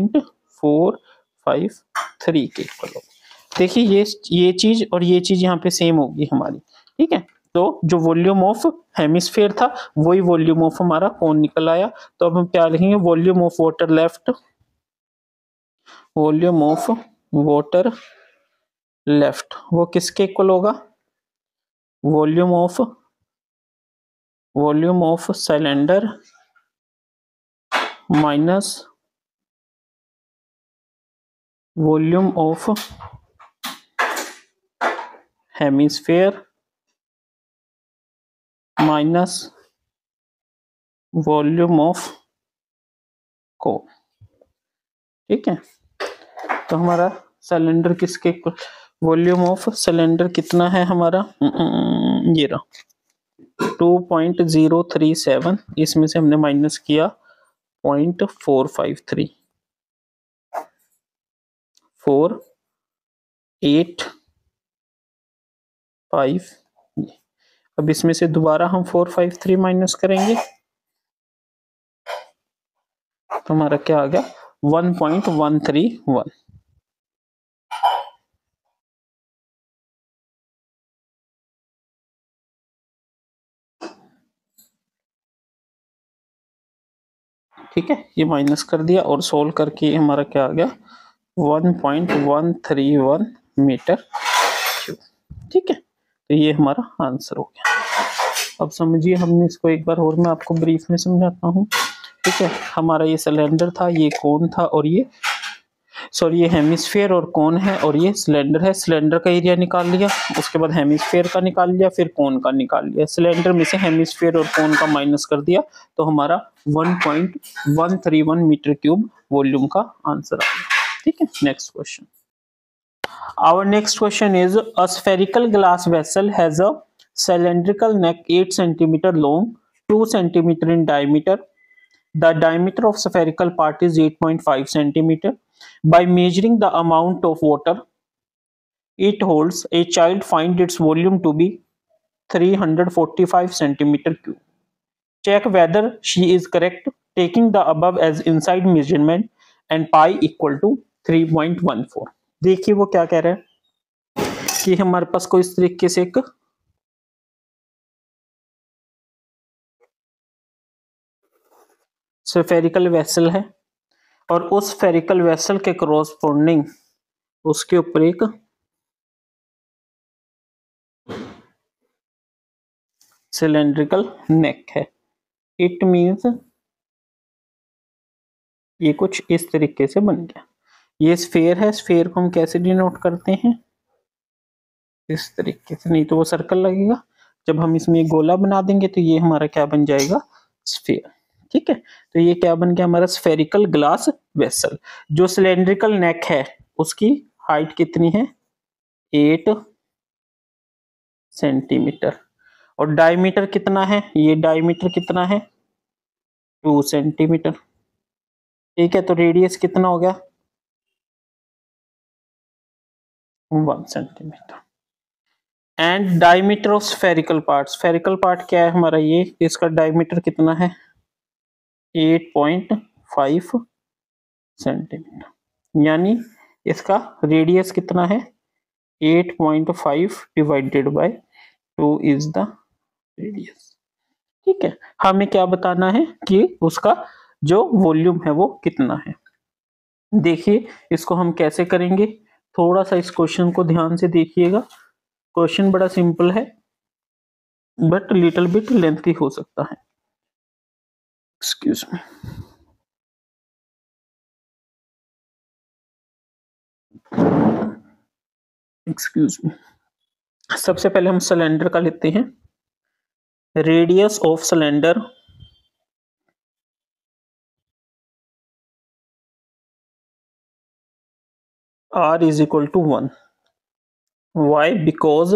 0.453 के इक्वल हो गया। देखिए ये चीज और ये चीज यहाँ पे सेम होगी हमारी। ठीक है, तो जो वॉल्यूम ऑफ हेमिस्फीयर था वही वॉल्यूम ऑफ हमारा कोन निकल आया। तो अब हम क्या लिखेंगे, volume of water left, volume of water left वो किसके इक्वल होगा, volume of cylinder minus volume of hemisphere minus volume of cone. ठीक है, तो हमारा सिलेंडर किसके इक्वल, वॉल्यूम ऑफ सिलेंडर कितना है हमारा, ये रहा 2.037। इसमें से हमने माइनस किया 0.453, 485। अब इसमें से दोबारा हम 453 माइनस करेंगे, तो हमारा क्या आ गया 1.131। ठीक है, ये माइनस कर दिया और सोल्व करके हमारा क्या आ गया 1.131 मीटर क्यूब। ठीक है, तो ये हमारा आंसर हो गया। अब समझिए, हमने इसको एक बार और मैं आपको ब्रीफ में समझाता हूँ। ठीक है, हमारा ये सिलेंडर था, ये कोन था, और ये हेमिस्फीयर और कोन है, और ये सिलेंडर है। सिलेंडर का एरिया निकाल लिया, उसके बाद हेमिस्फीयर का निकाल लिया, फिर कोन का निकाल लिया। सिलेंडर में से हेमिस्फीयर और कोन का माइनस कर दिया, तो हमारा 1.131 मीटर क्यूब वॉल्यूम का आंसर आ गया। ठीक है, next question. Our next question is, a spherical glass vessel has a cylindrical neck 8 centimeter long, 2 centimeter in diameter. The diameter of spherical part is 8.5 centimeter. By measuring the amount of water it holds, a child finds its volume to be 345 centimeter cube. Check whether she is correct, taking the above as inside measurement and pi equal to 3.14. देखिए वो क्या कह रहा है कि हमारे पास कोई इस तरीके से एक स्फेरिकल वेसल है, और उस स्फेरिकल वेसल के कॉरस्पॉन्डिंग उसके ऊपर एक सिलेंड्रिकल नेक है। इट मींस ये कुछ इस तरीके से बन गया। ये स्फेयर है, स्फेयर को हम कैसे डिनोट करते हैं, इस तरीके से, नहीं तो वो सर्कल लगेगा। जब हम इसमें गोला बना देंगे तो ये हमारा क्या बन जाएगा, स्फेयर। ठीक है, तो ये क्या बन गया हमारा स्फेरिकल ग्लास वेसल। जो सिलेंड्रिकल नेक है उसकी हाइट कितनी है 8 सेंटीमीटर, और डायमीटर कितना है, ये डायमीटर कितना है 2 सेंटीमीटर। ठीक है, तो रेडियस कितना हो गया 1 centimetre. And diameter of spherical part, spherical part क्या है हमारा, ये इसका डायमीटर कितना है 8.5 सेंटीमीटर, यानी इसका रेडियस कितना है 8.5 divided by 2 is the radius. ठीक है, हमें क्या बताना है कि उसका जो वॉल्यूम है वो कितना है। देखिए इसको हम कैसे करेंगे, थोड़ा सा इस क्वेश्चन को ध्यान से देखिएगा। क्वेश्चन बड़ा सिंपल है बट लिटिल बिट लेंथी हो सकता है। Excuse me, excuse me. सबसे पहले हम सिलेंडर का लेते हैं। Radius of cylinder r is equal to 1. Why? Because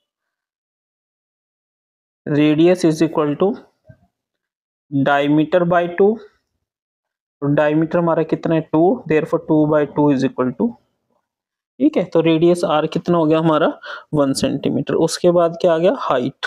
radius is equal to diameter by 2, diameter हमारा कितना है 2, therefore 2 by 2 is equal to। ठीक है, तो रेडियस r कितना हो गया हमारा 1 सेंटीमीटर। उसके बाद क्या आ गया height,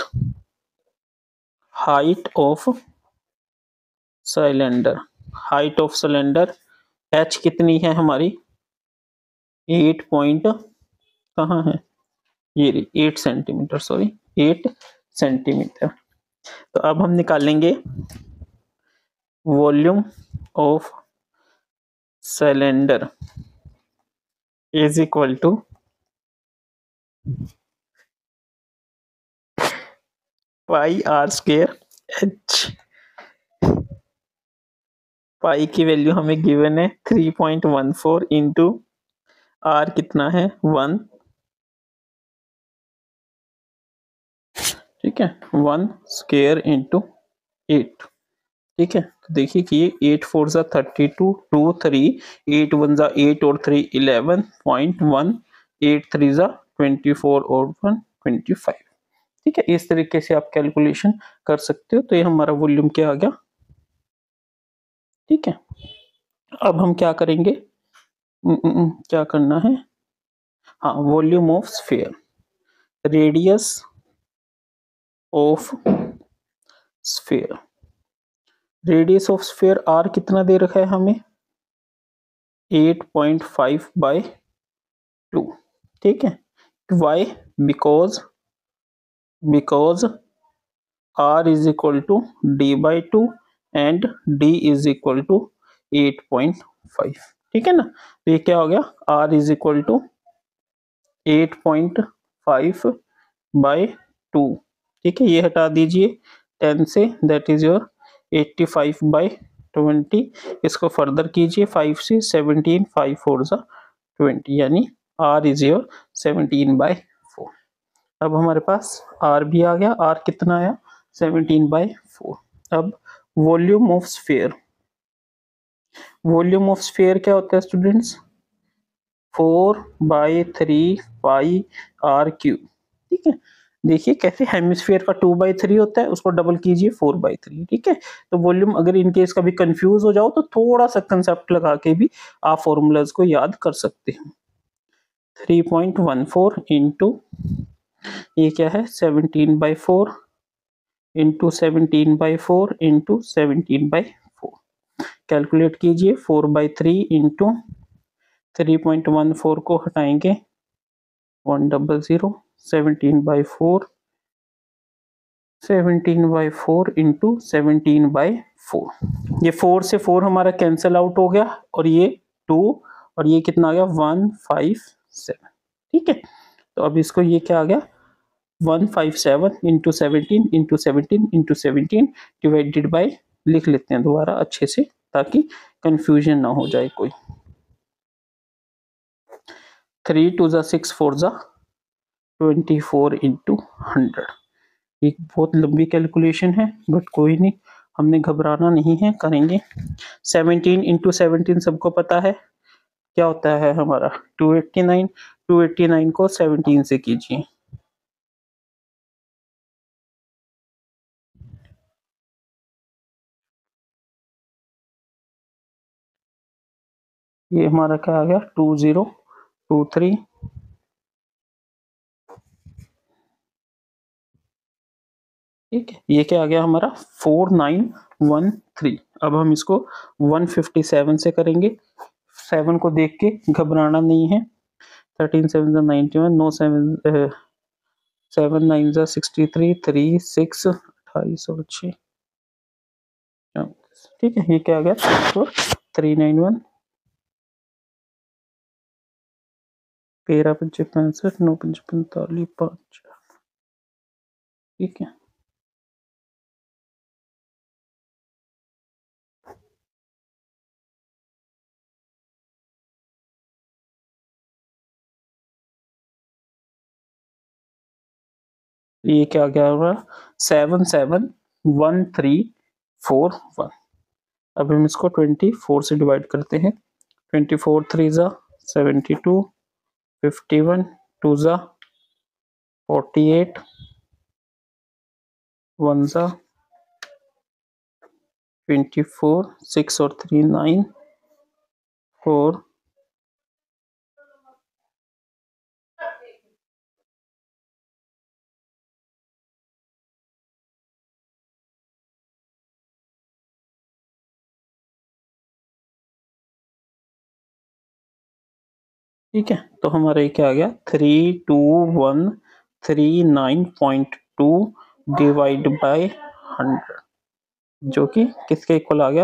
height of cylinder, height of cylinder h कितनी है हमारी 8 पॉइंट कहाँ है, ये 8 सेंटीमीटर, सॉरी 8 सेंटीमीटर। तो अब हम निकालेंगे volume of cylinder is equal to pi are square H. Pi की वैल्यू हमें गिवन है 3.14 इंटू आर कितना है 1। ठीक है, 1 स्क्वायर इंटू 8। ठीक है, तो देखिए कि ये 8 4 जा 32, 2 3, 8 1 जा 8 और 3 11.1, 8 3 जा 24 और 1 25। ठीक है, इस तरीके से आप कैलकुलेशन कर सकते हो। तो ये हमारा वॉल्यूम क्या आ गया। ठीक है, अब हम क्या करेंगे, क्या करना है, हाँ volume of sphere, radius of sphere radius of sphere R कितना दे रखा है हमें 8.5/2, ठीक है। Why because r is equal to d/2 and d is equal to 8.5, ठीक है ना। तो ये क्या हो गया r इज इक्वल टू 8.5/2, ठीक है। ये हटा दीजिए 10 से, दैट इज योर 85/20। इसको फर्दर कीजिए 5 से 17, 5 4 20, यानी r इज योर 17/4। अब हमारे पास r भी आ गया, r कितना आया 17/4। अब volume of sphere, volume of sphere क्या होता है स्टूडेंट्स 4/3 पाई r क्यू, ठीक है। देखिए कैसे हेमिस्फीयर का 2/3 होता है, उसको डबल कीजिए 4/3, ठीक है। तो वॉल्यूम अगर इनकेस कभी कंफ्यूज हो जाओ तो थोड़ा सा कंसेप्ट लगा के भी आप फॉर्मूलाज को याद कर सकते हैं। 3.14 इंटू ये क्या है 17/4 इंटू 17/4 इंटू 17/4, कैलकुलेट कीजिए 4/3 इंटू 3.14 को हटाएंगे 100, 17/4 इंटू 17/4, ये 4 से 4 हमारा कैंसिल आउट हो गया और ये 2 और ये कितना आ गया 157, ठीक है। तो अब इसको ये क्या आ गया 157 into 17 into 17 into 17 divided by, लिख लेते हैं दोबारा अच्छे से ताकि कंफ्यूजन ना हो जाए कोई। 3 2 6 4 24 इंटू 100। एक बहुत लंबी कैलकुलेशन है बट कोई नहीं, हमने घबराना नहीं है, करेंगे। 17 इंटू 17 सबको पता है क्या होता है हमारा 289, 289 को 17 से कीजिए, ये हमारा क्या आ गया 2023, ठीक है। ये क्या आ गया हमारा 4913। अब हम इसको 157 से करेंगे, 7 को देख के घबराना नहीं है। 13 7 91, 9 7 7 9 63, 3 6 28 और 6, ठीक है। ये क्या आ गया 391, 13 5 65, 9 5 45 5, ठीक है। ये क्या गया होगा 771341। अब हम इसको 24 से डिवाइड करते हैं, 24 3 72, 51 2 48, 1 24, 6 और 3 9, 4, ठीक है। तो हमारा ये क्या आ गया 321139.2 डिवाइड बाय 100, जो कि किसके इक्वल आ गया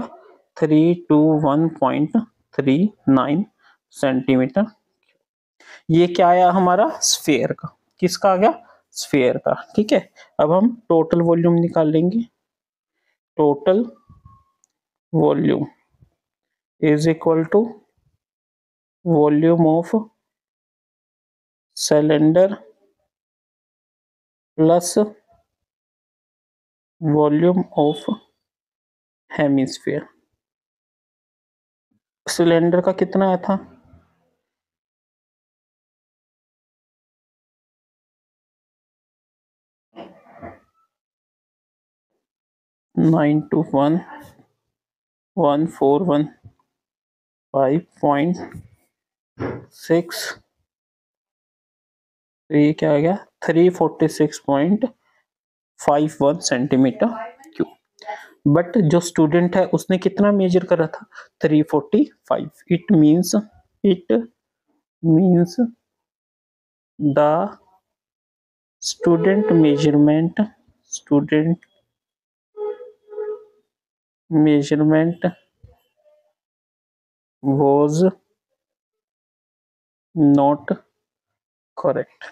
321.39 सेंटीमीटर। ये क्या आया हमारा स्फीयर का, किसका आ गया स्फीयर का, ठीक है। अब हम टोटल वॉल्यूम निकाल लेंगे, total volume is equal to volume of cylinder plus volume of hemisphere. Cylinder का कितना आया था 9211415.6, तो ये क्या आ गया 346.51 सेंटीमीटर क्यूब। बट जो स्टूडेंट है उसने कितना मेजर करा था 345. It means the student measurement was not correct.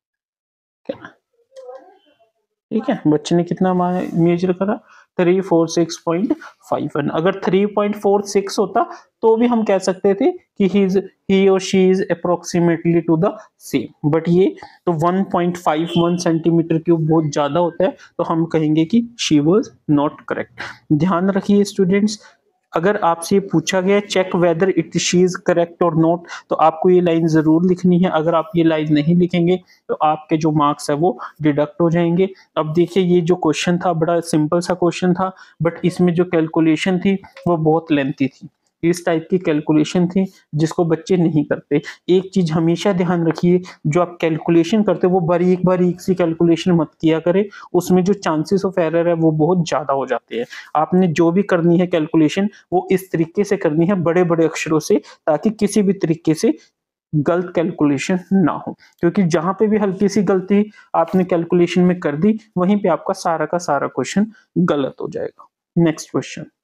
ठीक है, बच्चे ने कितना मेजर करा 346.51. अगर 3.46 होता तो भी हम कह सकते थे कि ही और she is approximately to the same, but ये तो 1.51 सेंटीमीटर क्यूब बहुत ज्यादा होता है, तो हम कहेंगे कि शी वाज नॉट करेक्ट. ध्यान रखिए स्टूडेंट्स, अगर आपसे पूछा गया check whether it she is correct और नॉट, तो आपको ये लाइन जरूर लिखनी है. अगर आप ये लाइन नहीं लिखेंगे तो आपके जो मार्क्स है वो डिडक्ट हो जाएंगे. अब देखिए ये जो क्वेश्चन था बड़ा सिंपल सा क्वेश्चन था, बट इसमें जो कैलकुलेशन थी वो बहुत लेंथी थी. इस टाइप की कैलकुलेशन थी जिसको बच्चे नहीं करते. एक चीज हमेशा ध्यान रखिए, जो आप कैलकुलेशन करते हो वो बारीक बारीक सी कैलकुलेशन मत किया करें, उसमें जो चांसेस ऑफ एरर है वो बहुत ज्यादा हो जाते हैं. आपने जो भी करनी है कैलकुलेशन वो इस तरीके से करनी है, बड़े बड़े अक्षरों से, ताकि किसी भी तरीके से गलत कैलकुलेशन ना हो. क्योंकि जहां पे भी हल्की सी गलती आपने कैलकुलेशन में कर दी वहीं पे आपका सारा का सारा क्वेश्चन गलत हो जाएगा. Next question.